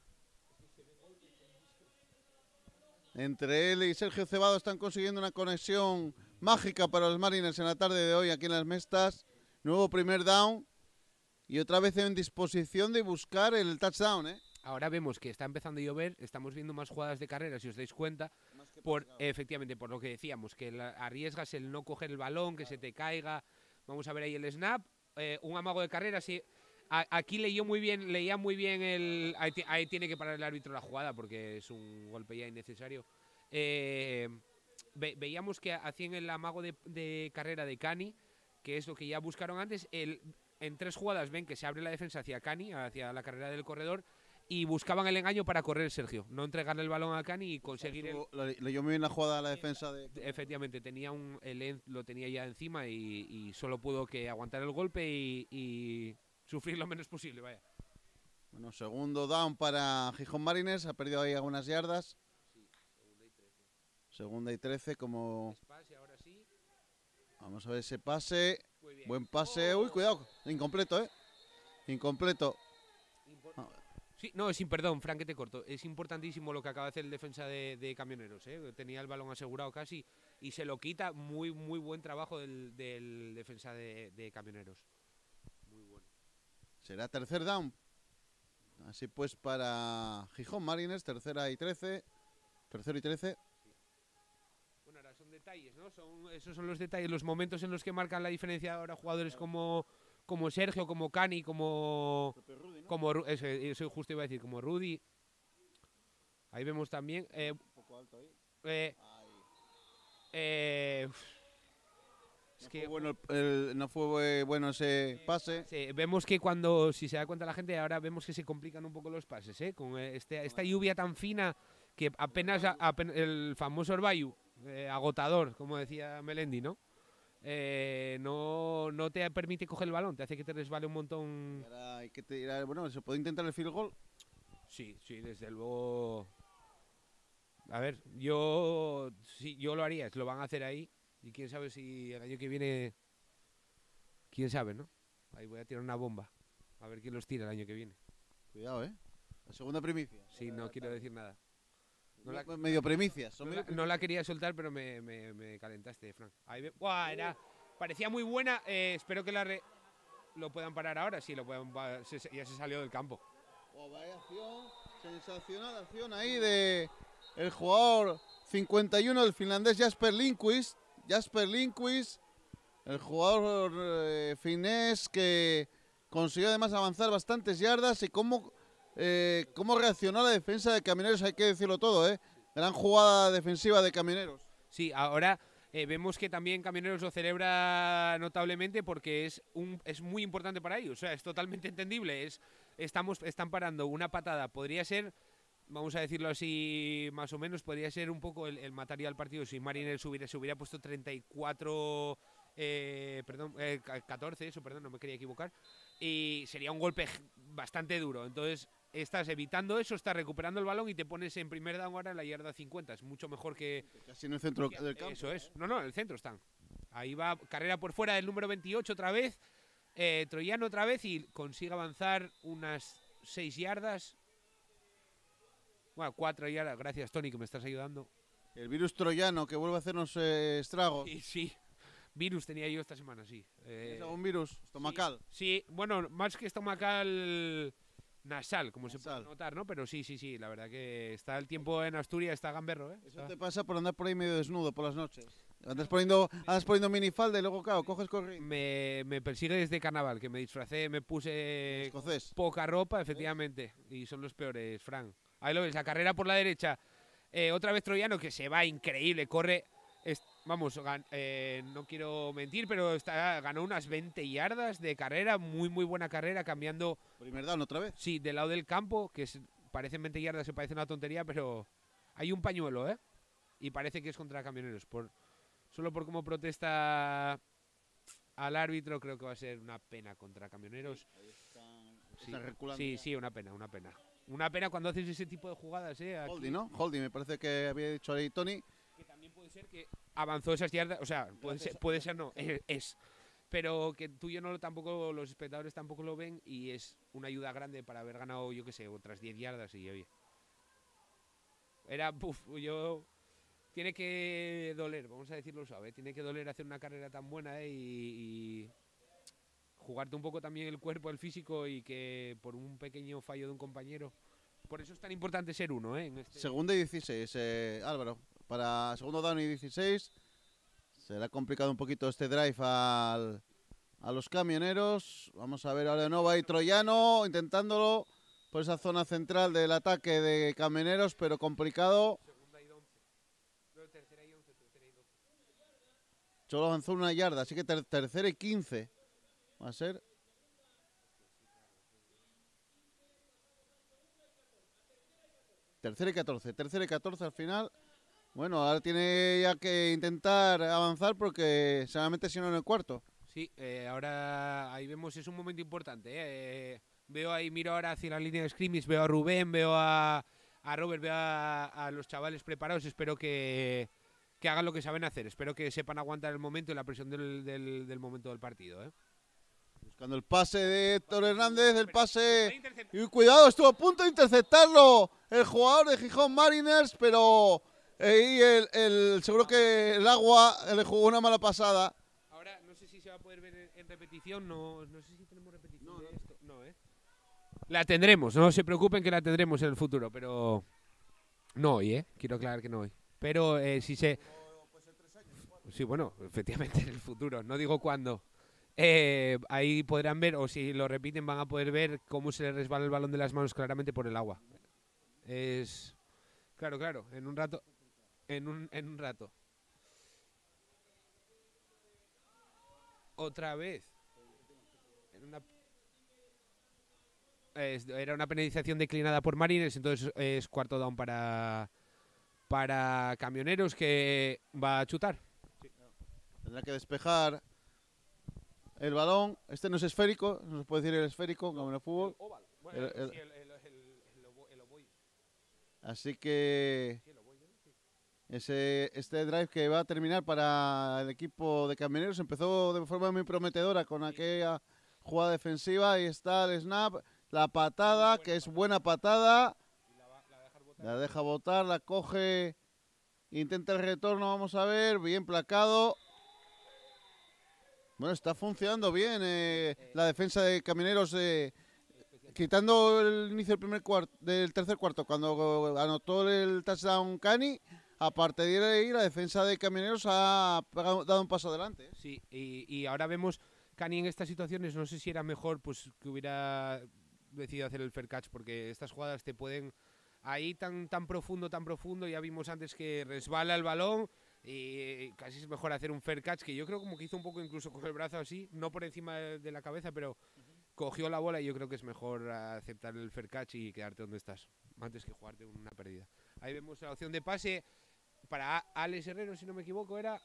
Entre él y Sergio Cebado están consiguiendo una conexión mágica para los Mariners en la tarde de hoy aquí en las Mestas. Nuevo primer down y otra vez en disposición de buscar el touchdown, ¿eh? ahora vemos que está empezando a llover. Estamos viendo más jugadas de carrera, si os dais cuenta. Por, efectivamente, por lo que decíamos, que la- arriesgas el no coger el balón, que se te caiga. Vamos a ver ahí el snap. Eh, un amago de carrera, sí. A- aquí leyó muy bien, leía muy bien el. Ahí, ti- ahí tiene que parar el árbitro la jugada porque es un golpe ya innecesario. Eh, ve- veíamos que hacían el amago de, de carrera de Cani, que es lo que ya buscaron antes. El, en tres jugadas ven que se abre la defensa hacia Cani, hacia la carrera del corredor, y buscaban el engaño para correr Sergio, no entregarle el balón a Cani y conseguir el. Estuvo- le- Leyó muy bien la jugada a la defensa de... Efectivamente, tenía un, el en- lo tenía ya encima y, y solo pudo que aguantar el golpe y, y sufrir lo menos posible, vaya. Bueno, segundo down para Gijón Mariners, ha perdido ahí algunas yardas. Segunda y trece, como... Pase, ahora sí. Vamos a ver ese pase. Muy bien. Buen pase. Uy, cuidado. Incompleto, ¿eh? Incompleto. Impor- Ah, Sí, no, sin perdón, Fran, que te corto. Es importantísimo lo que acaba de hacer el defensa de, de Camioneros, ¿eh? Tenía el balón asegurado casi y se lo quita. Muy, muy buen trabajo del, del defensa de, de Camioneros. Muy bueno. Será tercer down. Así pues para Gijón Mariners, tercera y trece. Tercero y trece. Bueno, ahora son detalles, ¿no? Son, esos son los detalles, los momentos en los que marcan la diferencia ahora jugadores como, como Sergio, como Cani, como... Rudy, ¿no? como Ru- eso, eso justo iba a decir, como Rudy. Ahí vemos también... Eh, Un poco alto ahí. eh, Ahí. eh, es No que fue bueno, el- el- no fue bueno ese pase. sí, vemos que cuando, si se da cuenta la gente, ahora vemos que se complican un poco los pases, ¿eh? Con eh, este, esta lluvia tan fina que apenas, a- apen- el famoso Orbayu, eh, agotador, como decía Melendi, ¿no? Eh, no, no te permite coger el balón, te hace que te resbale un Y montón. ahora hay que tirar. Bueno, se puede intentar el field goal. Sí, sí, desde luego. A ver, yo sí, yo lo haría, lo van a hacer ahí. Y quién sabe si el año que viene. Quién sabe, ¿no? Ahí voy a tirar una bomba. A ver quién los tira el año que viene. Cuidado, ¿eh? La segunda primicia. Sí, no quiero decir nada. No la, Me- Medio primicias. Son no medio la- no la quería soltar, pero me, me- me calentaste, Frank. Ahí ve- ¡Buah! Era, parecía muy buena. eh, espero que la re- lo puedan parar ahora. Sí, lo puedan pa- se- se- ya se salió del campo. Oh, vaya acción, sensacional acción ahí de el jugador cincuenta y uno del finlandés Jasper Lindqvist. Jasper Lindqvist, el jugador eh, finés que consiguió además avanzar bastantes yardas y cómo, eh, cómo reaccionó la defensa de Camioneros, hay que decirlo todo, ¿eh? Gran jugada defensiva de Camioneros. Sí, ahora eh, vemos que también Camioneros lo celebra notablemente porque es un es muy importante para ellos. O sea, es totalmente entendible. Es estamos están parando una patada. Podría ser, vamos a decirlo así, más o menos, podría ser un poco el, el mataría al partido si Mariners hubiera, se hubiera puesto treinta y cuatro, eh, perdón, eh, ca- catorce, eso, perdón, no me quería equivocar. Y sería un golpe j- bastante duro. Entonces, estás evitando eso, estás recuperando el balón y te pones en primer down ahora en la yarda cincuenta. Es mucho mejor que, Casi en el centro del campo. eso es. No, no, en el centro están. Ahí va, carrera por fuera del número veintiocho otra vez. Eh, Troyano otra vez y consigue avanzar unas seis yardas. Bueno, cuatro yardas. Gracias, Tony, que me estás ayudando. El virus troyano que vuelve a hacernos eh, estragos. Y sí, virus tenía yo esta semana, sí. Eh, ¿Tienes algún virus estomacal? Sí, bueno, más que estomacal, nasal, como se Nasal. puede notar, ¿no? Pero sí, sí, sí, la verdad que está el tiempo en Asturias, está gamberro, ¿eh? Eso Está- te pasa por andar por ahí medio desnudo por las noches. Andas poniendo, andas poniendo minifalda y luego, claro, coges corriendo. Me, me persigue desde carnaval, que me disfracé, me puse Escocés. poca ropa, efectivamente. Y son los peores, Fran. Ahí lo ves, la carrera por la derecha. Eh, otra vez Troyano, que se va increíble, corre. es- vamos, gan- eh, no quiero mentir, pero está, ganó unas veinte yardas de carrera. Muy, muy buena carrera, cambiando, Primer down otra vez. sí, del lado del campo, que es, parecen veinte yardas, se parece una tontería, pero hay un pañuelo, ¿eh? Y parece que es contra Camioneros. Por, solo por cómo protesta al árbitro, creo que va a ser una pena contra Camioneros. Sí, Están reculando sí, ya. sí, una pena, una pena. Una pena cuando haces ese tipo de jugadas, ¿eh? Aquí, Holding, ¿no? Holding, me parece que había dicho ahí Tony. que también puede ser que avanzó esas yardas, o sea, puede ser, puede ser no, eh, es. Pero que tú y yo no lo- tampoco, los espectadores tampoco lo ven y es una ayuda grande para haber ganado, yo qué sé, otras diez yardas y oye. Era, puf, yo... Tiene que doler, vamos a decirlo suave, tiene que doler hacer una carrera tan buena, ¿eh? y, y jugarte un poco también el cuerpo, el físico y que por un pequeño fallo de un compañero. Por eso es tan importante ser uno, ¿eh? En este- Segunda y dieciséis, eh, Álvaro. Para segundo down y dieciséis. Será complicado un poquito este drive al, a los camioneros. Vamos a ver ahora de nuevo ahí Troyano intentándolo por esa zona central del ataque de camioneros, pero complicado. Segunda y once. No, tercera y once, tercera y doce. Solo avanzó una yarda, así que ter- tercera y quince. Va a ser. Tercera y catorce, tercera y catorce al final. Bueno, ahora tiene ya que intentar avanzar porque seguramente si no en el cuarto. Sí, eh, ahora ahí vemos, es un momento importante. ¿eh? Eh, veo ahí, miro ahora hacia la línea de scrimmage, veo a Rubén, veo a, a Robert, veo a, a los chavales preparados. Espero que, que hagan lo que saben hacer. Espero que sepan aguantar el momento y la presión del, del, del momento del partido. ¿eh? Buscando el pase de Héctor Hernández, el pase... Y cuidado, estuvo a punto de interceptarlo el jugador de Gijón Mariners, pero ahí el, el, seguro que el agua le jugó una mala pasada. Ahora no sé si se va a poder ver en, en repetición, no, no sé si tenemos repetición No, de no. esto. No, ¿eh? La tendremos, no se preocupen que la tendremos en el futuro, pero no hoy, ¿eh? Quiero aclarar que no hoy. Pero eh, si se... Sí, bueno, efectivamente en el futuro, no digo cuándo. Eh, ahí podrán ver, o si lo repiten van a poder ver cómo se le resbala el balón de las manos claramente por el agua. Es... Claro, claro, en un rato. En un, en un rato. Otra vez. En una... es- era una penalización declinada por Marines, entonces es cuarto down para, para Camioneros que va a chutar. Tendrá que despejar el balón. Este no es esférico, no se puede decir el esférico, como en el fútbol. Oval. El- el- sí, el, el, el, el ovo- el ovoide. Así que Sí, el ovoide, ¿no? Sí. ese, este drive que va a terminar para el equipo de Camioneros empezó de forma muy prometedora con aquella jugada defensiva. Ahí está el snap, la patada, que es buena patada. Y la va, la va a dejar botar. La deja botar, la coge, intenta el retorno, vamos a ver, bien placado. Bueno, está funcionando bien eh, la defensa de Camioneros, eh, quitando el inicio del primer cuarto, del tercer cuarto, cuando anotó el touchdown Cani. Aparte de ahí, la defensa de Camioneros ha pegado- dado un paso adelante. Sí, y, y ahora vemos Cani en estas situaciones, no sé si era mejor pues que hubiera decidido hacer el fair catch, porque estas jugadas te pueden ahí tan tan profundo, tan profundo, ya vimos antes que resbala el balón y casi es mejor hacer un fair catch, que yo creo como que hizo un poco incluso con el brazo así, no por encima de, de la cabeza, pero cogió la bola y yo creo que es mejor aceptar el fair catch y quedarte donde estás, antes que jugarte una pérdida. Ahí vemos la opción de pase para A- Alex Herrero, si no me equivoco, era...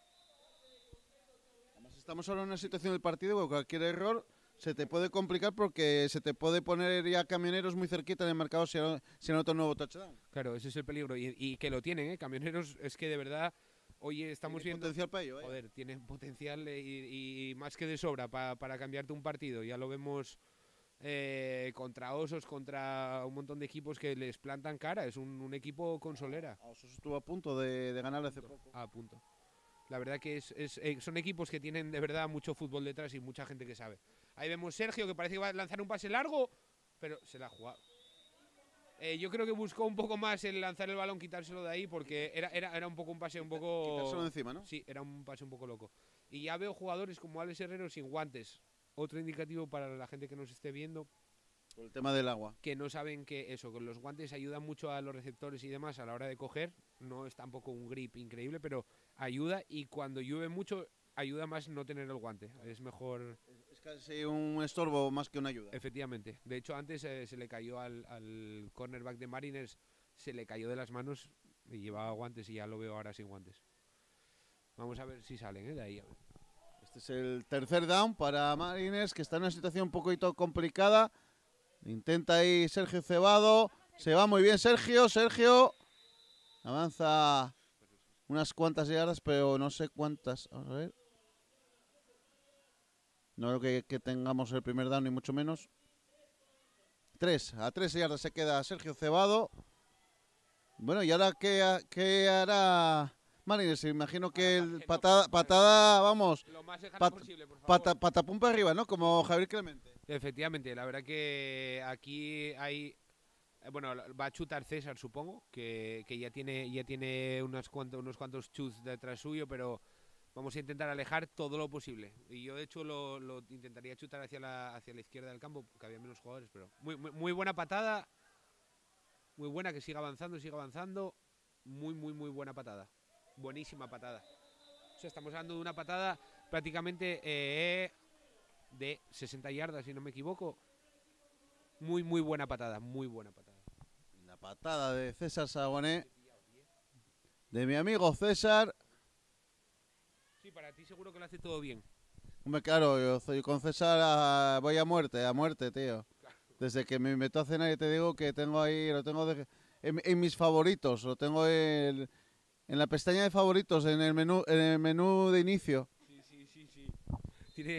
Además, estamos ahora en una situación del partido que cualquier error se te puede complicar porque se te puede poner ya Camioneros muy cerquita en el marcador si, si anota un nuevo touchdown. Claro, ese es el peligro. Y, y que lo tienen, ¿eh? Camioneros, es que de verdad, hoy estamos Tiene viendo... potencial para ello, ¿eh? Joder, tienen potencial eh, y, y más que de sobra pa- para cambiarte un partido. Ya lo vemos eh, contra Osos, contra un montón de equipos que les plantan cara. Es un, un equipo con solera. A Osos estuvo a punto de, de ganar hace poco. A punto. La verdad que es, es, eh, son equipos que tienen de verdad mucho fútbol detrás y mucha gente que sabe. Ahí vemos Sergio, que parece que va a lanzar un pase largo, pero se la ha jugado. Eh, yo creo que buscó un poco más el lanzar el balón, quitárselo de ahí, porque era, era, era un poco un pase un poco... Quitárselo de encima, ¿no? Sí, era un pase un poco loco. Y ya veo jugadores como Alex Herrero sin guantes. Otro indicativo para la gente que nos esté viendo, Por el tema del agua. que no saben que eso, con los guantes ayudan mucho a los receptores y demás a la hora de coger. No es tampoco un grip increíble, pero ayuda, y cuando llueve mucho ayuda más no tener el guante. Es mejor, Es casi un estorbo más que una ayuda. efectivamente. De hecho, antes eh, se le cayó al, al cornerback de Mariners, se le cayó de las manos y llevaba guantes y ya lo veo ahora sin guantes. Vamos a ver si salen ¿eh? de ahí. A ver. Este es el tercer down para Marines, que está en una situación un poquito complicada. Intenta ahí Sergio Cebado. Se va muy bien Sergio. Sergio avanza unas cuantas yardas, pero no sé cuántas. Vamos a ver. No creo que, que tengamos el primer down, ni mucho menos. Tres. A tres yardas se queda Sergio Cebado. Bueno, ¿y ahora qué, ha- qué hará Marines? Imagino que Ahora, el que no, patada, pues, patada, vamos, Lo más lejano Pat- posible, por favor. pata, patapum para arriba, ¿no? Como Javier Clemente. Efectivamente, la verdad que aquí hay... eh, Bueno, va a chutar César, supongo, que, que ya tiene ya tiene unos cuantos, unos cuantos chuts detrás suyo, pero vamos a intentar alejar todo lo posible. Y yo, de hecho, lo, lo intentaría chutar hacia la, hacia la izquierda del campo, porque había menos jugadores, pero muy, muy, muy buena patada. Muy buena, que siga avanzando, siga avanzando. Muy, muy, muy buena patada. Buenísima patada. O sea, estamos hablando de una patada prácticamente eh, de sesenta yardas, si no me equivoco. Muy, muy buena patada, muy buena patada. La patada de César Saboné. De mi amigo César. Sí, para ti seguro que lo hace todo bien. Hombre, claro, yo soy con César a- voy a muerte, a muerte, tío. Desde que me invitó a cenar, y te digo que tengo ahí, lo tengo de- en, en mis favoritos, lo tengo en, en la pestaña de favoritos, en el menú, en el menú de inicio. Sí, sí, sí, sí. Tiene,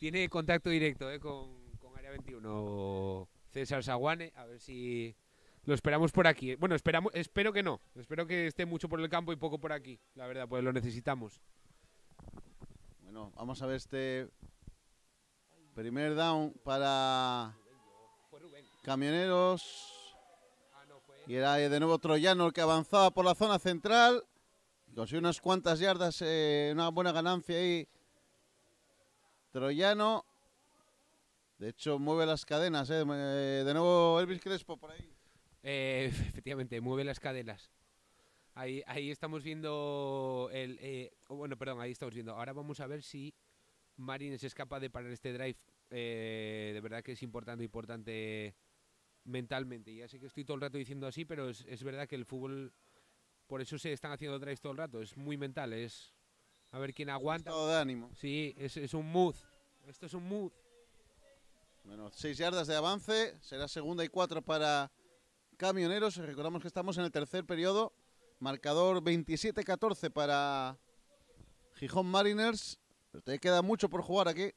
tiene contacto directo eh, con, con Área veintiuno César Saguane, a ver si lo esperamos por aquí. Bueno, esperamos, espero que no, espero que esté mucho por el campo y poco por aquí, la verdad, pues lo necesitamos. Bueno, vamos a ver este primer down para Camioneros. Y era de nuevo Troyano el que avanzaba por la zona central. Consiguió unas cuantas yardas, eh, una buena ganancia ahí. Troyano. De hecho, mueve las cadenas. Eh. De nuevo Elvis Crespo por ahí. Eh, efectivamente, mueve las cadenas. Ahí, ahí estamos viendo el... Eh, oh, bueno, perdón, ahí estamos viendo. Ahora vamos a ver si Marines es capaz de parar este drive. Eh, de verdad que es importante, importante mentalmente. Ya sé que estoy todo el rato diciendo así, pero es, es verdad que el fútbol... Por eso se están haciendo drives todo el rato. Es muy mental, es... A ver quién aguanta. Estado de ánimo. Sí, es, es un mood. Esto es un mood. Bueno, seis yardas de avance. Será segunda y cuatro para Camioneros. Recordamos que estamos en el tercer periodo. Marcador veintisiete catorce para Gijón Mariners. Pero todavía queda mucho por jugar aquí.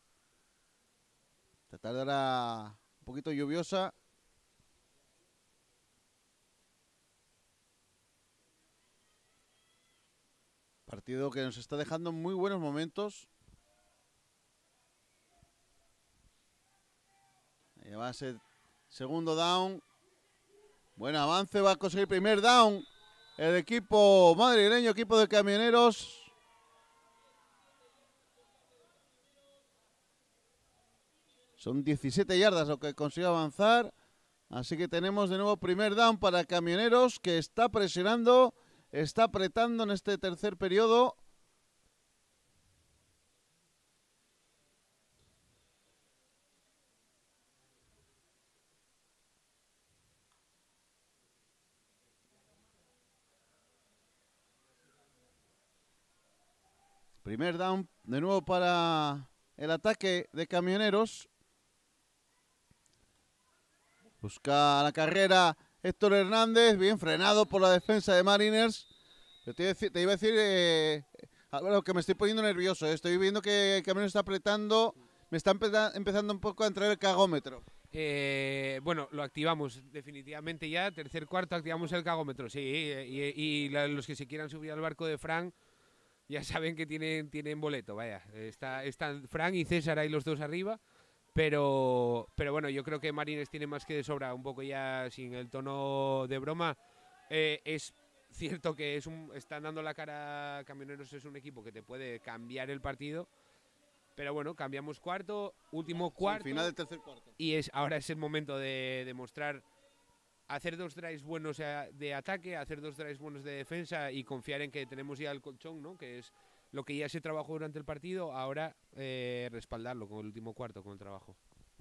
Esta tarde era un poquito lluviosa. Partido que nos está dejando muy buenos momentos. Ahí va a ser segundo down. Buen avance, va a conseguir primer down. El equipo madrileño, equipo de Camioneros. Son diecisiete yardas lo que consigue avanzar. Así que tenemos de nuevo primer down para Camioneros, que está presionando, está apretando en este tercer periodo. Primer down de nuevo para el ataque de Camioneros. Busca la carrera Héctor Hernández, bien frenado por la defensa de Mariners. Pero te, iba a decir, te iba a decir eh, Álvaro, que me estoy poniendo nervioso. Eh. Estoy viendo que el Camioneros está apretando, me está empe- empezando un poco a entrar el cagómetro. Eh, bueno, lo activamos definitivamente ya. Tercer cuarto activamos el cagómetro, sí. Y, y, y la, los que se quieran subir al barco de Fran ya saben que tienen, tienen boleto, vaya. Está, están Fran y César ahí los dos arriba. Pero, pero bueno, yo creo que Marines tiene más que de sobra, un poco ya sin el tono de broma. Eh, es cierto que es un, están dando la cara. Camioneros es un equipo que te puede cambiar el partido. Pero bueno, cambiamos cuarto, último cuarto. Sí, final del tercer cuarto. Y es, ahora es el momento de demostrar, hacer dos drives buenos de ataque, hacer dos drives buenos de defensa y confiar en que tenemos ya el colchón, ¿no? Que es lo que ya se trabajó durante el partido, ahora eh, respaldarlo con el último cuarto, con el trabajo.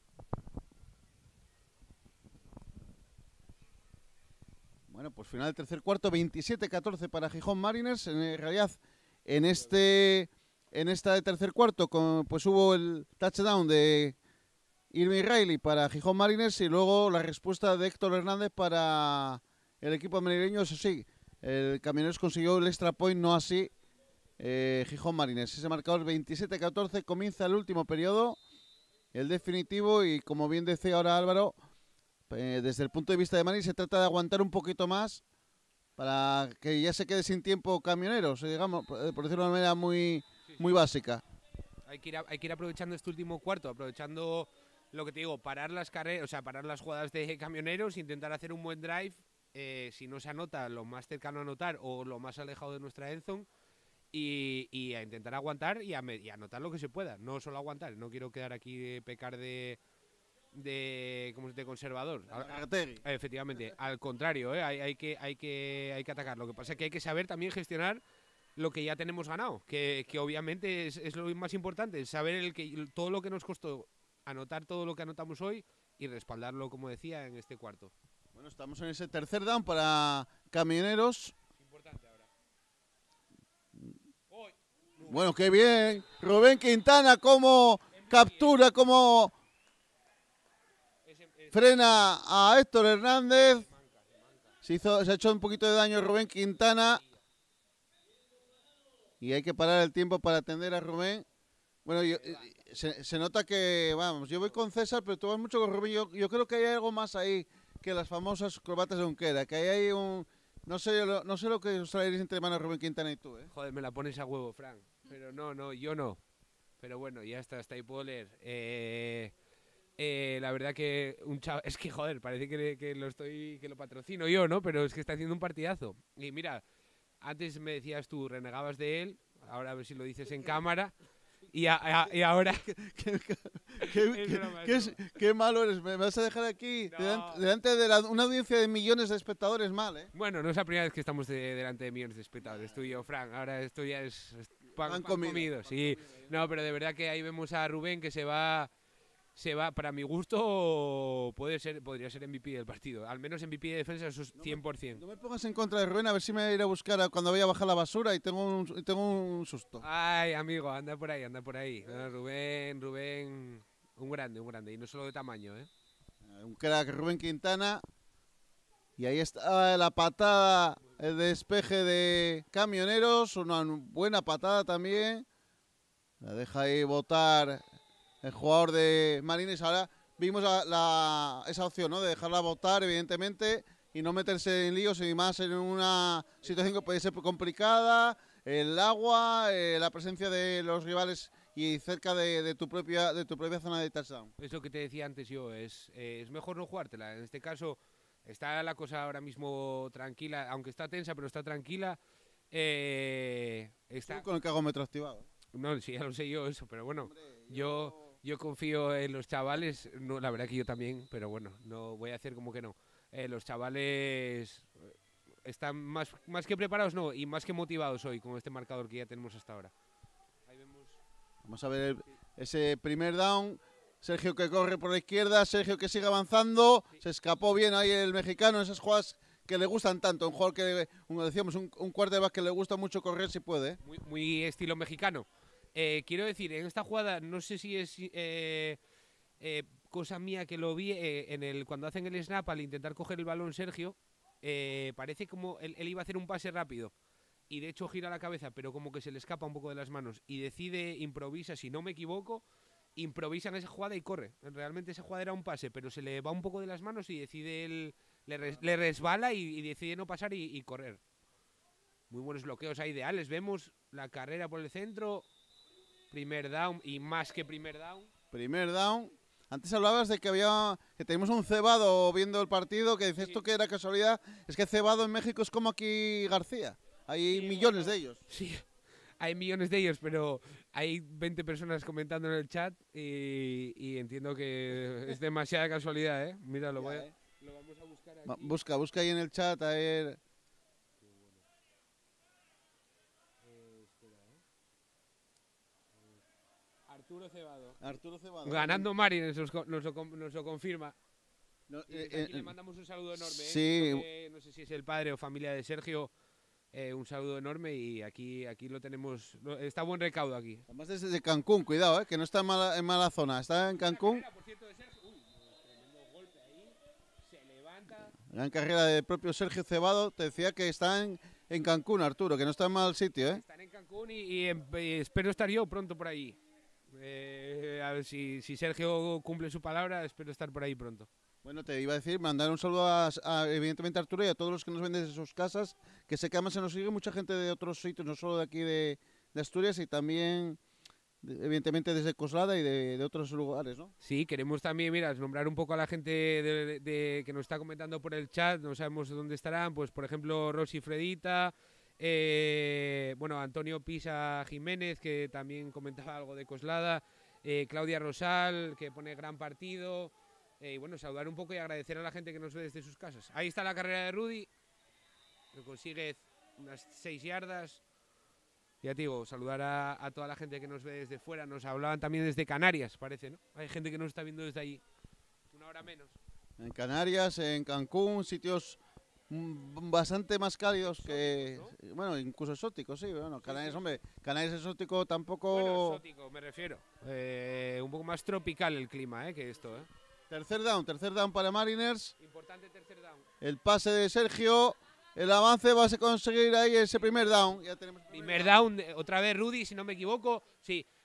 Bueno, pues final del tercer cuarto, veintisiete catorce para Gijón Mariners. En realidad, en este en esta de tercer cuarto, con, pues hubo el touchdown de Irving Riley para Gijón Mariners y luego la respuesta de Héctor Hernández para el equipo madrileño. Eso sí, el Camioneros consiguió el extra point, no así eh, Gijón Mariners. Ese marcador veintisiete catorce, comienza el último periodo, el definitivo, y como bien decía ahora Álvaro, eh, desde el punto de vista de Mariners se trata de aguantar un poquito más para que ya se quede sin tiempo Camioneros, digamos, por decirlo de una manera muy, muy básica. Hay que, ir a, hay que ir aprovechando este último cuarto, aprovechando lo que te digo, parar las carreras, o sea, parar las jugadas de Camioneros, intentar hacer un buen drive, eh, si no se anota, lo más cercano a anotar o lo más alejado de nuestra endzone, y, y a intentar aguantar y a, me, y a anotar lo que se pueda, no solo aguantar. No quiero quedar aquí de pecar de de como de conservador. Artegui. Efectivamente, al contrario, ¿eh? hay, hay que hay que hay que atacar. Lo que pasa es que hay que saber también gestionar lo que ya tenemos ganado, que, que obviamente es, es lo más importante, saber el que todo lo que nos costó anotar, todo lo que anotamos hoy y respaldarlo, como decía, en este cuarto. Bueno, estamos en ese tercer down para Camioneros. Importante ahora. Bueno, qué bien. Rubén Quintana, cómo captura, cómo frena a Héctor Hernández. Se, hizo, se ha hecho un poquito de daño Rubén Quintana. Y hay que parar el tiempo para atender a Rubén. Bueno, yo, se, se nota que, vamos, yo voy con César, pero tú vas mucho con Rubén. Yo, yo creo que hay algo más ahí que las famosas corbatas de Unquera, que ahí hay un... No sé, lo, no sé lo que os traeréis entre manos Rubén Quintana y tú, ¿eh? Joder, me la pones a huevo, Fran. Pero no, no, yo no. Pero bueno, ya está, hasta ahí puedo leer. Eh, eh, la verdad que un chaval... Es que, joder, parece que, que lo estoy que lo patrocino yo, ¿no? Pero es que está haciendo un partidazo. Y mira, antes me decías tú, renegabas de él, ahora a ver si lo dices en cámara. Y, a, a, y ahora... ¿Qué, qué, qué, Es broma, qué, es qué, qué malo eres. Me vas a dejar aquí No. delante, delante de la, una audiencia de millones de espectadores mal, ¿eh? Bueno, no es la primera vez que estamos de- delante de millones de espectadores, tú y yo, Fran. Ahora esto ya es es pan, Pan pan comido. comido, sí. No, pero de verdad que ahí vemos a Rubén que se va... Se va, para mi gusto, puede ser, podría ser M V P del partido. Al menos M V P de defensa, eso es cien por cien. No me pongas en contra de Rubén, a ver si me voy a ir a buscar a cuando vaya a bajar la basura y tengo un, y tengo un susto. Ay, amigo, anda por ahí, anda por ahí. No, Rubén, Rubén, un grande, un grande. Y no solo de tamaño, ¿eh? Un crack, Rubén Quintana. Y ahí está la patada, el despeje de Camioneros. Una buena patada también. La deja ahí botar el jugador de Marines. Ahora vimos la, la- esa opción, ¿no? De dejarla botar, evidentemente, y no meterse en líos y más en una situación que puede ser complicada. El agua, eh, la presencia de los rivales y cerca de, de tu propia de tu propia zona de touchdown. Es lo que te decía antes yo, es, eh, es mejor no jugártela. En este caso está la cosa ahora mismo tranquila, aunque está tensa, pero está tranquila. Eh, está... Estoy con el cagómetro activado. No, sí, ya lo sé yo eso, pero bueno, Hombre, yo... Yo confío en los chavales, no, la verdad que yo también, pero bueno, no voy a hacer como que no. Eh, los chavales eh, están más, más que preparados, no, y más que motivados hoy con este marcador que ya tenemos hasta ahora. Ahí vemos. Vamos a ver el- ese primer down. Sergio que corre por la izquierda, Sergio que sigue avanzando. Se escapó bien ahí el mexicano en esas jugadas que le gustan tanto. Un jugador que, como decíamos, un, un quarterback que le gusta mucho correr si puede, ¿eh? Muy, muy estilo mexicano. Eh, quiero decir, en esta jugada, no sé si es eh, eh, cosa mía que lo vi eh, en el cuando hacen el snap al intentar coger el balón Sergio, eh, parece como él, él iba a hacer un pase rápido y de hecho gira la cabeza, pero como que se le escapa un poco de las manos y decide, improvisa, si no me equivoco, improvisa en esa jugada y corre. Realmente esa jugada era un pase, pero se le va un poco de las manos y decide él, le, res- le resbala y, y decide no pasar y, y correr. Muy buenos bloqueos ahí ideales. Vemos la carrera por el centro. Primer down y más que primer down. Primer down. Antes hablabas de que había que tenemos un cebado viendo el partido, que dices Sí. esto que era casualidad. Es que cebado en México es como aquí García. Hay Sí, millones bueno. de ellos. Sí, hay millones de ellos, pero hay veinte personas comentando en el chat y, y entiendo que es demasiada casualidad, ¿eh? Mira, lo, voy a- Ya, ¿eh? lo vamos a buscar aquí. Va, Busca, busca ahí en el chat a ver. Eh, espera, ¿eh? Eh, Arturo Cebado. Arturo Cebado. Ganando Mari nos, lo- nos lo, con- nos lo confirma. No, Y eh, desde aquí eh, le mandamos un saludo enorme. ¿eh? sí. Creo que no sé si es el padre o familia de Sergio. eh, un saludo enorme y aquí, aquí lo tenemos. lo- Está buen recaudo aquí. Además desde Cancún, cuidado, eh, que no está en mala, en mala zona. Está en Cancún. Carrera, por cierto, de Sergio. Uy, tremendo golpe ahí. Se levanta. Gran carrera del propio Sergio Cebado. Te decía que está en, en Cancún, Arturo, que no está en mal sitio, ¿eh? Están en Cancún y, y em- y espero estar yo pronto por ahí. Eh, a ver si, si Sergio cumple su palabra, espero estar por ahí pronto. Bueno, te iba a decir, mandar un saludo a, a, evidentemente a Arturo y a todos los que nos ven desde sus casas, que sé que además se nos sigue mucha gente de otros sitios, no solo de aquí de, de Asturias, y también, de- evidentemente, desde Coslada y de, de otros lugares, ¿no? Sí, queremos también, mira, nombrar un poco a la gente de, de- que nos está comentando por el chat, no sabemos dónde estarán, pues por ejemplo Rosy Fredita, eh, bueno, Antonio Pisa Jiménez, que también comentaba algo de Coslada, eh, Claudia Rosal, que pone gran partido, eh, y bueno, saludar un poco y agradecer a la gente que nos ve desde sus casas. Ahí está la carrera de Rudy, que consigue unas seis yardas. Ya te digo, saludar a, a toda la gente que nos ve desde fuera. Nos hablaban también desde Canarias, parece, ¿no? Hay gente que nos está viendo desde allí. Una hora menos. En Canarias, en Cancún, sitios mm, bastante más cálidos que, bueno, incluso exóticos, sí, bueno, Canarias, hombre, Canarias exótico tampoco... Bueno, exótico, me refiero. Eh, un poco más tropical el clima, ¿eh? Que esto, ¿eh? Tercer down, tercer down para Mariners. Importante tercer down. El pase de Sergio. El avance va a conseguir ahí ese primer down. Ya tenemos Primer down, de- otra vez Rudy, si no me equivoco. Sí,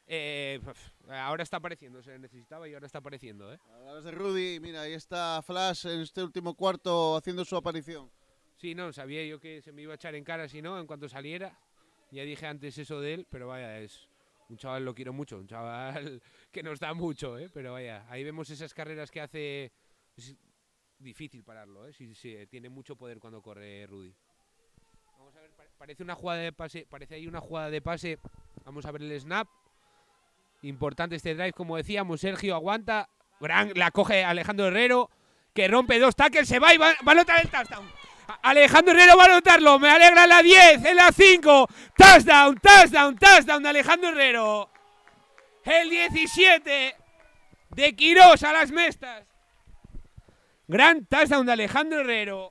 Eh, pf, ahora está apareciendo, se necesitaba y ahora está apareciendo, ¿eh? Hablabas de Rudy, mira, ahí está Flash en este último cuarto haciendo su aparición. Sí, no, sabía yo que se me iba a echar en cara si no, en cuanto saliera. Ya dije antes eso de él, pero vaya, es un chaval, lo quiero mucho, un chaval que nos da mucho, ¿eh? Pero vaya, ahí vemos esas carreras que hace. Es difícil pararlo, ¿eh? Sí, sí, tiene mucho poder cuando corre Rudy. Vamos a ver, parece una jugada de pase, parece ahí una jugada de pase. Vamos a ver el snap. Importante este drive, como decíamos, Sergio aguanta. Gran, la coge Alejandro Herrero, que rompe dos tackles, se va y va, va a anotar el touchdown. Alejandro Herrero va a anotarlo, me alegra en la diez, en la cinco. Touchdown, touchdown, touchdown de Alejandro Herrero. El diecisiete de Quirós a las Mestas. Gran touchdown de Alejandro Herrero.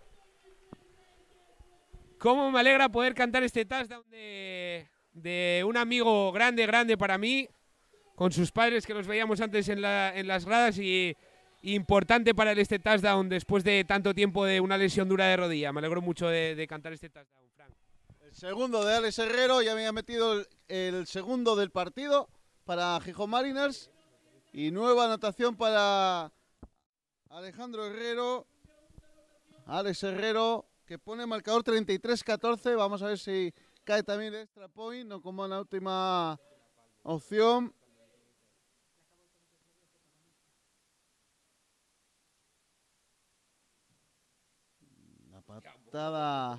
Cómo me alegra poder cantar este touchdown de, de un amigo grande, grande para mí, con sus padres que los veíamos antes en, la, en las gradas y importante para él este touchdown después de tanto tiempo de una lesión dura de rodilla. Me alegro mucho de, de cantar este touchdown, Frank. El segundo de Alex Herrero, ya me ha metido el, el segundo del partido para Gijón Mariners y nueva anotación para Alejandro Herrero. Alex Herrero, que pone marcador treinta y tres catorce. Vamos a ver si cae también el extra point, no como en la última opción. La patada,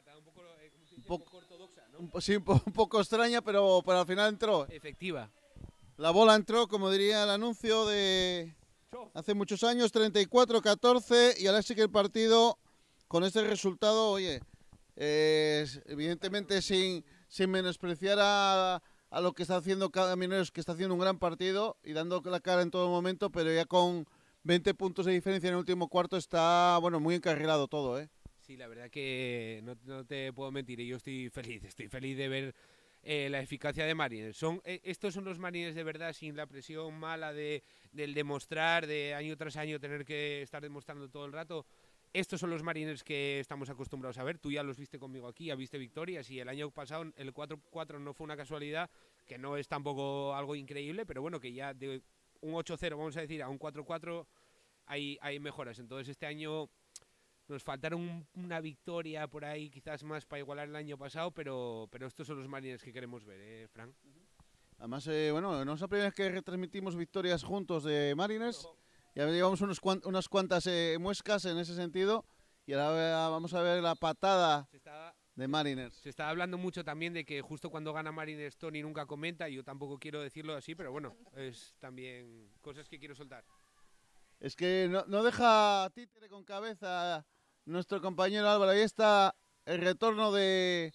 un poco ortodoxa, ¿no? Sí, un poco extraña, pero, pero al final entró. Efectiva. La bola entró, como diría el anuncio de hace muchos años, treinta y cuatro catorce, y ahora sí que el partido, con este resultado, oye, eh, evidentemente sin, sin menospreciar a, a lo que está haciendo Camioneros, que está haciendo un gran partido y dando la cara en todo momento, pero ya con veinte puntos de diferencia en el último cuarto está, bueno, muy encarrilado todo, ¿eh? Sí, la verdad que no, no te puedo mentir, y yo estoy feliz, estoy feliz de ver eh, la eficacia de Mariners. Son, eh, estos son los Mariners de verdad, sin la presión mala de, del demostrar, de año tras año tener que estar demostrando todo el rato. Estos son los Mariners que estamos acostumbrados a ver. Tú ya los viste conmigo aquí, ya viste victorias, y el año pasado el cuatro cuatro no fue una casualidad, que no es tampoco algo increíble, pero bueno, que ya de un ocho cero, vamos a decir, a un cuatro cuatro hay, hay mejoras. Entonces este año nos faltaron un, una victoria por ahí, quizás más para igualar el año pasado, pero, pero estos son los Mariners que queremos ver, ¿eh, Frank? Además, eh, bueno, no es la primera vez que retransmitimos victorias juntos de Mariners. Ya llevamos unos cuant unas cuantas eh, muescas en ese sentido. Y ahora vamos a ver la patada está, de Mariners. Se está hablando mucho también de que justo cuando gana Mariners Tony nunca comenta. Yo tampoco quiero decirlo así, pero bueno, es también cosas que quiero soltar. Es que no, no deja títere con cabeza nuestro compañero Álvaro. Ahí está el retorno de,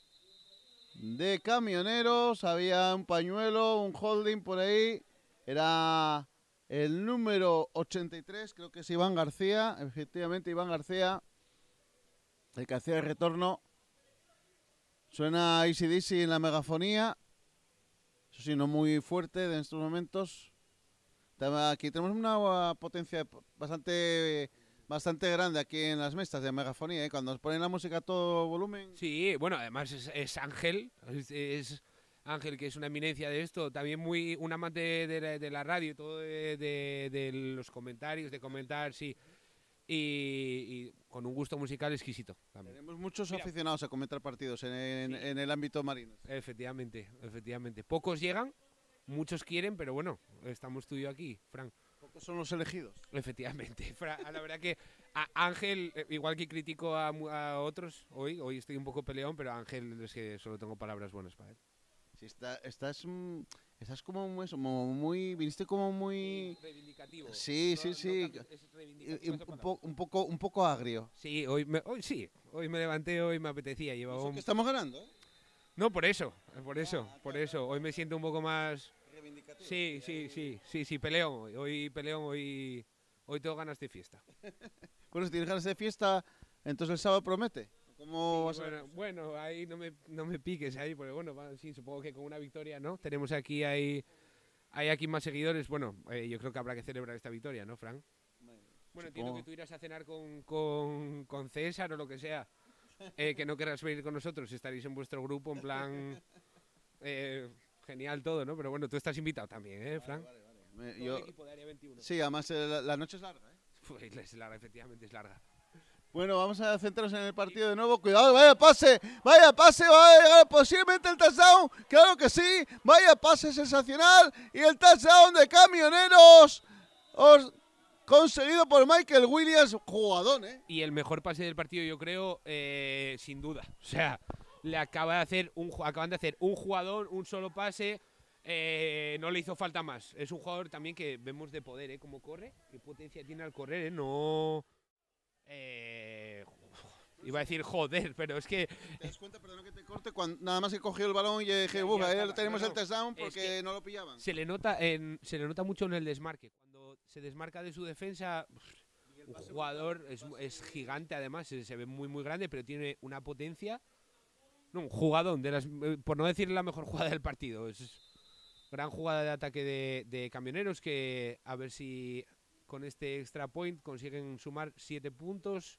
de Camioneros. Había un pañuelo, un holding por ahí. Era el número ochenta y tres, creo que es Iván García. Efectivamente, Iván García, el que hacía el retorno. Suena A C D C en la megafonía. Eso sí, no muy fuerte en estos momentos. Aquí tenemos una potencia bastante bastante grande aquí en las mestas de megafonía, ¿eh? Cuando nos ponen la música a todo volumen. Sí, bueno, además es, es Ángel, es, es Ángel, que es una eminencia de esto, también muy un amante de la, de la radio, todo de, de, de los comentarios, de comentar, sí, y, y con un gusto musical exquisito también. Tenemos muchos Mira, aficionados a comentar partidos en, en, sí, en el ámbito marino. Efectivamente, efectivamente. Pocos llegan, muchos quieren, pero bueno, estamos tú y yo aquí, Frank. Pocos son los elegidos. Efectivamente. La verdad que a Ángel, igual que critico a, a otros hoy, hoy estoy un poco peleón, pero a Ángel es que solo tengo palabras buenas para él. Sí, está, estás, estás como muy, como muy, viniste como muy... Reivindicativo. Sí, no, sí, no, sí. No y, un, un, po, un, poco, un poco agrio. Sí, hoy, me, hoy sí. Hoy me levanté, hoy me apetecía. Llevaba Eso un... que estamos ganando, ¿eh? No, por eso, por eso, ah, por eso. Hoy me siento un poco más... Sí, sí, sí, sí, sí, peleón hoy, hoy peleón, hoy, hoy tengo ganas de fiesta. Bueno, si tienes ganas de fiesta, entonces el sábado promete. ¿Cómo sí, vas bueno, a... bueno, ahí no me, no me piques ahí, porque bueno, sí, supongo que con una victoria, ¿no? Tenemos aquí, hay, hay aquí más seguidores, bueno, eh, yo creo que habrá que celebrar esta victoria, ¿no, Frank? Bueno, entiendo que tú irás a cenar con, con, con César o lo que sea, eh, que no querrás venir con nosotros, estaréis en vuestro grupo en plan... Eh, Genial todo, ¿no? Pero bueno, tú estás invitado también, ¿eh, Frank? Vale, vale, vale. Me- Todo yo- el equipo de Área veintiuno. sí, además eh, la, la noche es larga, ¿eh? Pues es larga, efectivamente es larga. Bueno, vamos a centrarnos en el partido de nuevo. Cuidado, vaya pase, vaya pase, va a llegar posiblemente el touchdown. Claro que sí, vaya pase sensacional. Y el touchdown de Camioneros, os- conseguido por Michael Williams, jugadón, ¿eh? Y el mejor pase del partido, yo creo, eh, sin duda. O sea, le acaba de hacer un, ju- acaban de hacer un jugador, un solo pase. eh, no le hizo falta más. Es un jugador también que vemos de poder, ¿eh? Cómo corre, qué potencia tiene al correr, ¿eh? No. Eh, iba a decir joder, pero es que ¿Te das cuenta, perdona que te corte, cuando nada más que cogió el balón y dije, Ya, "Uf, ya ahí estaba". tenemos No, el no, touchdown es porque que- no lo pillaban? se le nota en, se le nota mucho en el desmarque. Cuando se desmarca de su defensa, un jugador es, es gigante además, se, se ve muy muy grande, pero tiene una potencia. No, un jugadón, de las, eh, por no decir la mejor jugada del partido. Es gran jugada de ataque de, de Camioneros que a ver si con este extra point consiguen sumar siete puntos.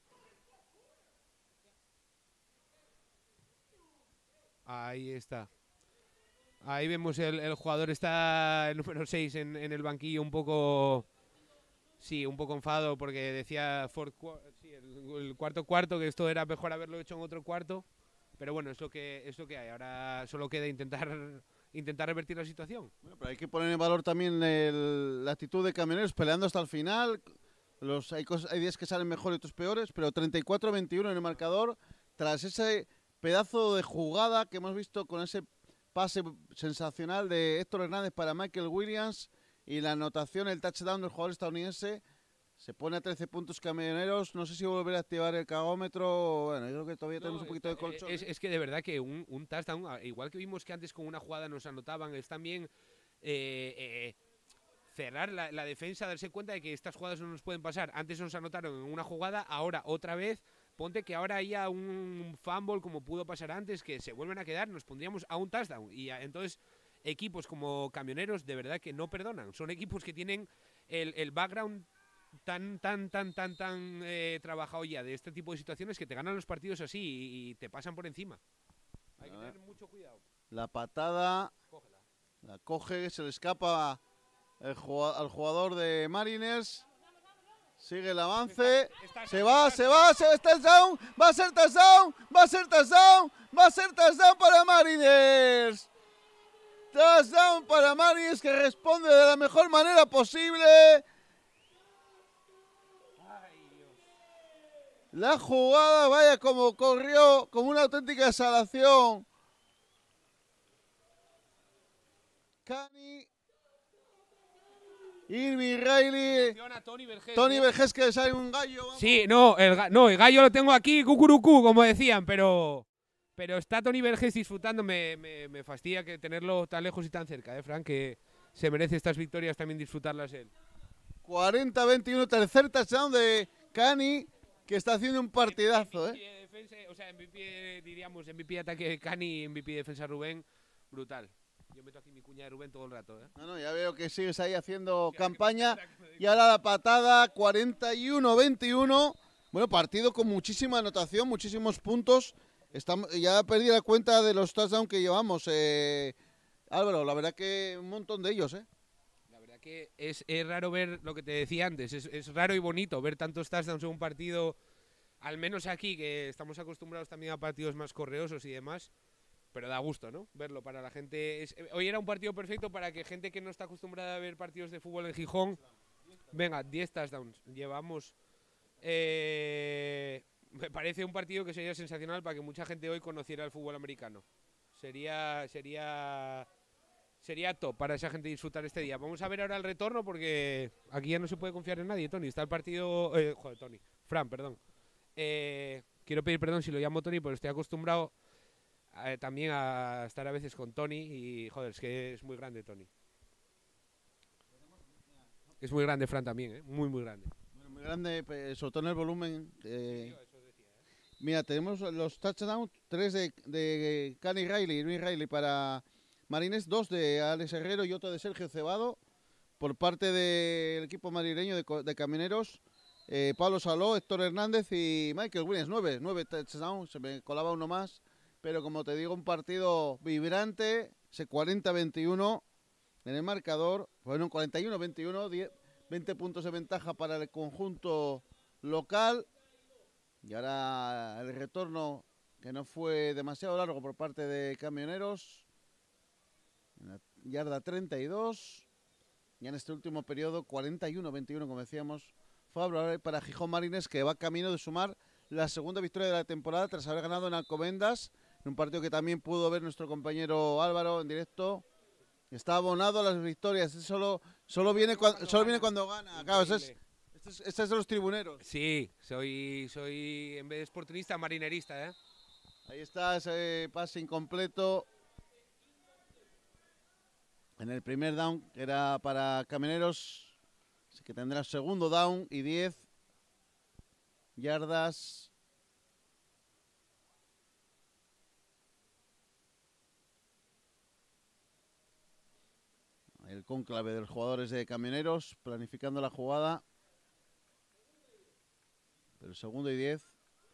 Ahí está. Ahí vemos el, el jugador está el número seis en, en el banquillo un poco, sí, un poco enfadado porque decía fourth qua- sí, el, el cuarto cuarto que esto era mejor haberlo hecho en otro cuarto, pero bueno, es lo que es lo que hay. Ahora solo queda intentar intentar revertir la situación. Bueno, pero hay que poner en valor también el- la actitud de Camioneros peleando hasta el final. Los, hay, cosas, hay días que salen mejor y otros peores, pero treinta y cuatro a veintiuno en el marcador tras ese pedazo de jugada que hemos visto con ese pase sensacional de Héctor Hernández para Michael Williams y la anotación, el touchdown del jugador estadounidense. Se pone a trece puntos Camioneros. No sé si volver a activar el cagómetro. Bueno, yo creo que todavía tenemos No, un poquito de está- colchón. Es, es que de verdad que un, un touchdown, a- igual que vimos que antes con una jugada nos anotaban, es también eh, eh, cerrar la, la defensa, darse cuenta de que estas jugadas no nos pueden pasar. Antes nos anotaron en una jugada, ahora otra vez. Ponte que ahora haya un fumble como pudo pasar antes, que se vuelven a quedar, nos pondríamos a un touchdown. Y a- entonces equipos como Camioneros de verdad que no perdonan. Son equipos que tienen el, el background tan, tan, tan, tan, tan eh, trabajado ya de este tipo de situaciones que te ganan los partidos así y, y te pasan por encima. Hay que A ver. tener mucho cuidado. La patada Cógela. la coge, se le escapa el jugua- al jugador de Mariners. Sigue el avance. Está- Se está- va, está- se va, se va, es touchdown, va a ser touchdown, va a ser touchdown, va a ser touchdown para Mariners. Touchdown para Mariners que responde de la mejor manera posible. La jugada, vaya como corrió, como una auténtica exhalación. Cani, Irving Riley, Menciona a Tony Vergés, Tony ¿eh? Vergés que sale un gallo. vamos. Sí, no el, ga- no, el gallo lo tengo aquí, cucurucú, como decían, pero pero está Tony Vergés disfrutando. Me, me, me fastidia que tenerlo tan lejos y tan cerca, ¿eh, Frank? Que se merece estas victorias también disfrutarlas él. cuarenta a veintiuno, tercer touchdown de Cani, que está haciendo un partidazo, M V P ¿eh? de defensa, o sea, M V P, diríamos, M V P de ataque Cani, M V P de defensa Rubén, brutal. Yo meto aquí mi cuña de Rubén todo el rato, ¿eh? No, no, ya veo que sigues ahí haciendo Mira, campaña. mira que me doy Y ahora la patada, cuarenta y uno a veintiuno. Bueno, partido con muchísima anotación, muchísimos puntos. Estamos, ya perdí la cuenta de los touchdowns que llevamos. Eh, Álvaro, la verdad que un montón de ellos, ¿eh? La verdad que es, es raro ver lo que te decía antes, es, es raro y bonito ver tantos touchdowns en un partido, al menos aquí, que estamos acostumbrados también a partidos más correosos y demás, pero da gusto, ¿no? Verlo para la gente. Es- hoy era un partido perfecto para que gente que no está acostumbrada a ver partidos de fútbol en Gijón, venga, diez touchdowns, llevamos. Eh, me parece un partido que sería sensacional para que mucha gente hoy conociera el fútbol americano. Sería, sería Sería top para esa gente disfrutar este día. Vamos a ver ahora el retorno porque aquí ya no se puede confiar en nadie, Tony. Está el partido... Eh, joder, Tony. Fran, perdón. Eh, quiero pedir perdón si lo llamo Tony, pero estoy acostumbrado eh, también a estar a veces con Tony y, joder, es que es muy grande, Tony. Es muy grande Fran también, ¿eh? Muy, muy grande. Bueno, muy grande, pe- sobre todo en el volumen. eh. Mira, tenemos los touchdowns, tres de, de Cani Riley, Luis Riley para Marines, dos de Alex Herrero y otro de Sergio Cebado. Por parte del equipo madrileño de, co- de Camioneros, eh, Pablo Saló, Héctor Hernández y Michael Williams, nueve, nueve touchdowns, se me colaba uno más. Pero como te digo, un partido vibrante, ese cuarenta veintiuno en el marcador. Bueno, cuarenta y uno veintiuno, veinte puntos de ventaja para el conjunto local. Y ahora el retorno, que no fue demasiado largo por parte de Camioneros. En la yarda treinta y dos. Y en este último periodo, cuarenta y uno veintiuno, como decíamos, favorable para Gijón Marines, que va camino de sumar la segunda victoria de la temporada tras haber ganado en Alcobendas, en un partido que también pudo ver nuestro compañero Álvaro en directo. Está abonado a las victorias, solo, solo, viene, cuando, solo viene cuando gana. Claro, ese es, este, es, este es de los tribuneros. Sí, soy, soy en vez de esportinista, marinerista, ¿eh? Ahí está ese pase incompleto. En el primer down, que era para Camioneros, así que tendrá segundo down y diez yardas. El cónclave de los jugadores de Camioneros planificando la jugada. Pero segundo y diez.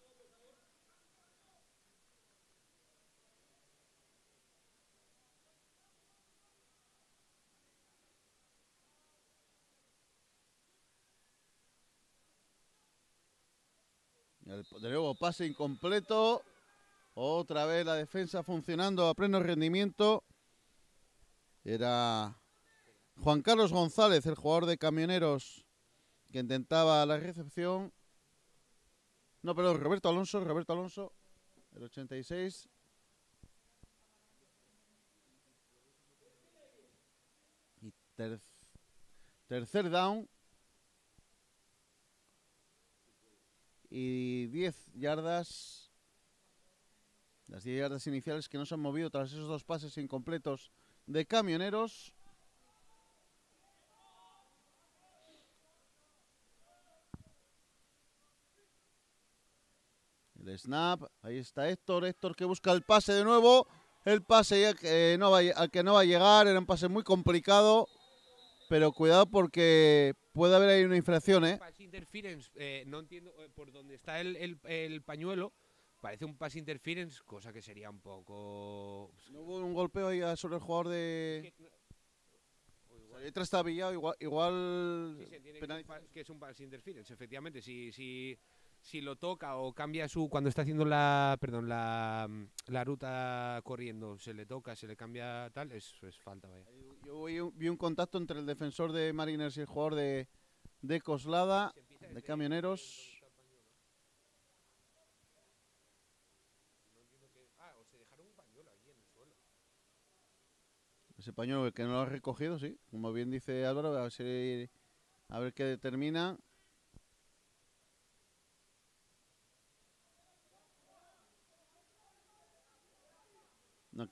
El, de nuevo pase incompleto. Otra vez la defensa funcionando a pleno rendimiento. Era Juan Carlos González, el jugador de Camioneros, que intentaba la recepción. No, perdón, Roberto Alonso, Roberto Alonso, el ochenta y seis. Y ter tercer down. Y diez yardas. Las diez yardas iniciales que no se han movido tras esos dos pases incompletos de Camioneros. El snap, ahí está Héctor, Héctor que busca el pase de nuevo. El pase ya que no va, al que no va a llegar, era un pase muy complicado. Pero cuidado porque puede haber ahí una infracción, ¿eh? Pass interference, eh, no entiendo eh, por dónde está el, el, el pañuelo. Parece un pass interference, cosa que sería un poco... ¿No hubo un golpeo ahí sobre el jugador de...? Que, o igual, El trastabillado, igual... igual sí, se entiende que es, un, pa- que es un pass interference, efectivamente. Si, si, si lo toca o cambia su... Cuando está haciendo la... Perdón, la, la ruta corriendo, se le toca, se le cambia tal, es, es falta, vaya. Yo vi un, vi un contacto entre el defensor de Mariners y el jugador de, de Coslada, de Camioneros. Ese pañuelo que no lo ha recogido, sí. Como bien dice Álvaro, a ver, si, a ver qué determina. No.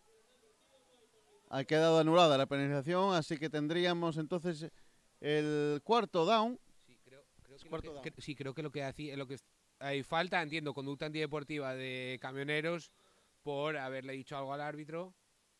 Ha quedado anulada la penalización, así que tendríamos entonces el cuarto down. Sí, creo, creo que, cuarto lo down. que, que sí, creo que lo que hacía, lo que es- hay falta, entiendo, conducta antideportiva de Camioneros por haberle dicho algo al árbitro.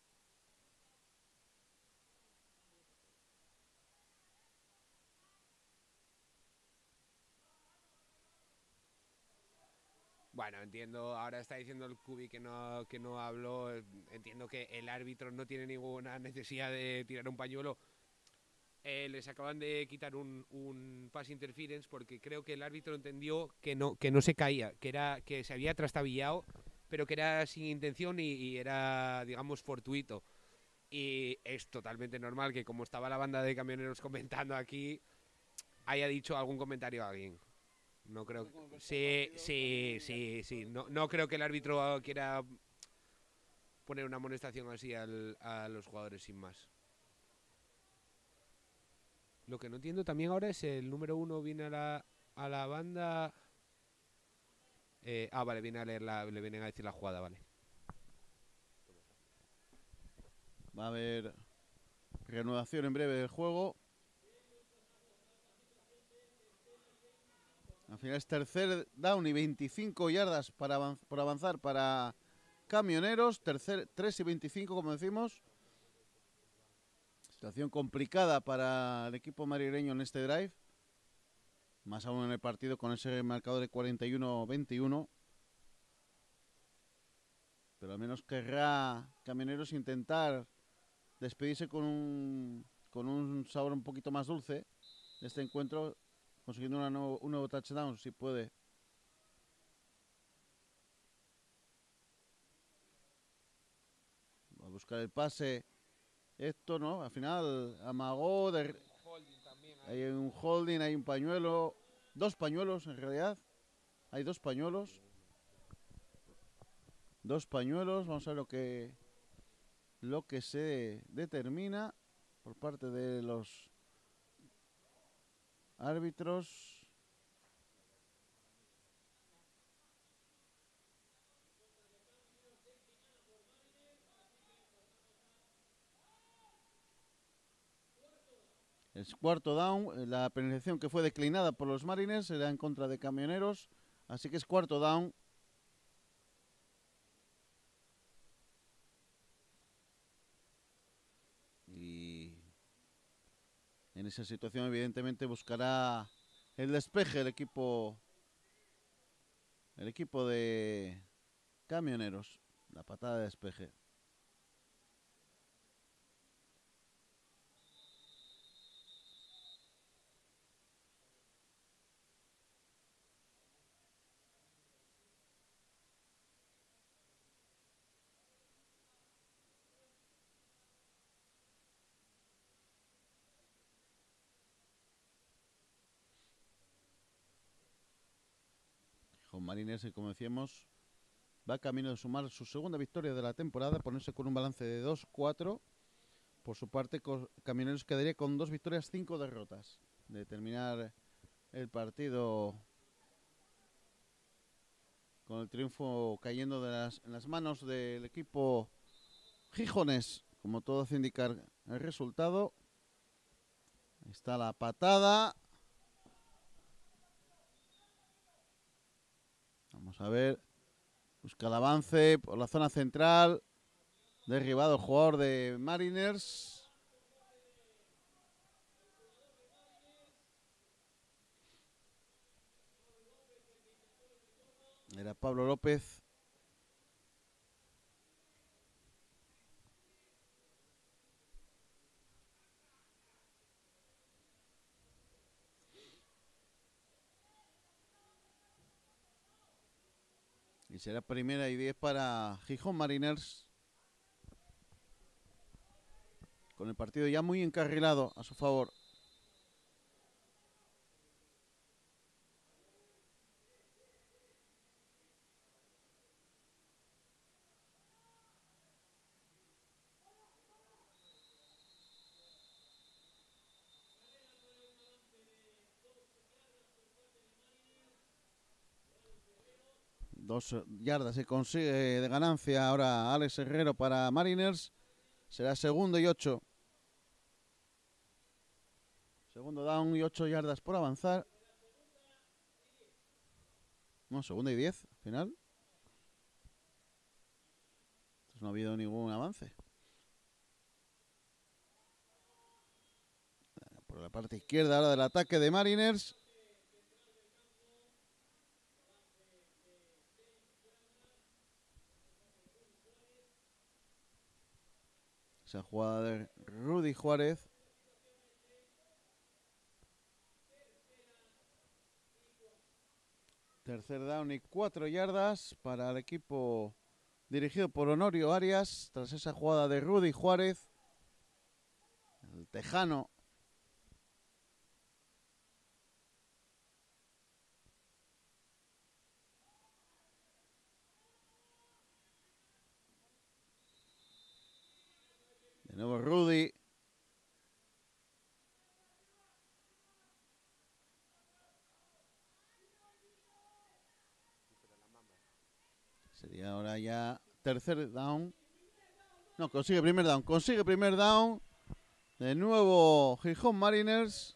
Bueno, entiendo, ahora está diciendo el Cubi que no, que no habló, eh, entiendo que el árbitro no tiene ninguna necesidad de tirar un pañuelo. Eh, les acaban de quitar un, un pass interference porque creo que el árbitro entendió que no, que no se caía, que era que se había trastabillado, pero que era sin intención y, y era, digamos, fortuito. Y es totalmente normal que como estaba la banda de camioneros comentando aquí, haya dicho algún comentario a alguien. No creo. Sí, sí, sí, sí. No, no creo que el árbitro quiera poner una amonestación así al, a los jugadores sin más. Lo que no entiendo también ahora es el número uno viene a la, a la banda. Eh, ah, vale, viene a leer la, le vienen a decir la jugada, vale. Va a haber reanudación en breve del juego. Al final es tercer down y veinticinco yardas para avanz por avanzar para Camioneros. Tercer, tres y veinticinco, como decimos. Situación complicada para el equipo madrileño en este drive. Más aún en el partido con ese marcador de cuarenta y uno veintiuno. pero al menos querrá Camioneros intentar despedirse con un, con un sabor un poquito más dulce de este encuentro, consiguiendo una nuevo, un nuevo touchdown, si puede. Va a buscar el pase. Esto, ¿no? Al final amagó. De... Hay un holding, hay un pañuelo. Dos pañuelos, en realidad. Hay dos pañuelos. Dos pañuelos. Vamos a ver lo que, lo que se determina por parte de los árbitros. Es cuarto down. La penalización que fue declinada por los Mariners será en contra de Camioneros. Así que es cuarto down. Y en esa situación evidentemente buscará el despeje el equipo el equipo de Camioneros. La patada de despeje. Con Mariners, que como decíamos, va camino de sumar su segunda victoria de la temporada, ponerse con un balance de dos cuatro. Por su parte, Camioneros quedaría con dos victorias, cinco derrotas. De terminar el partido con el triunfo cayendo de las, en las manos del equipo gijones, como todo hace indicar el resultado. Ahí está la patada. Vamos a ver. Busca el avance por la zona central. Derribado el jugador de Mariners. Era Pablo López. Y será primera y diez para Gijón Mariners. Con el partido ya muy encarrilado a su favor. Dos yardas se consigue de ganancia ahora Alex Herrero para Mariners. Será segundo y ocho. Segundo down y ocho yardas por avanzar. No, segunda y diez, al final. Entonces no ha habido ningún avance. Por la parte izquierda ahora del ataque de Mariners. Esa jugada de Rudy Juárez. Tercer down y cuatro yardas para el equipo dirigido por Honorio Arias. Tras esa jugada de Rudy Juárez. El tejano. De nuevo Rudy. Sería ahora ya tercer down. No, consigue primer down. Consigue primer down. De nuevo Gijón Mariners.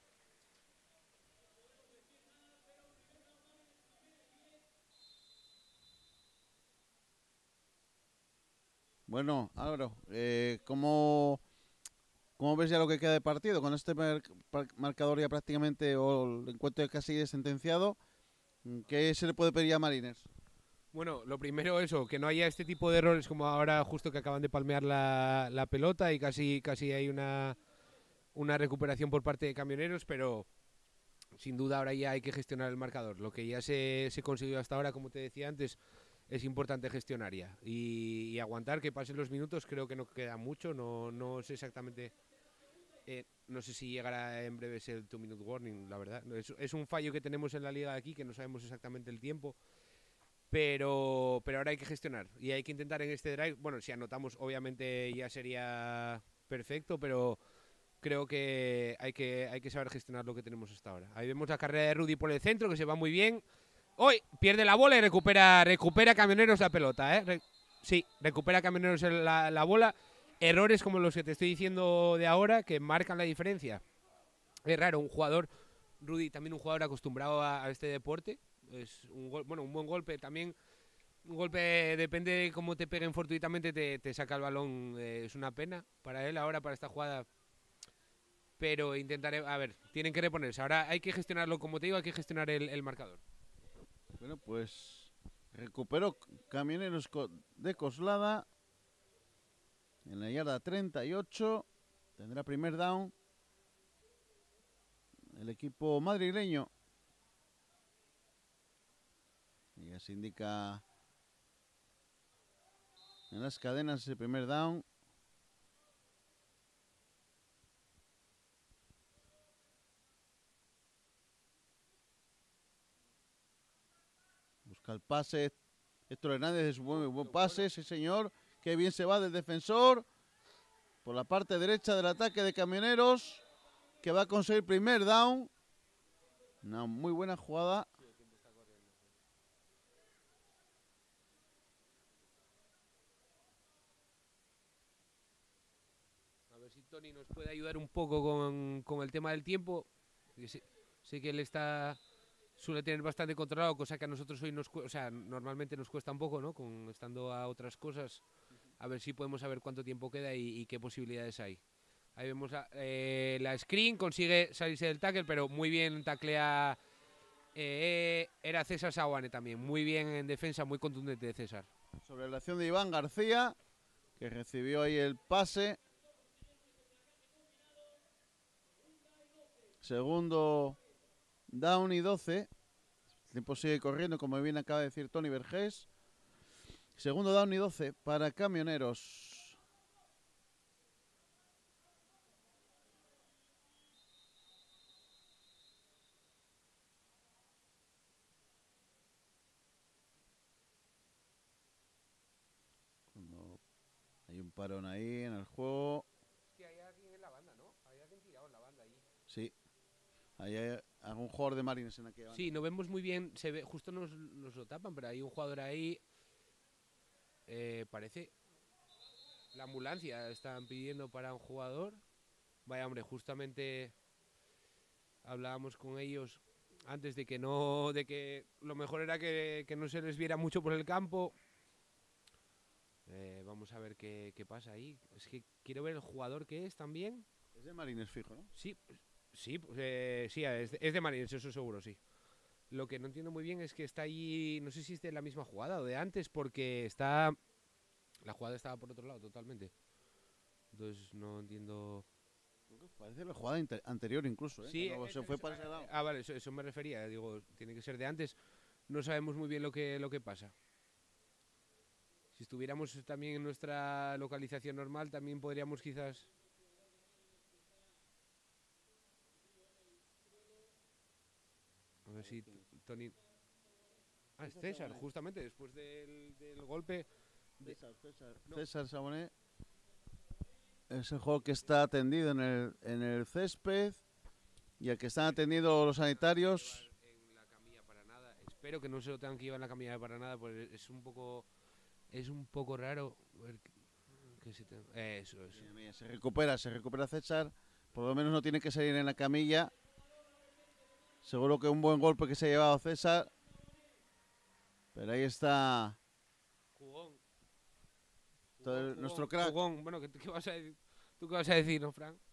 Bueno, Álvaro, eh, ¿cómo, ¿cómo ves ya lo que queda de partido? Con este mar marcador ya prácticamente, o el encuentro casi sentenciado, ¿qué se le puede pedir a Mariners? Bueno, lo primero eso, que no haya este tipo de errores como ahora justo que acaban de palmear la, la pelota y casi, casi hay una, una recuperación por parte de Camioneros, pero sin duda ahora ya hay que gestionar el marcador. Lo que ya se, se consiguió hasta ahora, como te decía antes, es importante gestionar ya y, y aguantar que pasen los minutos. Creo que no queda mucho, no, no sé exactamente, eh, no sé si llegará en breve el two minute warning, la verdad. Es, es un fallo que tenemos en la liga de aquí, que no sabemos exactamente el tiempo. Pero, pero ahora hay que gestionar y hay que intentar en este drive, bueno, si anotamos obviamente ya sería perfecto, pero creo que hay que, hay que saber gestionar lo que tenemos hasta ahora. Ahí vemos la carrera de Rudy por el centro, que se va muy bien. Hoy pierde la bola y recupera, recupera Camioneros la pelota, ¿eh? Re sí, recupera Camioneros la, la bola. Errores como los que te estoy diciendo de ahora que marcan la diferencia. Es raro, un jugador, Rudy también un jugador acostumbrado a, a este deporte. Es un gol, bueno, un buen golpe también. Un golpe, depende de cómo te peguen fortuitamente, te, te saca el balón. Eh, es una pena para él ahora, para esta jugada. Pero intentaré, a ver, tienen que reponerse. Ahora hay que gestionarlo, como te digo, hay que gestionar el, el marcador. Bueno, pues recuperó Camioneros de Coslada en la yarda treinta y ocho. Tendrá primer down el equipo madrileño. Y ya se indica en las cadenas el primer down. Busca el pase. Héctor Hernández es un buen, buen pase, sí señor. Qué bien se va del defensor. Por la parte derecha del ataque de Camioneros, que va a conseguir primer down. Una muy buena jugada. A ver si Tony nos puede ayudar un poco con, con el tema del tiempo. Sé, sé que él está suele tener bastante controlado, cosa que a nosotros hoy nos, o sea, normalmente nos cuesta un poco, ¿no? Con estando a otras cosas. A ver si podemos saber cuánto tiempo queda y, y qué posibilidades hay. Ahí vemos la, eh, la screen, consigue salirse del tackle, pero muy bien taclea. Eh, era César Sawane también, muy bien en defensa, muy contundente de César. Sobre la acción de Iván García, que recibió ahí el pase. Segundo down y doce. El tiempo sigue corriendo, como bien acaba de decir Tony Vergés. Segundo down y doce para Camioneros. Cuando hay un parón ahí en el juego. Sí, hay alguien en la banda, ¿no? Hay alguien tirado en la banda ahí. Sí. Ahí hay algún jugador de Marines en aquella banda. Sí, no vemos muy bien, se ve, justo nos, nos lo tapan, pero hay un jugador ahí. Eh, parece la ambulancia están pidiendo para un jugador. Vaya hombre, justamente hablábamos con ellos antes de que no, de que lo mejor era que, que no se les viera mucho por el campo. Eh, vamos a ver qué, qué pasa ahí. Es que quiero ver el jugador que es también. Es de Marines fijo, ¿no? Sí, sí, pues, eh, sí, es de, es de Marines, eso seguro, sí. Lo que no entiendo muy bien es que está allí, no sé si es de la misma jugada o de antes, porque está, la jugada estaba por otro lado totalmente. Entonces no entiendo. Parece la jugada anterior incluso, ¿eh? Sí, Cuando eh, se eh, fue eso, para ese lado. Ah, vale, eso, eso me refería. Digo, tiene que ser de antes. No sabemos muy bien lo que, lo que pasa. Si estuviéramos también en nuestra localización normal, también podríamos quizás. A ver si Tony. Ah, es César, justamente después del, del golpe. De... César, César, No. César Saboné. Es el juego que está atendido en el, en el césped y el que están atendiendo los sanitarios. En la camilla para nada. Espero que no se lo tengan que llevar en la camilla para nada, pues es un poco, es un poco raro. Ver que, que se te... Eso, eso. Mira, mira, se recupera, se recupera César. Por lo menos no tiene que salir en la camilla. Seguro que un buen golpe que se ha llevado César. Pero ahí está. Jugón. Todo el- Jugón, nuestro crack. Jugón. Bueno, ¿qué, qué vas a decir? ¿Tú qué vas a decir, no, Frank?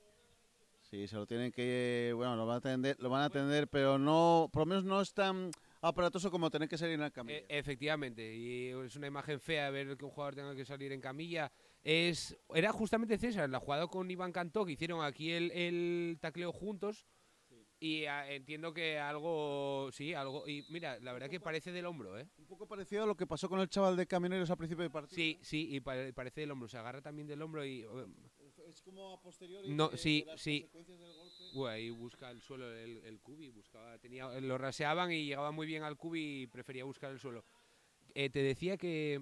Sí, se lo tienen que, bueno, lo van a atender, lo van a atender, pero no, por lo menos no están aparatoso como tener que salir en la camilla. E- efectivamente, y es una imagen fea ver que un jugador tenga que salir en camilla. Es, era justamente César, en la jugada con Iván Cantó, que hicieron aquí el, el tacleo juntos. Y a, entiendo que algo, sí, algo. Y mira, la verdad que parece del hombro, ¿eh? Un poco parecido a lo que pasó con el chaval de Camioneros al principio del partido. Sí, sí, y pare- parece del hombro. Se agarra también del hombro y. eh, Es como a posteriori No, de- sí, de las sí. consecuencias del golpe. Uy, ahí busca el suelo el, el cubi, buscaba, tenía, lo raseaban y llegaba muy bien al cubi y prefería buscar el suelo. Eh, te decía que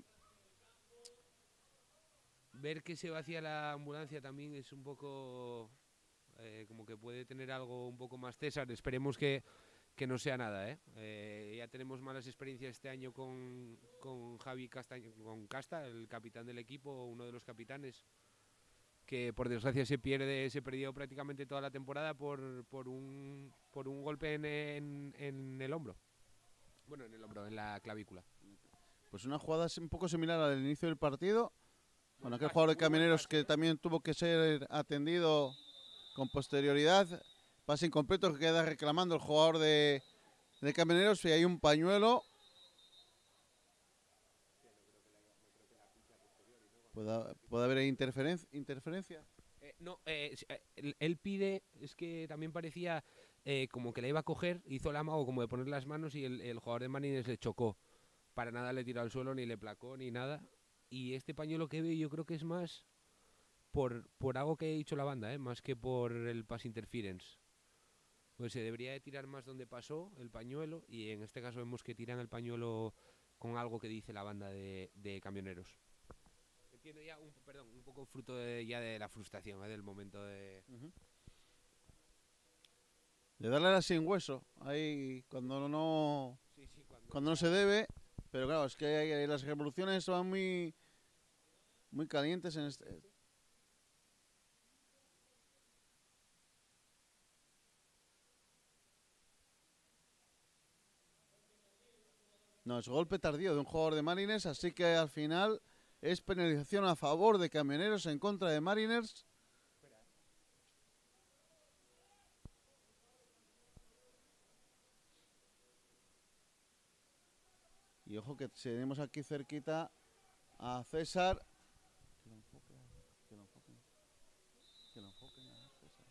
ver que se vacía la ambulancia también es un poco eh, como que puede tener algo un poco más César. Esperemos que, que no sea nada, ¿eh? Eh, ya tenemos malas experiencias este año con, con Javi Castaño, con Casta, el capitán del equipo, uno de los capitanes, que por desgracia se pierde, se perdió prácticamente toda la temporada por, por un por un golpe en, en, en el hombro. Bueno, en el hombro, en la clavícula. Pues una jugada un poco similar al inicio del partido. Con Buen aquel pase, jugador de muy buen Camioneros pase. que también tuvo que ser atendido con posterioridad. Pase incompleto que queda reclamando el jugador de, de Camioneros y hay un pañuelo. Puede, puede haber interferencia. interferencia. Eh, no, eh, s- eh, él, él pide, es que también parecía eh, como que la iba a coger, hizo el amago como de poner las manos y el, el jugador de Marines le chocó. Para nada le tiró al suelo, ni le placó, ni nada. Y este pañuelo que veo yo creo que es más por, por algo que ha dicho la banda, ¿eh? Más que por el pass interference. Pues se debería de tirar más donde pasó el pañuelo y en este caso vemos que tiran el pañuelo con algo que dice la banda de, de Camioneros. Entiendo ya, un, perdón, un poco fruto de, ya de la frustración, ¿eh? Del momento de... Uh-huh. De darle a la sin hueso. Ahí cuando no, Sí, sí, cuando, cuando no se debe. Pero claro, es que hay- hay- las revoluciones son muy, muy calientes en este. No, es golpe tardío de un jugador de Mariners, así que al final es penalización a favor de Camioneros en contra de Mariners. Y ojo que tenemos aquí cerquita a César. Que lo enfoquen, que lo enfoquen, que lo enfoquen a César.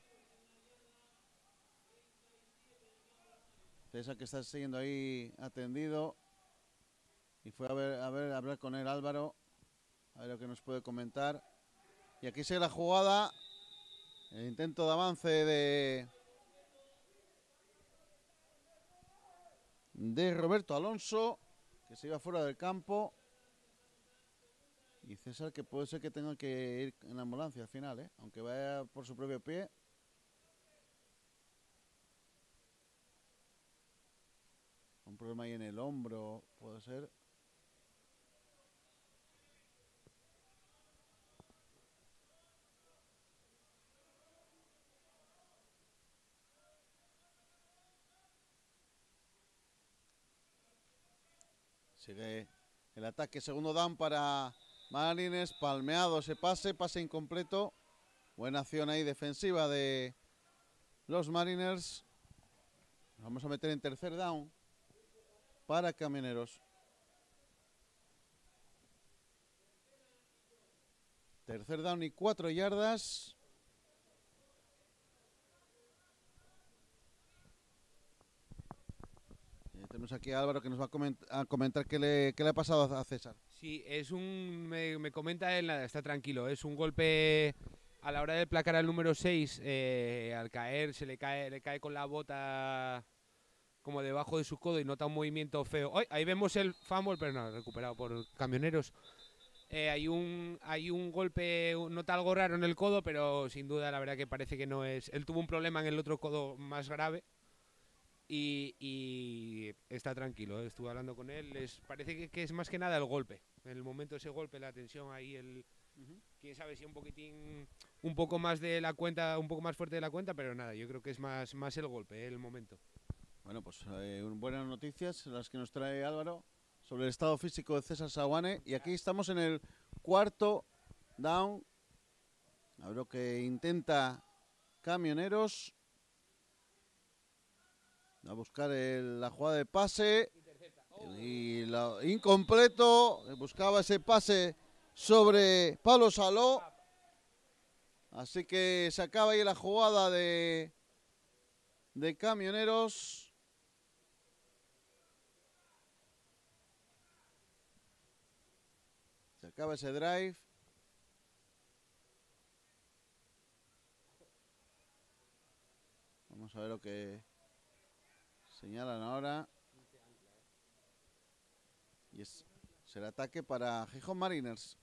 César que está siguiendo ahí atendido. Y fue a ver, a ver, a hablar con él Álvaro. A ver lo que nos puede comentar. Y aquí sigue la jugada. El intento de avance de, de Roberto Alonso, que se iba fuera del campo. Y César que puede ser que tenga que ir en la ambulancia al final, ¿eh? Aunque vaya por su propio pie. Un problema ahí en el hombro, puede ser. Sigue el ataque, segundo down para Marines, palmeado ese pase, pase incompleto. Buena acción ahí defensiva de los Mariners. Nos vamos a meter en tercer down para Camioneros. Tercer down y cuatro yardas. Eh, tenemos aquí a Álvaro que nos va a, coment a comentar qué le, qué le ha pasado a César. Sí, es un. Me, me comenta él, nada, está tranquilo. Es un golpe a la hora de placar al número seis. Eh, al caer, se le cae, le cae con la bota como debajo de su codo y nota un movimiento feo. ¡Ay! Ahí vemos el fumble, pero no, recuperado por Camioneros. Eh, hay un hay un golpe, nota algo raro en el codo, pero sin duda la verdad que parece que no es. Él tuvo un problema en el otro codo más grave. Y, y está tranquilo, ¿eh? Estuve hablando con él, es, parece que, que es más que nada el golpe, en el momento de ese golpe, la tensión ahí, el, uh-huh. Quién sabe si un poquitín, un poco más de la cuenta, un poco más fuerte de la cuenta, pero nada, yo creo que es más, más el golpe, ¿eh? El momento. Bueno, pues eh, buenas noticias las que nos trae Álvaro sobre el estado físico de César Saguane, y aquí estamos en el cuarto down, a ver lo que intenta Camioneros. A buscar el, la jugada de pase. Y la, incompleto. Buscaba ese pase sobre Pablo Saló. Así que se acaba ahí la jugada de, de Camioneros. Se acaba ese drive. Vamos a ver lo que señalan ahora. Y es, es el ataque para Gijón Mariners.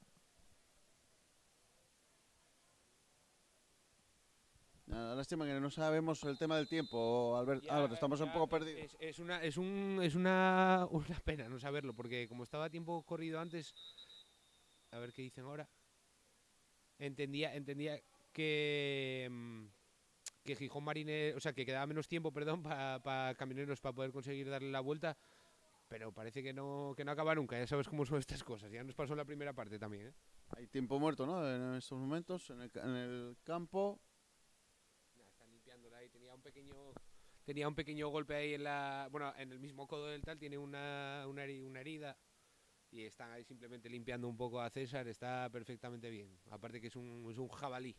La lástima que no sabemos el tema del tiempo, Albert, Ya, Álvaro, estamos ya, un poco es- perdidos. Es, es una, es, un, es una, una pena no saberlo, porque como estaba a tiempo corrido antes, a ver qué dicen ahora, entendía, entendía que, mm, que Gijón Marines, o sea, que quedaba menos tiempo, perdón, para Camioneros para poder conseguir darle la vuelta, pero parece que no, que no acaba nunca, ya sabes cómo son estas cosas, ya nos pasó en la primera parte también, ¿eh? Hay tiempo muerto, ¿no? En estos momentos, en el, ca- en el campo. Nah, están limpiándola ahí, tenía un pequeño tenía un pequeño golpe ahí en la, bueno, en el mismo codo del tal, tiene una, una, heri- una herida y están ahí simplemente limpiando un poco a César, está perfectamente bien, aparte que es un, es un jabalí.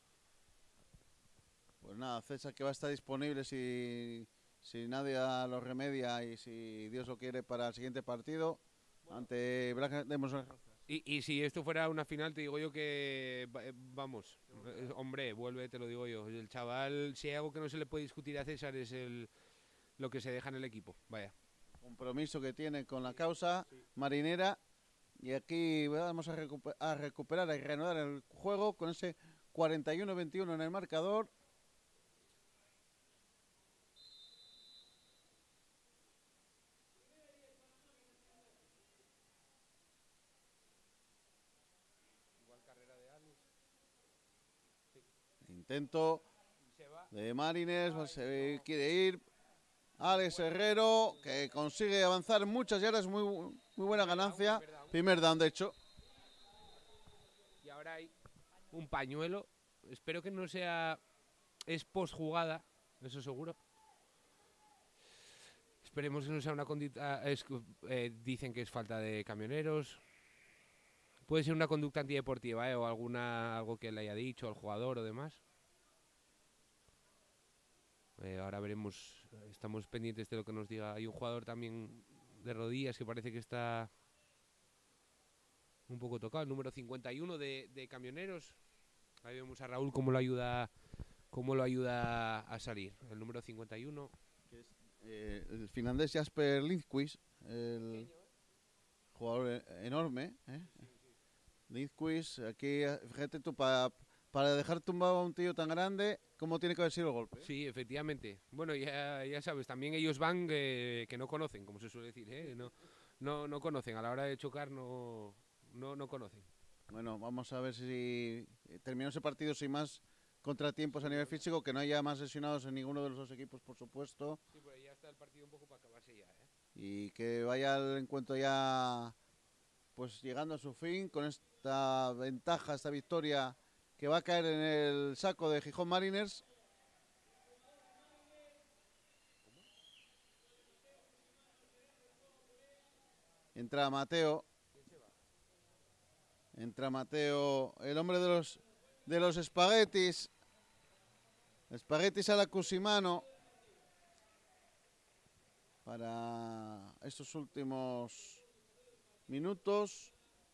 Pues nada, César que va a estar disponible si, si nadie lo remedia y si Dios lo quiere para el siguiente partido ante Black Demons. Y, y si esto fuera una final, te digo yo que, va- eh, vamos, eh, hombre, vuelve, te lo digo yo. El chaval, si hay algo que no se le puede discutir a César es el, lo que se deja en el equipo, vaya. Compromiso que tiene con la causa marinera. Y aquí vamos a, recuper- a recuperar, a reanudar el juego con ese cuarenta y uno veintiuno en el marcador. Intento de Marines, pues, se quiere ir. Alex Herrero, que consigue avanzar muchas yardas, muy, muy buena ganancia. Primer down, de hecho. Y ahora hay un pañuelo, espero que no sea, es post jugada, eso seguro. Esperemos que no sea una conducta, es que, eh, dicen que es falta de Camioneros. Puede ser una conducta antideportiva, ¿eh? O alguna, algo que le haya dicho al jugador o demás. Eh, ahora veremos, estamos pendientes de lo que nos diga. Hay un jugador también de rodillas que parece que está un poco tocado, el número cincuenta y uno de, de Camioneros. Ahí vemos a Raúl cómo lo ayuda, cómo lo ayuda a salir. El número cincuenta y uno. Eh, el finlandés Jasper Lindquist, el jugador e- enorme. ¿eh? Lindquist, aquí, eh, fíjate tú, para, para dejar tumbado a un tío tan grande, ¿cómo tiene que haber sido el golpe? Sí, efectivamente. Bueno, ya, ya sabes, también ellos van que, que no conocen, como se suele decir, ¿eh? No, no, no conocen, a la hora de chocar no, no, no conocen. Bueno, vamos a ver si terminó ese partido sin más contratiempos a nivel físico, que no haya más lesionados en ninguno de los dos equipos, por supuesto, Sí, pues ya está el partido un poco para acabarse ya, ¿eh? y que vaya el encuentro ya pues llegando a su fin con esta ventaja, esta victoria que va a caer en el saco de Gijón Mariners. Entra Mateo. Entra Mateo, el hombre de los de los espaguetis. Espaguetis a la Cusimano. Para estos últimos minutos.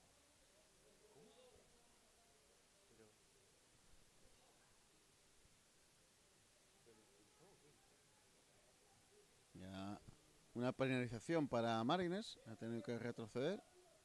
Ya una penalización para Marines, ha tenido que retroceder.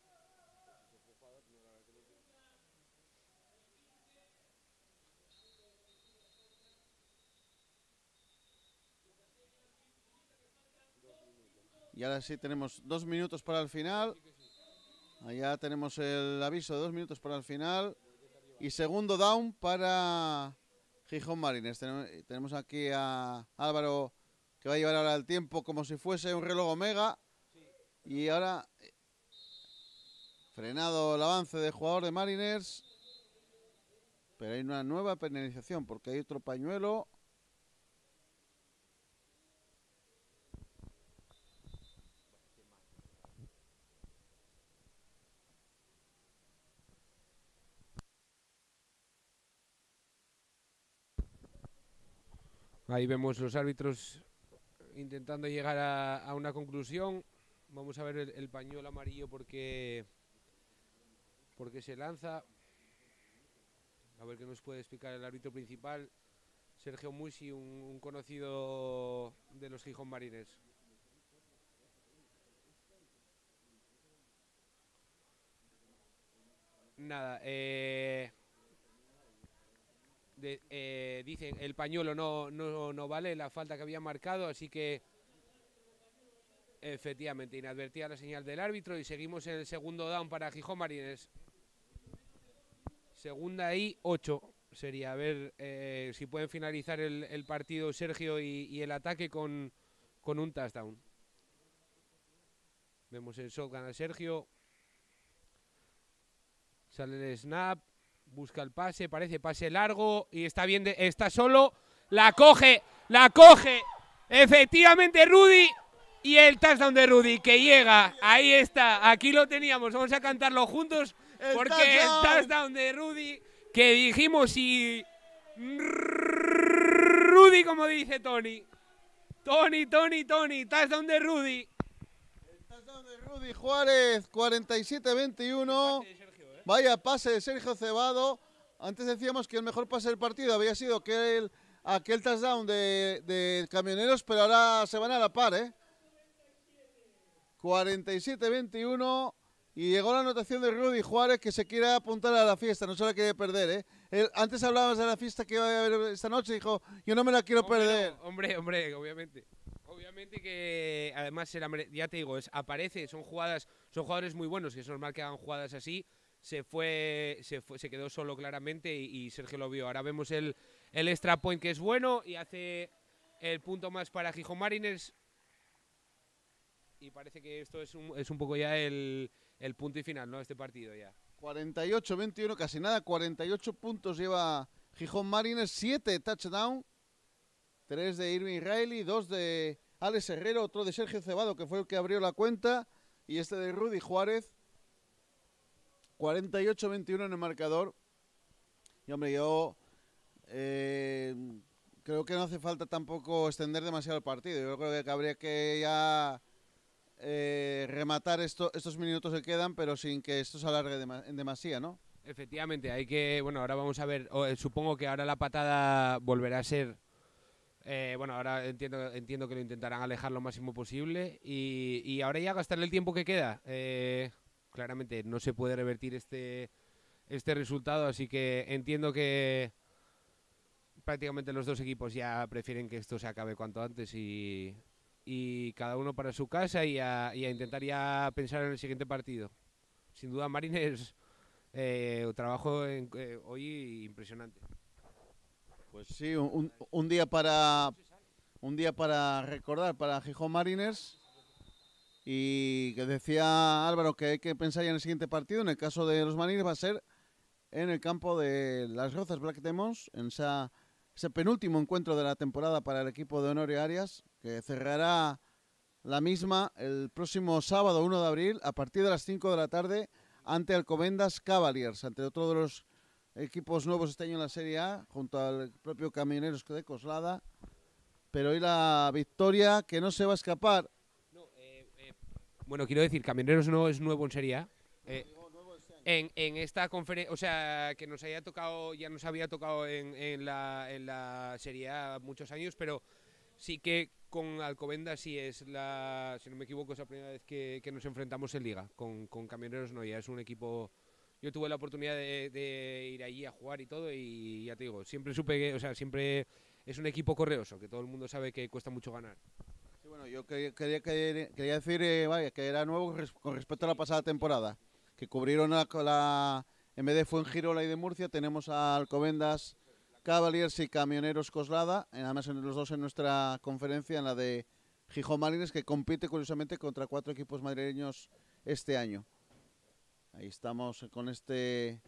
Y ahora sí tenemos dos minutos para el final. Allá tenemos el aviso de dos minutos para el final. Y segundo down para Gijón Marines. Tenemos, tenemos aquí a Álvaro que va a llevar ahora el tiempo como si fuese un reloj Omega. Y ahora eh, frenado el avance del jugador de Mariners. Pero hay una nueva penalización porque hay otro pañuelo. Ahí vemos los árbitros intentando llegar a, a una conclusión. Vamos a ver el, el pañuelo amarillo porque, porque se lanza. A ver qué nos puede explicar el árbitro principal, Sergio Musi, un, un conocido de los Gijón Mariners. Nada, eh, de, eh, dicen el pañuelo no, no, no vale la falta que había marcado, así que efectivamente inadvertida la señal del árbitro y seguimos en el segundo down para Gijón Mariners. Segunda y ocho sería, a ver eh, si pueden finalizar el, el partido Sergio y, y el ataque con, con un touchdown. Vemos el shotgun a Sergio. Sale el snap, busca el pase, parece pase largo y está bien, de, está solo, la coge, la coge, efectivamente Rudy y el touchdown de Rudy que llega, ahí está, aquí lo teníamos, vamos a cantarlo juntos porque el touchdown, el touchdown de Rudy que dijimos y Rudy como dice Tony, Tony, Tony, Tony, touchdown de Rudy. El touchdown de Rudy Juárez, cuarenta y siete veintiuno. Vaya pase de Sergio Cebado. Antes decíamos que el mejor pase del partido había sido aquel, aquel touchdown de, de Camioneros, pero ahora se van a la par, ¿eh? cuarenta y siete veintiuno y llegó la anotación de Rudy Juárez que se quiere apuntar a la fiesta, no se la quiere perder, ¿eh? Él, antes hablábamos de la fiesta que iba a haber esta noche y dijo, yo no me la quiero hombre, perder. No, hombre, hombre, obviamente. Obviamente que además, ya te digo, es, aparece, son jugadas, son jugadores muy buenos, que es normal que hagan jugadas así. Se fue, se fue, se quedó solo claramente y, y Sergio lo vio. Ahora vemos el, el extra point que es bueno y hace el punto más para Gijón Mariners. Y parece que esto es un, es un poco ya el, el punto y final, ¿no? Este partido ya. cuarenta y ocho veintiuno, casi nada, cuarenta y ocho puntos lleva Gijón Mariners, siete touchdowns, tres de Irving Riley, dos de Alex Herrero, otro de Sergio Cebado, que fue el que abrió la cuenta, y este de Rudy Juárez. cuarenta y ocho veintiuno en el marcador. Y hombre, yo eh, creo que no hace falta tampoco extender demasiado el partido. Yo creo que habría que ya eh, rematar esto, estos minutos que quedan, pero sin que esto se alargue dema en demasía, ¿no? Efectivamente, hay que, bueno, ahora vamos a ver, o, eh, supongo que ahora la patada volverá a ser, eh, bueno, ahora entiendo, entiendo que lo intentarán alejar lo máximo posible y, y ahora ya gastarle el tiempo que queda. Eh, Claramente no se puede revertir este, este resultado, así que entiendo que prácticamente los dos equipos ya prefieren que esto se acabe cuanto antes y, y cada uno para su casa y a, y a intentar ya pensar en el siguiente partido. Sin duda, Mariners, eh, trabajo en, eh, hoy impresionante. Pues sí, un, un día para un día para recordar para Gijón Mariners. Y que decía Álvaro que hay que pensar ya en el siguiente partido. En el caso de los Mariners va a ser en el campo de Las Rozas Black Demons, en esa, ese penúltimo encuentro de la temporada para el equipo de Honorio Arias, que cerrará la misma el próximo sábado uno de abril a partir de las cinco de la tarde ante Alcobendas Cavaliers, ante otro de los equipos nuevos este año en la Serie A, junto al propio Camioneros de Coslada. Pero hoy la victoria que no se va a escapar. Bueno, quiero decir, Camioneros no es nuevo en Serie A. Eh, en, en esta conferencia, o sea, que nos haya tocado, ya nos había tocado en, en, la, en la Serie A muchos años, pero sí que con Alcobendas sí es la, si no me equivoco, es la primera vez que, que nos enfrentamos en Liga. Con, con Camioneros no, ya es un equipo. Yo tuve la oportunidad de, de ir allí a jugar y todo, y ya te digo, siempre supe que, o sea, siempre es un equipo correoso, que todo el mundo sabe que cuesta mucho ganar. Bueno, yo quería, quería, quería decir eh, vaya, que era nuevo con respecto a la pasada temporada, que cubrieron la, la en vez de Fuengirola y de Murcia, tenemos a Alcobendas Cavaliers y Camioneros Coslada, además en los dos en nuestra conferencia, en la de Gijón Mariners, que compite curiosamente contra cuatro equipos madrileños este año. Ahí estamos con este...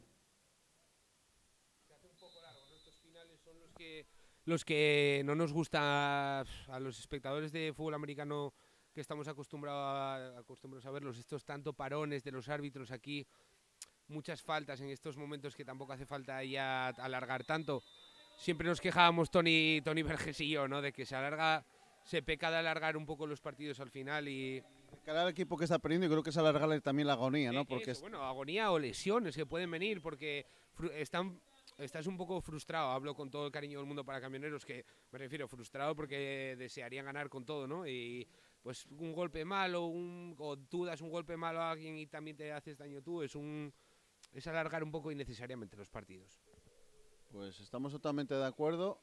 Se hace un poco largo, ¿no? Estos finales son los que... los que no nos gusta a los espectadores de fútbol americano, que estamos acostumbrados a, acostumbrados a verlos, estos tanto parones de los árbitros aquí, muchas faltas en estos momentos que tampoco hace falta ya alargar tanto, siempre nos quejábamos Tony, Tony Verges y yo, ¿no? De que se alarga, se peca de alargar un poco los partidos al final y... Cada equipo que está perdiendo, y creo que es alargarle también la agonía, ¿no? Eh, Porque eso, es... bueno, agonía o lesiones que pueden venir porque están, estás un poco frustrado. Hablo con todo el cariño del mundo para Camioneros, que me refiero frustrado porque desearían ganar con todo, ¿no? Y pues un golpe malo, un, o tú das un golpe malo a alguien y también te haces daño tú, es un es alargar un poco innecesariamente los partidos. Pues estamos totalmente de acuerdo.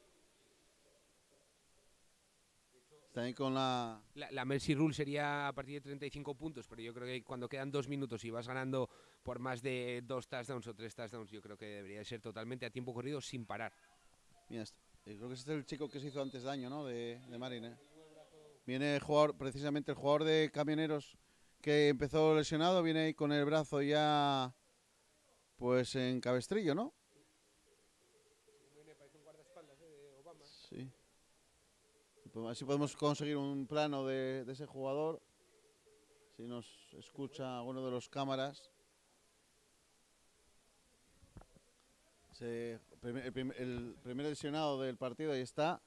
Está ahí con la... La, la Mercy Rule sería a partir de treinta y cinco puntos, pero yo creo que cuando quedan dos minutos y vas ganando por más de dos touchdowns o tres touchdowns, yo creo que debería ser totalmente a tiempo corrido sin parar. Mira, este- eh, creo que este es el chico que se hizo antes daño, ¿no? De, de Marín, ¿eh? Viene el jugador, precisamente el jugador de Camioneros que empezó lesionado, viene ahí con el brazo ya, pues en cabestrillo, ¿no? Sí. Pues así podemos conseguir un plano de, de ese jugador. Si nos escucha uno de los cámaras. Se- el, prim- el primer lesionado del partido, ahí está.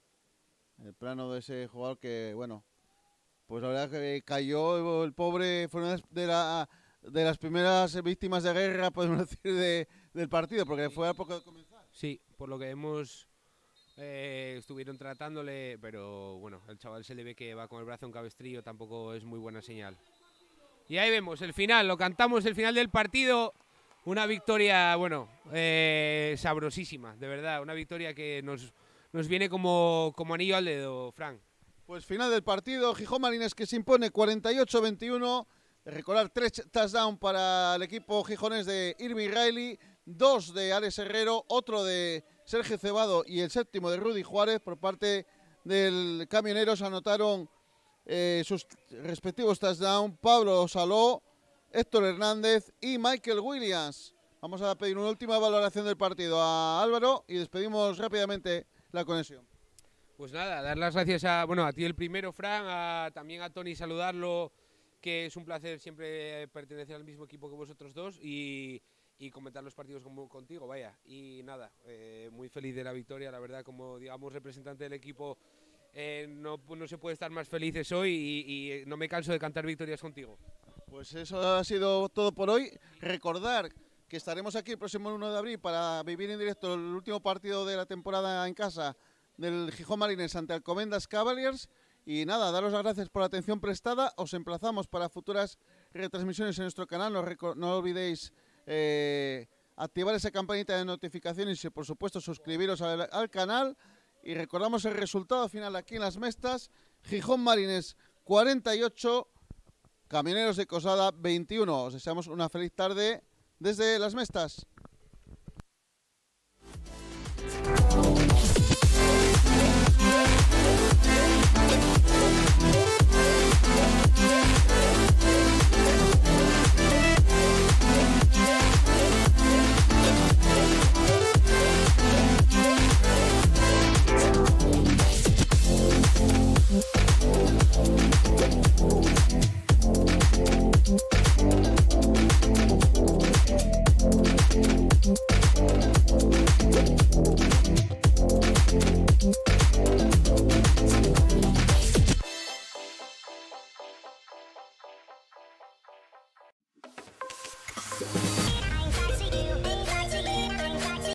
El plano de ese jugador que, bueno, pues la verdad que cayó el pobre, fue una de, la, de las primeras víctimas de guerra, podemos decir, de, del partido, porque fue a poco de comenzar. Sí, por lo que hemos eh, estuvieron tratándole, pero bueno, el chaval se le ve que va con el brazo en cabestrillo, tampoco es muy buena señal. Y ahí vemos el final, lo cantamos, el final del partido, una victoria, bueno, eh, sabrosísima, de verdad, una victoria que nos, nos viene como, como anillo al dedo, Frank. Pues final del partido, Gijón Marines que se impone cuarenta y ocho a veintiuno. Recordar tres touchdowns para el equipo gijonés de Irving Riley, dos de Alex Herrero, otro de Sergio Cebado y el séptimo de Rudy Juárez. Por parte del Camioneros anotaron eh, sus respectivos touchdowns Pablo Saló, Héctor Hernández y Michael Williams. Vamos a pedir una última valoración del partido a Álvaro y despedimos rápidamente la conexión. Pues nada, dar las gracias a, bueno, a ti el primero, Fran, a, también a Tony saludarlo, que es un placer siempre pertenecer al mismo equipo que vosotros dos y, y comentar los partidos como, contigo, vaya. Y nada, eh, muy feliz de la victoria, la verdad, como digamos representante del equipo, eh, no, no se puede estar más felices hoy y, y no me canso de cantar victorias contigo. Pues eso ha sido todo por hoy. Recordar que estaremos aquí el próximo uno de abril para vivir en directo el último partido de la temporada en casa del Gijón Marines ante Alcobendas Cavaliers. Y nada, daros las gracias por la atención prestada. Os emplazamos para futuras retransmisiones en nuestro canal. No, no olvidéis eh, activar esa campanita de notificaciones y por supuesto suscribiros al, al canal. Y recordamos el resultado final aquí en Las Mestas. Gijón Marines cuarenta y ocho, Camioneros de Cosada veintiuno. Os deseamos una feliz tarde desde Las Mestas.